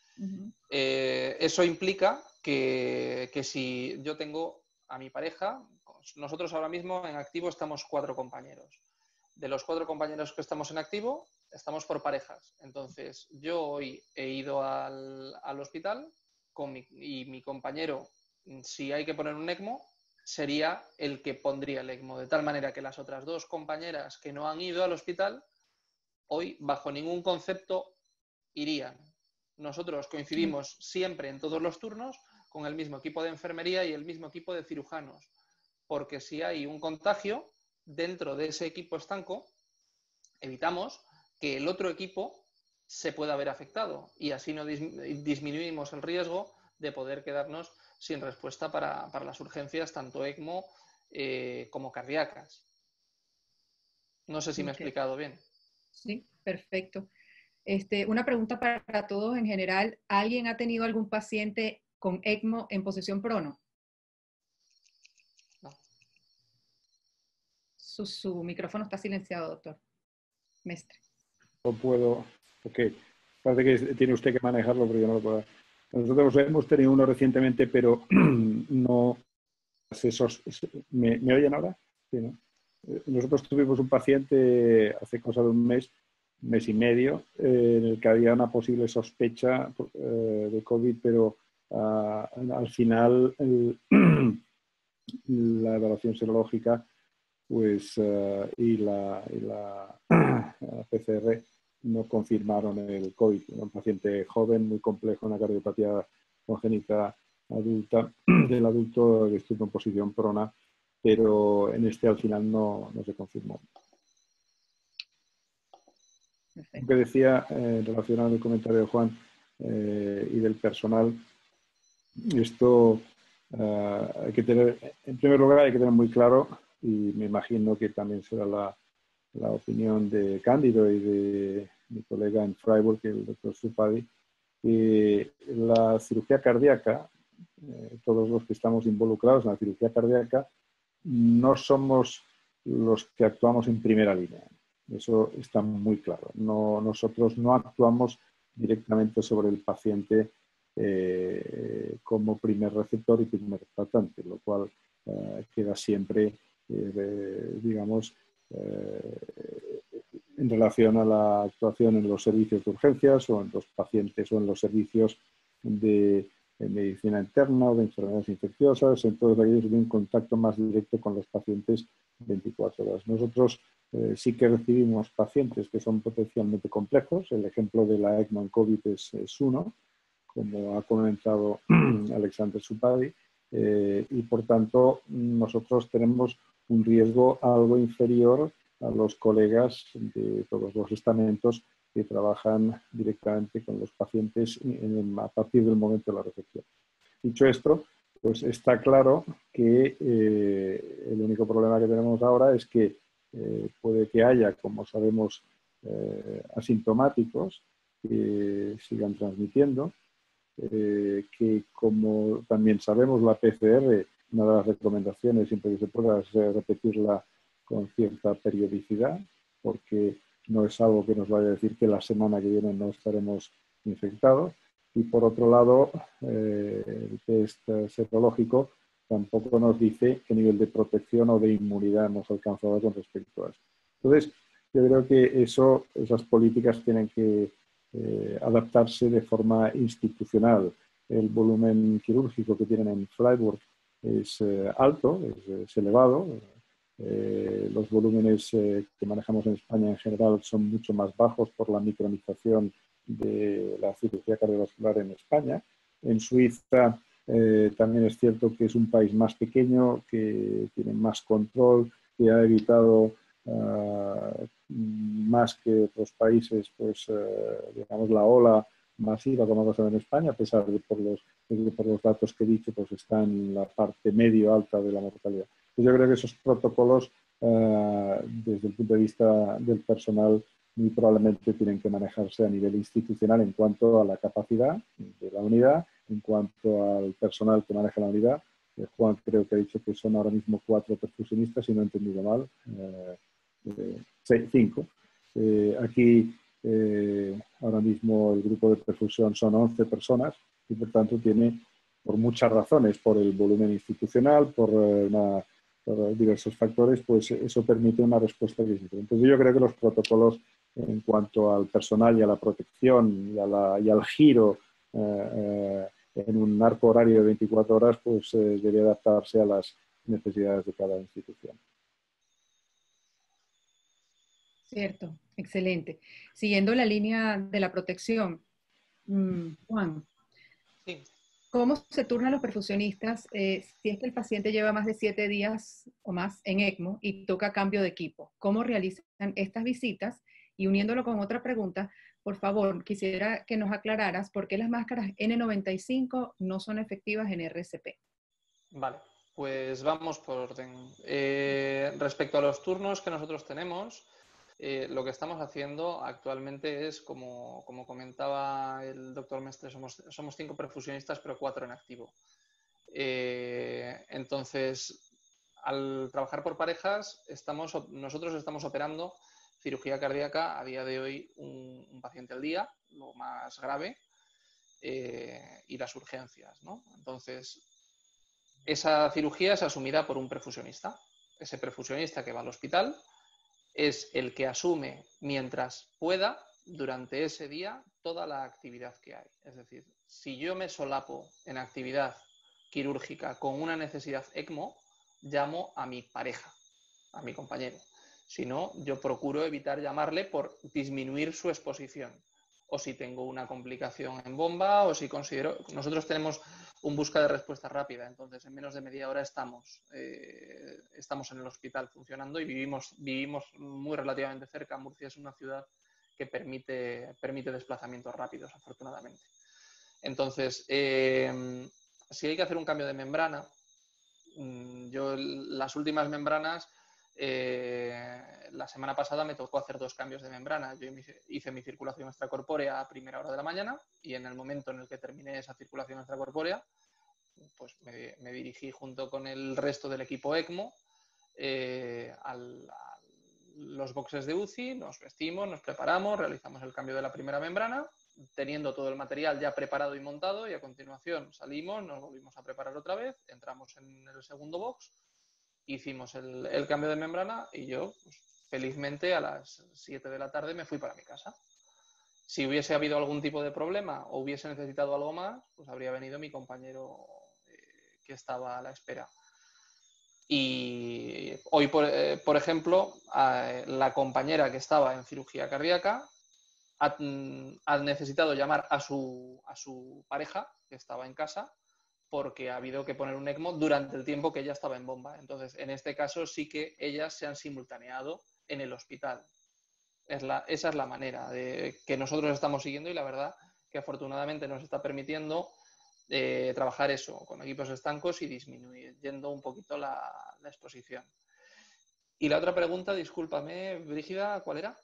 Eso implica que si yo tengo a mi pareja, nosotros ahora mismo en activo estamos 4 compañeros. De los 4 compañeros que estamos en activo, estamos por parejas. Entonces, yo hoy he ido al hospital y mi compañero, si hay que poner un ECMO, sería el que pondría el ECMO. De tal manera que las otras 2 compañeras que no han ido al hospital, hoy, bajo ningún concepto, irían. Nosotros coincidimos siempre en todos los turnos con el mismo equipo de enfermería y el mismo equipo de cirujanos. Porque si hay un contagio dentro de ese equipo estanco, evitamos que el otro equipo se pueda ver afectado y así no disminuimos el riesgo de poder quedarnos sin respuesta para las urgencias, tanto ECMO como cardíacas. No sé si me he explicado bien. Sí, perfecto. Una pregunta para todos en general. ¿Alguien ha tenido algún paciente con ECMO en posición prono? No. Su micrófono está silenciado, doctor Mestre. No puedo, ok. Parece que tiene usted que manejarlo, pero yo no lo puedo. Nosotros hemos tenido uno recientemente, pero no... ¿Me oyen ahora? Sí, ¿no? Nosotros tuvimos un paciente hace cosa de un mes y medio, en el que había una posible sospecha de COVID, pero al final la evaluación serológica pues, y la PCR no confirmaron el COVID. Era un paciente joven, muy complejo, una cardiopatía congénita adulta, del adulto que estuvo en posición prona, pero en este al final no se confirmó. Lo que decía en relación al comentario de Juan y del personal, esto hay que tener, en primer lugar, hay que tener muy claro, y me imagino que también será la opinión de Cándido y de mi colega en Freiburg, el doctor Supadi, que la cirugía cardíaca, todos los que estamos involucrados en la cirugía cardíaca, no somos los que actuamos en primera línea. Eso está muy claro. Nosotros no actuamos directamente sobre el paciente como primer receptor y primer tratante, lo cual queda siempre, digamos, en relación a la actuación en los servicios de urgencias o en los pacientes o en los servicios de medicina interna o de enfermedades infecciosas, en todos aquellos que tienen contacto más directo con los pacientes 24 horas. Nosotros sí que recibimos pacientes que son potencialmente complejos. El ejemplo de la ECMO en COVID es uno, como ha comentado Alexander Supadi, y por tanto nosotros tenemos un riesgo algo inferior a los colegas de todos los estamentos que trabajan directamente con los pacientes a partir del momento de la recepción. Dicho esto, pues está claro que el único problema que tenemos ahora es que puede que haya, como sabemos, asintomáticos que sigan transmitiendo, que como también sabemos la PCR, una de las recomendaciones siempre que se pueda es repetirla con cierta periodicidad, porque no es algo que nos vaya a decir que la semana que viene no estaremos infectados. Y por otro lado, el test serológico tampoco nos dice qué nivel de protección o de inmunidad hemos alcanzado con respecto a eso. Entonces, yo creo que esas políticas tienen que adaptarse de forma institucional. El volumen quirúrgico que tienen en Freiburg es alto, es elevado, Los volúmenes que manejamos en España en general son mucho más bajos por la micronización de la cirugía cardiovascular en España. En Suiza también es cierto que es un país más pequeño, que tiene más control, que ha evitado más que otros países, pues digamos, la ola masiva como ha pasado en España, a pesar de que por los datos que he dicho, pues está en la parte medio alta de la mortalidad. Yo creo que esos protocolos, desde el punto de vista del personal, muy probablemente tienen que manejarse a nivel institucional en cuanto a la capacidad de la unidad, en cuanto al personal que maneja la unidad. Juan creo que ha dicho que son ahora mismo 4 perfusionistas, si no he entendido mal, 5. Aquí ahora mismo el grupo de perfusión son 11 personas y por tanto tiene, por muchas razones, por el volumen institucional, por diversos factores, pues eso permite una respuesta que es diferente. Entonces yo creo que los protocolos en cuanto al personal y a la protección y al giro en un arco horario de 24 horas, pues debe adaptarse a las necesidades de cada institución. Cierto, excelente. Siguiendo la línea de la protección, Juan, Sí. ¿cómo se turnan los perfusionistas si es que el paciente lleva más de 7 días o más en ECMO y toca cambio de equipo? ¿Cómo realizan estas visitas? Y uniéndolo con otra pregunta, por favor, quisiera que nos aclararas por qué las máscaras N95 no son efectivas en RCP. Vale, pues vamos por orden. Respecto a los turnos que nosotros tenemos, lo que estamos haciendo actualmente es, como comentaba el doctor Mestre, somos 5 perfusionistas, pero 4 en activo. Entonces, al trabajar por parejas, nosotros estamos operando cirugía cardíaca a día de hoy un paciente al día, lo más grave, y las urgencias, ¿no? Entonces, esa cirugía es asumida por un perfusionista. Ese perfusionista que va al hospital es el que asume mientras pueda durante ese día toda la actividad que hay. Es decir, si yo me solapo en actividad quirúrgica con una necesidad ECMO, llamo a mi pareja, a mi compañero. Si no, yo procuro evitar llamarle por disminuir su exposición. O si tengo una complicación en bomba, o si considero... Nosotros tenemos un busca de respuesta rápida, entonces en menos de media hora estamos en el hospital funcionando y vivimos muy relativamente cerca. Murcia es una ciudad que permite desplazamientos rápidos, afortunadamente. Entonces, si hay que hacer un cambio de membrana, yo las últimas membranas, la semana pasada me tocó hacer 2 cambios de membrana. Yo hice mi circulación extracorpórea a primera hora de la mañana y en el momento en el que terminé esa circulación extracorpórea, pues me dirigí junto con el resto del equipo ECMO a los boxes de UCI, nos vestimos, nos preparamos, realizamos el cambio de la primera membrana, teniendo todo el material ya preparado y montado, y a continuación salimos, nos volvimos a preparar otra vez, entramos en el segundo box, hicimos el cambio de membrana y yo, pues, felizmente, a las 7 de la tarde me fui para mi casa. Si hubiese habido algún tipo de problema o hubiese necesitado algo más, pues habría venido mi compañero que estaba a la espera. Y hoy, por ejemplo, la compañera que estaba en cirugía cardíaca ha necesitado llamar a su pareja, que estaba en casa, porque ha habido que poner un ECMO durante el tiempo que ella estaba en bomba. Entonces, en este caso sí que ellas se han simultaneado en el hospital. Esa es la manera que nosotros estamos siguiendo, y la verdad que afortunadamente nos está permitiendo trabajar eso con equipos estancos y disminuyendo un poquito la exposición. Y la otra pregunta, discúlpame, Brígida, ¿cuál era?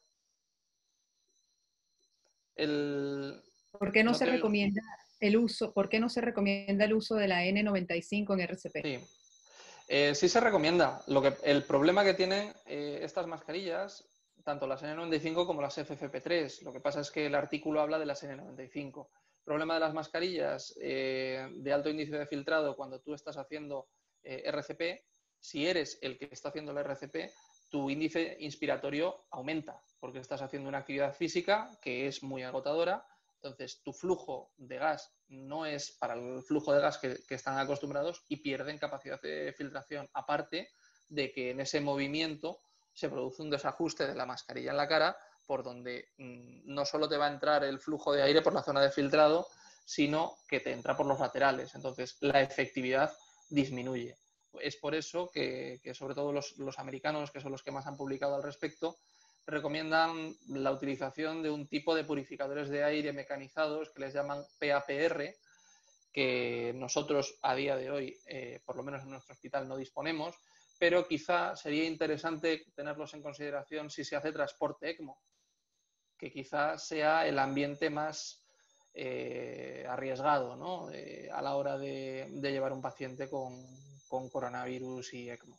¿Por qué no se recomienda el uso? ¿Por qué no se recomienda el uso de la N95 en RCP? Sí. Sí se recomienda. El problema que tienen estas mascarillas, tanto las N95 como las FFP3, lo que pasa es que el artículo habla de las N95. El problema de las mascarillas de alto índice de filtrado, cuando tú estás haciendo RCP, si eres el que está haciendo el RCP, tu índice inspiratorio aumenta, porque estás haciendo una actividad física que es muy agotadora. Entonces, tu flujo de gas no es para el flujo de gas que están acostumbrados y pierden capacidad de filtración. Aparte de que en ese movimiento se produce un desajuste de la mascarilla en la cara, por donde no solo te va a entrar el flujo de aire por la zona de filtrado, sino que te entra por los laterales. Entonces, la efectividad disminuye. Es por eso que sobre todo los americanos, que son los que más han publicado al respecto, recomiendan la utilización de un tipo de purificadores de aire mecanizados que les llaman PAPR, que nosotros a día de hoy, por lo menos en nuestro hospital, no disponemos, pero quizá sería interesante tenerlos en consideración si se hace transporte ECMO, que quizá sea el ambiente más arriesgado, ¿no? A la hora de llevar un paciente con coronavirus y ECMO.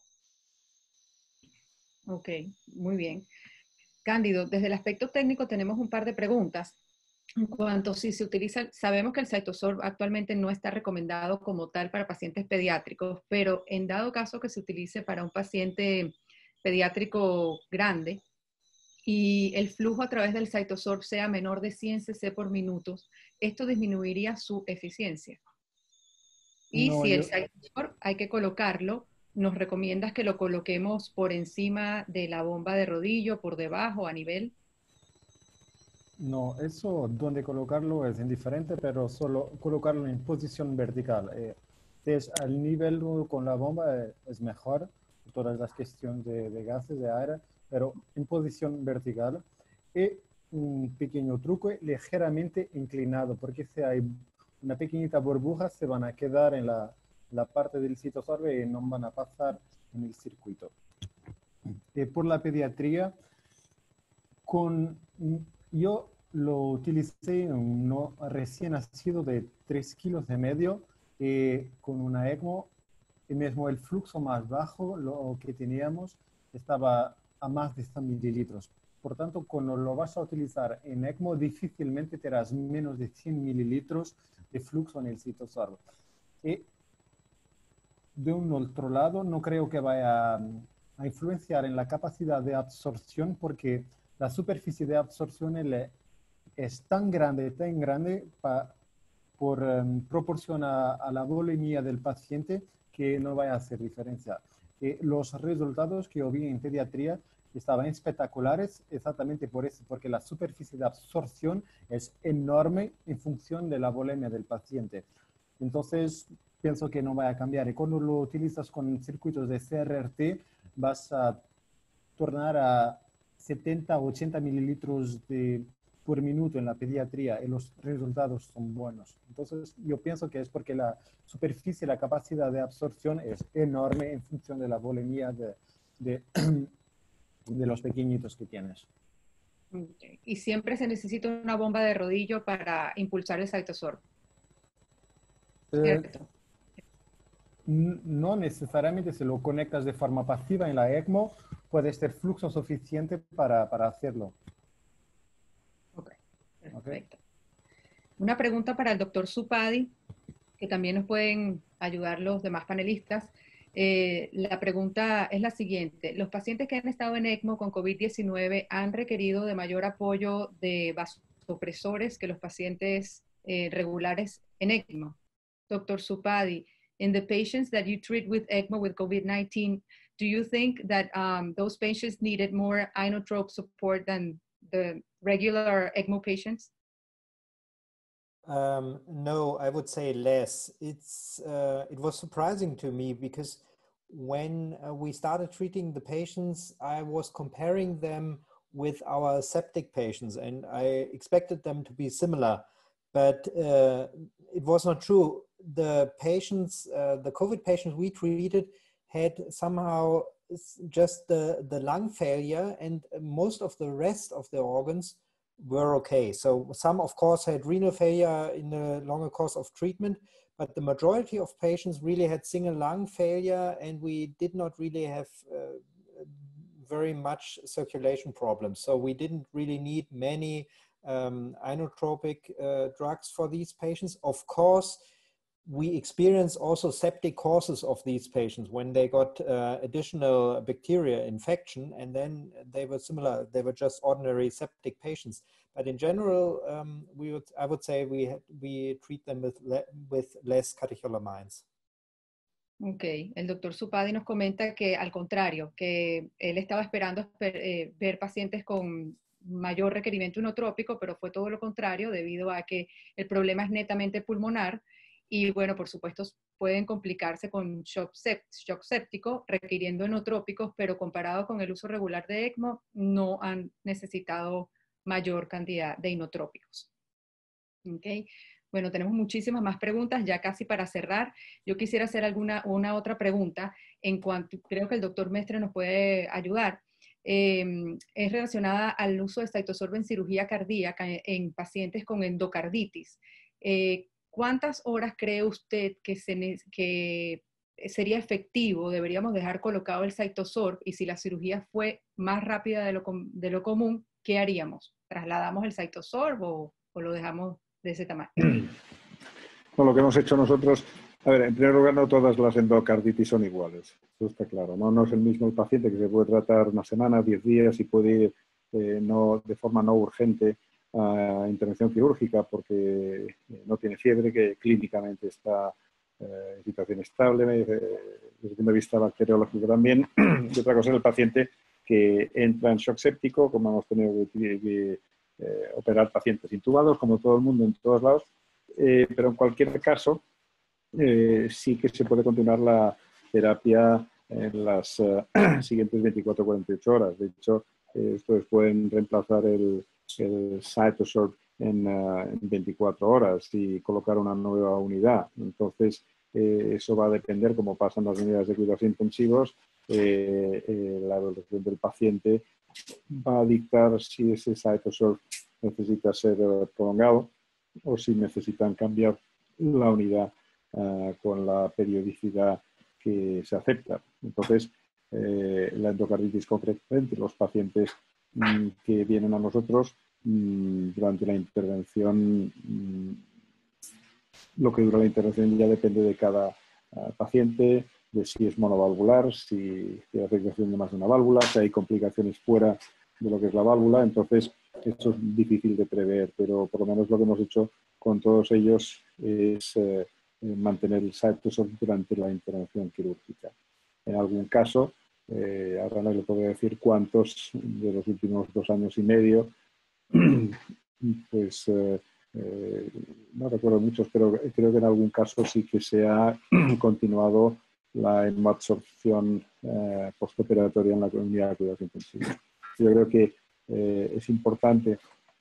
Ok, muy bien. Cándido, desde el aspecto técnico tenemos un par de preguntas. En cuanto si se utiliza, sabemos que el CytoSorb actualmente no está recomendado como tal para pacientes pediátricos, pero en dado caso que se utilice para un paciente pediátrico grande y el flujo a través del CytoSorb sea menor de 100 cc por minuto, ¿esto disminuiría su eficiencia? Y No, si el CytoSorb hay que colocarlo, ¿nos recomiendas que lo coloquemos por encima de la bomba de rodillo, por debajo, a nivel? No, eso donde colocarlo es indiferente, pero solo colocarlo en posición vertical. Es al nivel con la bomba es mejor, todas las cuestiones de gases, de aire, pero en posición vertical. Y un pequeño truco, ligeramente inclinado, porque si hay una pequeñita burbuja, se van a quedar en la parte del CytoSorb y no van a pasar en el circuito. Por la pediatría, yo lo utilicé en uno recién nacido de 3,5 kilos con una ECMO, y mismo el flujo más bajo, lo que teníamos, estaba a más de 100 mililitros. Por tanto, cuando lo vas a utilizar en ECMO, difícilmente tendrás menos de 100 mililitros de flujo en el CytoSorb. Y de un otro lado, no creo que vaya a influenciar en la capacidad de absorción, porque la superficie de absorción es tan grande por proporción a la volemia del paciente, que no vaya a hacer diferencia. Los resultados que yo vi en pediatría estaban espectaculares exactamente por eso, porque la superficie de absorción es enorme en función de la volemia del paciente. Entonces, pienso que no va a cambiar. Y cuando lo utilizas con circuitos de CRRT, vas a tornar a 70 o 80 mililitros por minuto en la pediatría, y los resultados son buenos. Entonces, yo pienso que es porque la superficie, la capacidad de absorción es enorme en función de la volemia de los pequeñitos que tienes. Okay. Y siempre se necesita una bomba de rodillo para impulsar el CytoSorb. ¿Cierto? No necesariamente, si lo conectas de forma pasiva en la ECMO, puede ser flujo suficiente para hacerlo. Ok, perfecto. Una pregunta para el doctor Supadi, que también nos pueden ayudar los demás panelistas. La pregunta es la siguiente. ¿Los pacientes que han estado en ECMO con COVID-19 han requerido de mayor apoyo de vasopresores que los pacientes regulares en ECMO? Dr. Supadi, in the patients that you treat with ECMO with COVID-19, do you think that those patients needed more inotrope support than the regular ECMO patients? No, I would say less. It was surprising to me because when we started treating the patients, I was comparing them with our septic patients, and I expected them to be similar, but it was not true. The patients, the COVID patients we treated, had somehow just the lung failure, and most of the rest of the organs were okay. So some, of course, had renal failure in the longer course of treatment, but the majority of patients really had single lung failure, and we did not really have very much circulation problems. So we didn't really need many inotropic drugs for these patients. Of course, we experienced also septic causes of these patients when they got additional bacteria infection, and then they were similar. They were just ordinary septic patients. But in general, I would say we treat them with less catecholamines. Ok, el doctor Supadi nos comenta que al contrario, que él estaba esperando ver pacientes con mayor requerimiento inotrópico, pero fue todo lo contrario debido a que el problema es netamente pulmonar y bueno, por supuesto pueden complicarse con shock séptico requiriendo inotrópicos, pero comparado con el uso regular de ECMO no han necesitado mayor cantidad de inotrópicos. Okay. Bueno, tenemos muchísimas más preguntas, ya casi para cerrar. Yo quisiera hacer una otra pregunta en cuanto, creo que el doctor Mestre nos puede ayudar. Es relacionada al uso de Cytosorb en cirugía cardíaca en pacientes con endocarditis. ¿Cuántas horas cree usted que sería efectivo? Deberíamos dejar colocado el Cytosorb y si la cirugía fue más rápida de lo común, ¿qué haríamos? ¿Trasladamos el Cytosorb o lo dejamos de ese tamaño? Bueno, lo que hemos hecho nosotros, a ver, en primer lugar, no todas las endocarditis son iguales, eso está claro, ¿no? No es el mismo el paciente que se puede tratar una semana, 10 días y puede ir de forma no urgente a intervención quirúrgica porque no tiene fiebre, que clínicamente está en situación estable, desde el punto de vista bacteriológico también. Y otra cosa es el paciente que entra en shock séptico, como hemos tenido que operar pacientes intubados, como todo el mundo en todos lados, pero en cualquier caso sí que se puede continuar la terapia en las siguientes 24-48 horas. De hecho, estos pueden reemplazar el Cytosorb en 24 horas y colocar una nueva unidad. Entonces, eso va a depender, como pasan las unidades de cuidados intensivos, la evolución del paciente va a dictar si ese Cytosorb necesita ser prolongado o si necesitan cambiar la unidad con la periodicidad que se acepta. Entonces, la endocarditis concretamente, los pacientes que vienen a nosotros durante la intervención, lo que dura la intervención ya depende de cada paciente, de si es monovalvular, si hay afectación de más de una válvula, si hay complicaciones fuera de lo que es la válvula. Entonces, esto es difícil de prever, pero por lo menos lo que hemos hecho con todos ellos es mantener el Cytosorb durante la intervención quirúrgica. En algún caso, ahora no le puedo decir cuántos de los últimos 2 años y medio, pues no recuerdo muchos, pero creo que en algún caso sí que se ha continuado la hemoabsorción postoperatoria en la unidad de cuidados intensivos. Yo creo que es importante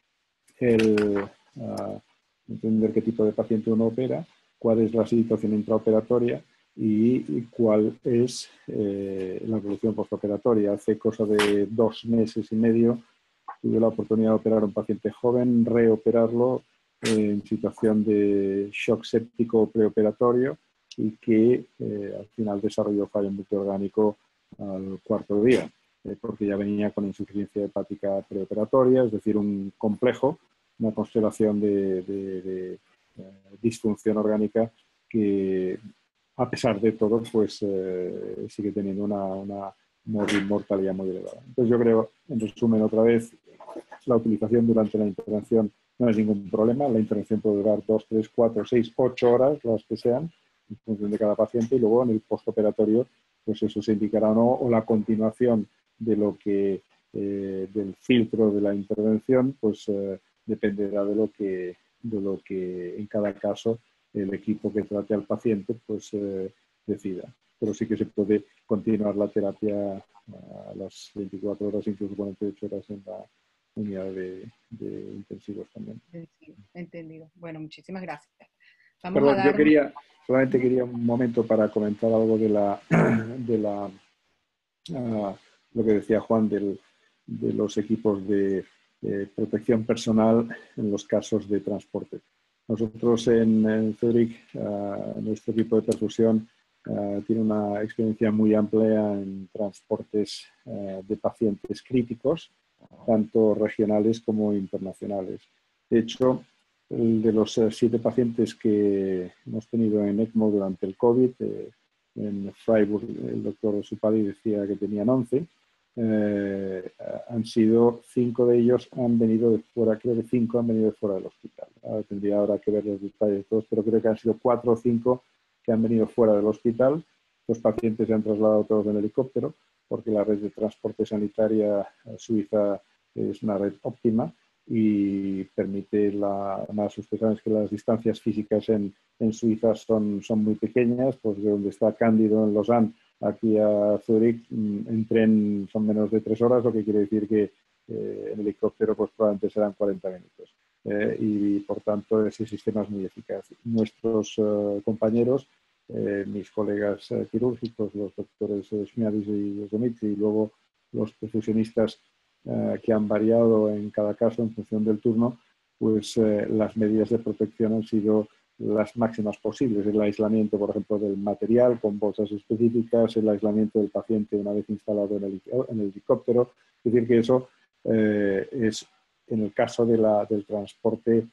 entender qué tipo de paciente uno opera, cuál es la situación intraoperatoria y cuál es la evolución postoperatoria. Hace cosa de 2 meses y medio tuve la oportunidad de operar a un paciente joven, reoperarlo en situación de shock séptico preoperatorio y que al final desarrolló fallo multiorgánico al 4.º día, porque ya venía con insuficiencia hepática preoperatoria, es decir, un complejo, una constelación de disfunción orgánica que, a pesar de todo, pues sigue teniendo una mortalidad muy elevada. Entonces yo creo, en resumen otra vez, la utilización durante la intervención no es ningún problema. La intervención puede durar 2, 3, 4, 6, 8 horas, las que sean, en función de cada paciente, y luego en el postoperatorio, pues eso se indicará o no, o la continuación de lo que del filtro de la intervención, pues dependerá de lo que en cada caso el equipo que trate al paciente pues decida. Pero sí que se puede continuar la terapia a las 24 horas, incluso 48 horas en la unidad de intensivos también. Entendido. Bueno, muchísimas gracias. Perdón, yo solamente quería un momento para comentar algo de lo que decía Juan de los equipos de protección personal en los casos de transporte. Nosotros en Zurich, nuestro equipo de perfusión tiene una experiencia muy amplia en transportes de pacientes críticos, tanto regionales como internacionales. De hecho, de los 7 pacientes que hemos tenido en ECMO durante el COVID, en Freiburg el doctor Supadi decía que tenían 11, han sido 5 de ellos han venido de fuera, creo que 5 han venido de fuera del hospital. Tendría ahora que ver los detalles de todos, pero creo que han sido 4 o 5 que han venido fuera del hospital Los pacientes se han trasladado todos en helicóptero porque la red de transporte sanitaria suiza es una red óptima y permite además ustedes saben que las distancias físicas en Suiza son muy pequeñas, pues de donde está Cándido en Lausanne aquí a Zurich en tren son menos de 3 horas, lo que quiere decir que en helicóptero pues probablemente serán 40 minutos. Y por tanto ese sistema es muy eficaz. Nuestros compañeros, mis colegas quirúrgicos, los doctores Schmiadis y Zomitzi, y luego los perfusionistas que han variado en cada caso en función del turno, pues las medidas de protección han sido las máximas posibles. El aislamiento, por ejemplo, del material con bolsas específicas, el aislamiento del paciente una vez instalado en el helicóptero. Es decir, que eso es en el caso del transporte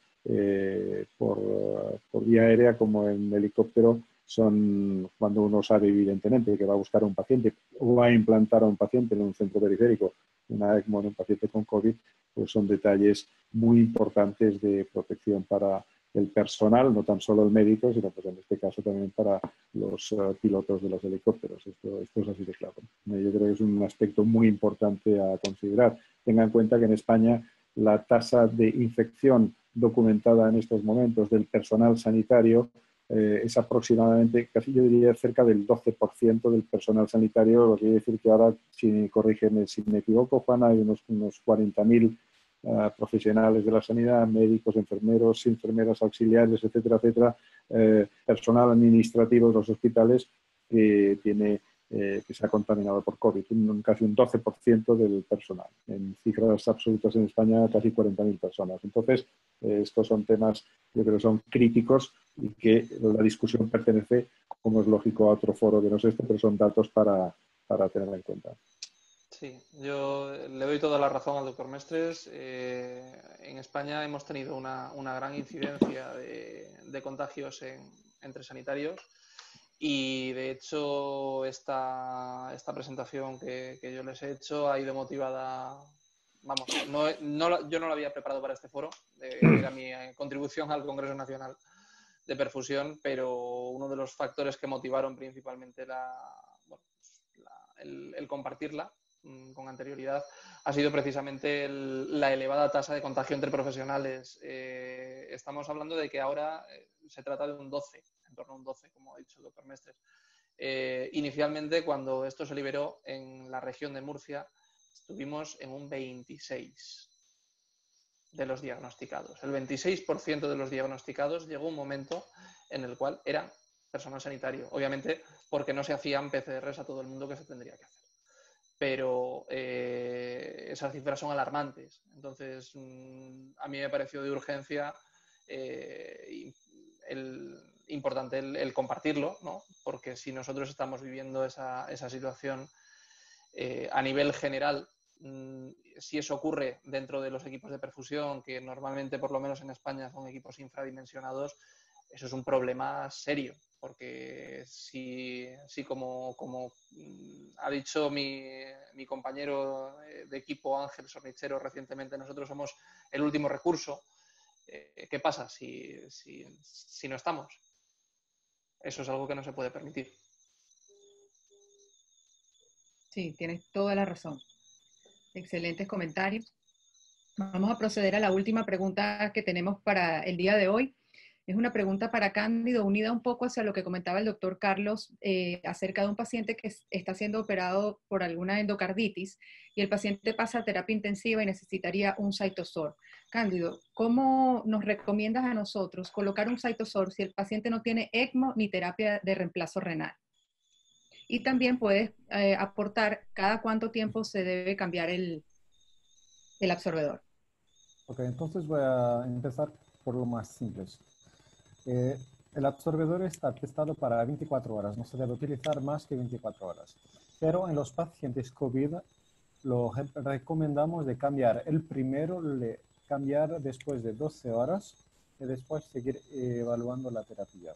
por vía aérea como en helicóptero, son cuando uno sabe evidentemente que va a buscar a un paciente o va a implantar a un paciente en un centro periférico, una ECMO en un paciente con COVID, pues son detalles muy importantes de protección para el personal, no tan solo el médico, sino pues en este caso también para los pilotos de los helicópteros. Esto es así de claro. Yo creo que es un aspecto muy importante a considerar. Tenga en cuenta que en España la tasa de infección documentada en estos momentos del personal sanitario es aproximadamente, casi yo diría, cerca del 12% del personal sanitario, lo que quiere decir que ahora, si corrígeme si me equivoco, Juana, hay unos 40.000 profesionales de la sanidad, médicos, enfermeros, enfermeras auxiliares, etcétera, etcétera, personal administrativo de los hospitales que se ha contaminado por COVID, casi un 12% del personal. En cifras absolutas en España, casi 40.000 personas. Entonces, estos son temas, yo creo que son críticos y que la discusión pertenece, como es lógico, a otro foro que no es este, pero son datos para tener en cuenta. Sí, yo le doy toda la razón al doctor Mestres. En España hemos tenido una gran incidencia de contagios entre sanitarios y, de hecho, esta presentación que yo les he hecho ha ido motivada. Vamos, yo no la había preparado para este foro, era mi contribución al Congreso Nacional de Perfusión, pero uno de los factores que motivaron principalmente el compartirla con anterioridad ha sido precisamente la elevada tasa de contagio entre profesionales. Estamos hablando de que ahora se trata de un 12, en torno a un 12, como ha dicho el doctor Mestres. Inicialmente, cuando esto se liberó en la región de Murcia, estuvimos en un 26 de los diagnosticados. El 26% de los diagnosticados llegó un momento en el cual era personal sanitario, obviamente porque no se hacían PCRs a todo el mundo que se tendría que hacer. Pero esas cifras son alarmantes. Entonces, a mí me pareció de urgencia importante el compartirlo, ¿no? Porque si nosotros estamos viviendo esa situación a nivel general, si eso ocurre dentro de los equipos de perfusión, que normalmente, por lo menos en España, son equipos infradimensionados, eso es un problema serio, porque si como ha dicho mi compañero de equipo Ángel Sornichero recientemente, nosotros somos el último recurso, ¿qué pasa si no estamos? Eso es algo que no se puede permitir. Sí, tienes toda la razón. Excelentes comentarios. Vamos a proceder a la última pregunta que tenemos para el día de hoy. Es una pregunta para Cándido, unida un poco hacia lo que comentaba el doctor Carlos acerca de un paciente que está siendo operado por alguna endocarditis y el paciente pasa a terapia intensiva y necesitaría un CytoSorb. Cándido, ¿cómo nos recomiendas a nosotros colocar un CytoSorb si el paciente no tiene ECMO ni terapia de reemplazo renal? Y también puedes aportar cada cuánto tiempo se debe cambiar el absorbedor. Ok, entonces voy a empezar por lo más simple. El absorbedor está testado para 24 horas, no se debe utilizar más que 24 horas. Pero en los pacientes COVID lo recomendamos de cambiar el primero, cambiar después de 12 horas y después seguir evaluando la terapia.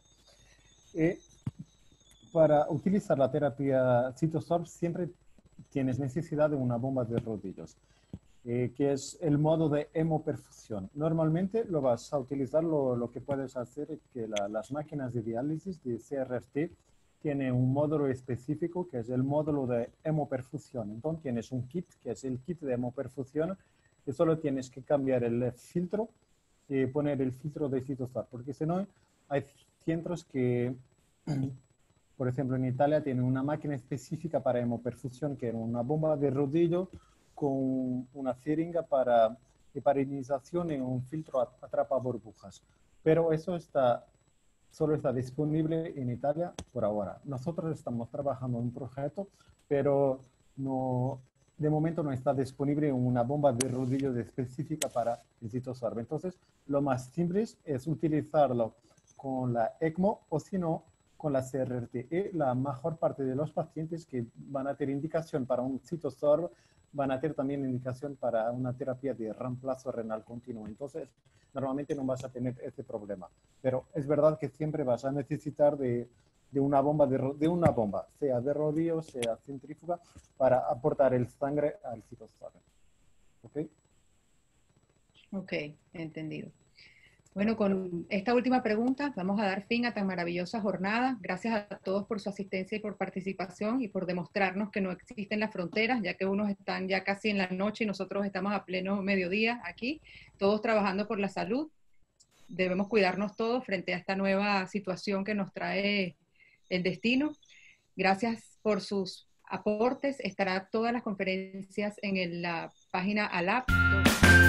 Para utilizar la terapia CytoSorb siempre tienes necesidad de una bomba de rodillos, que es el modo de hemoperfusión. Normalmente lo vas a utilizar, lo que puedes hacer es que las máquinas de diálisis de CRRT tiene un módulo específico que es el módulo de hemoperfusión. Entonces tienes un kit, que es el kit de hemoperfusión, y solo tienes que cambiar el filtro y poner el filtro de Cytostar, porque si no, hay centros que, por ejemplo, en Italia tienen una máquina específica para hemoperfusión, que era una bomba de rodillo con una jeringa para heparinización y un filtro atrapa burbujas. Pero eso solo está disponible en Italia por ahora. Nosotros estamos trabajando en un proyecto, pero no, de momento no está disponible una bomba de rodillo específica para el Cytosarm. Entonces, lo más simple es utilizarlo con la ECMO o si no, con la CRRT. La mejor parte de los pacientes que van a tener indicación para un Cytosarm van a tener también indicación para una terapia de reemplazo renal continuo. Entonces, normalmente no vas a tener ese problema. Pero es verdad que siempre vas a necesitar de una bomba, sea de rodillo, sea centrífuga, para aportar el sangre al Cytosarm. ¿Ok? Ok, entendido. Bueno, con esta última pregunta vamos a dar fin a tan maravillosa jornada. Gracias a todos por su asistencia y por participación y por demostrarnos que no existen las fronteras, ya que unos están ya casi en la noche y nosotros estamos a pleno mediodía aquí, todos trabajando por la salud. Debemos cuidarnos todos frente a esta nueva situación que nos trae el destino. Gracias por sus aportes. Estará todas las conferencias en la página ALAP.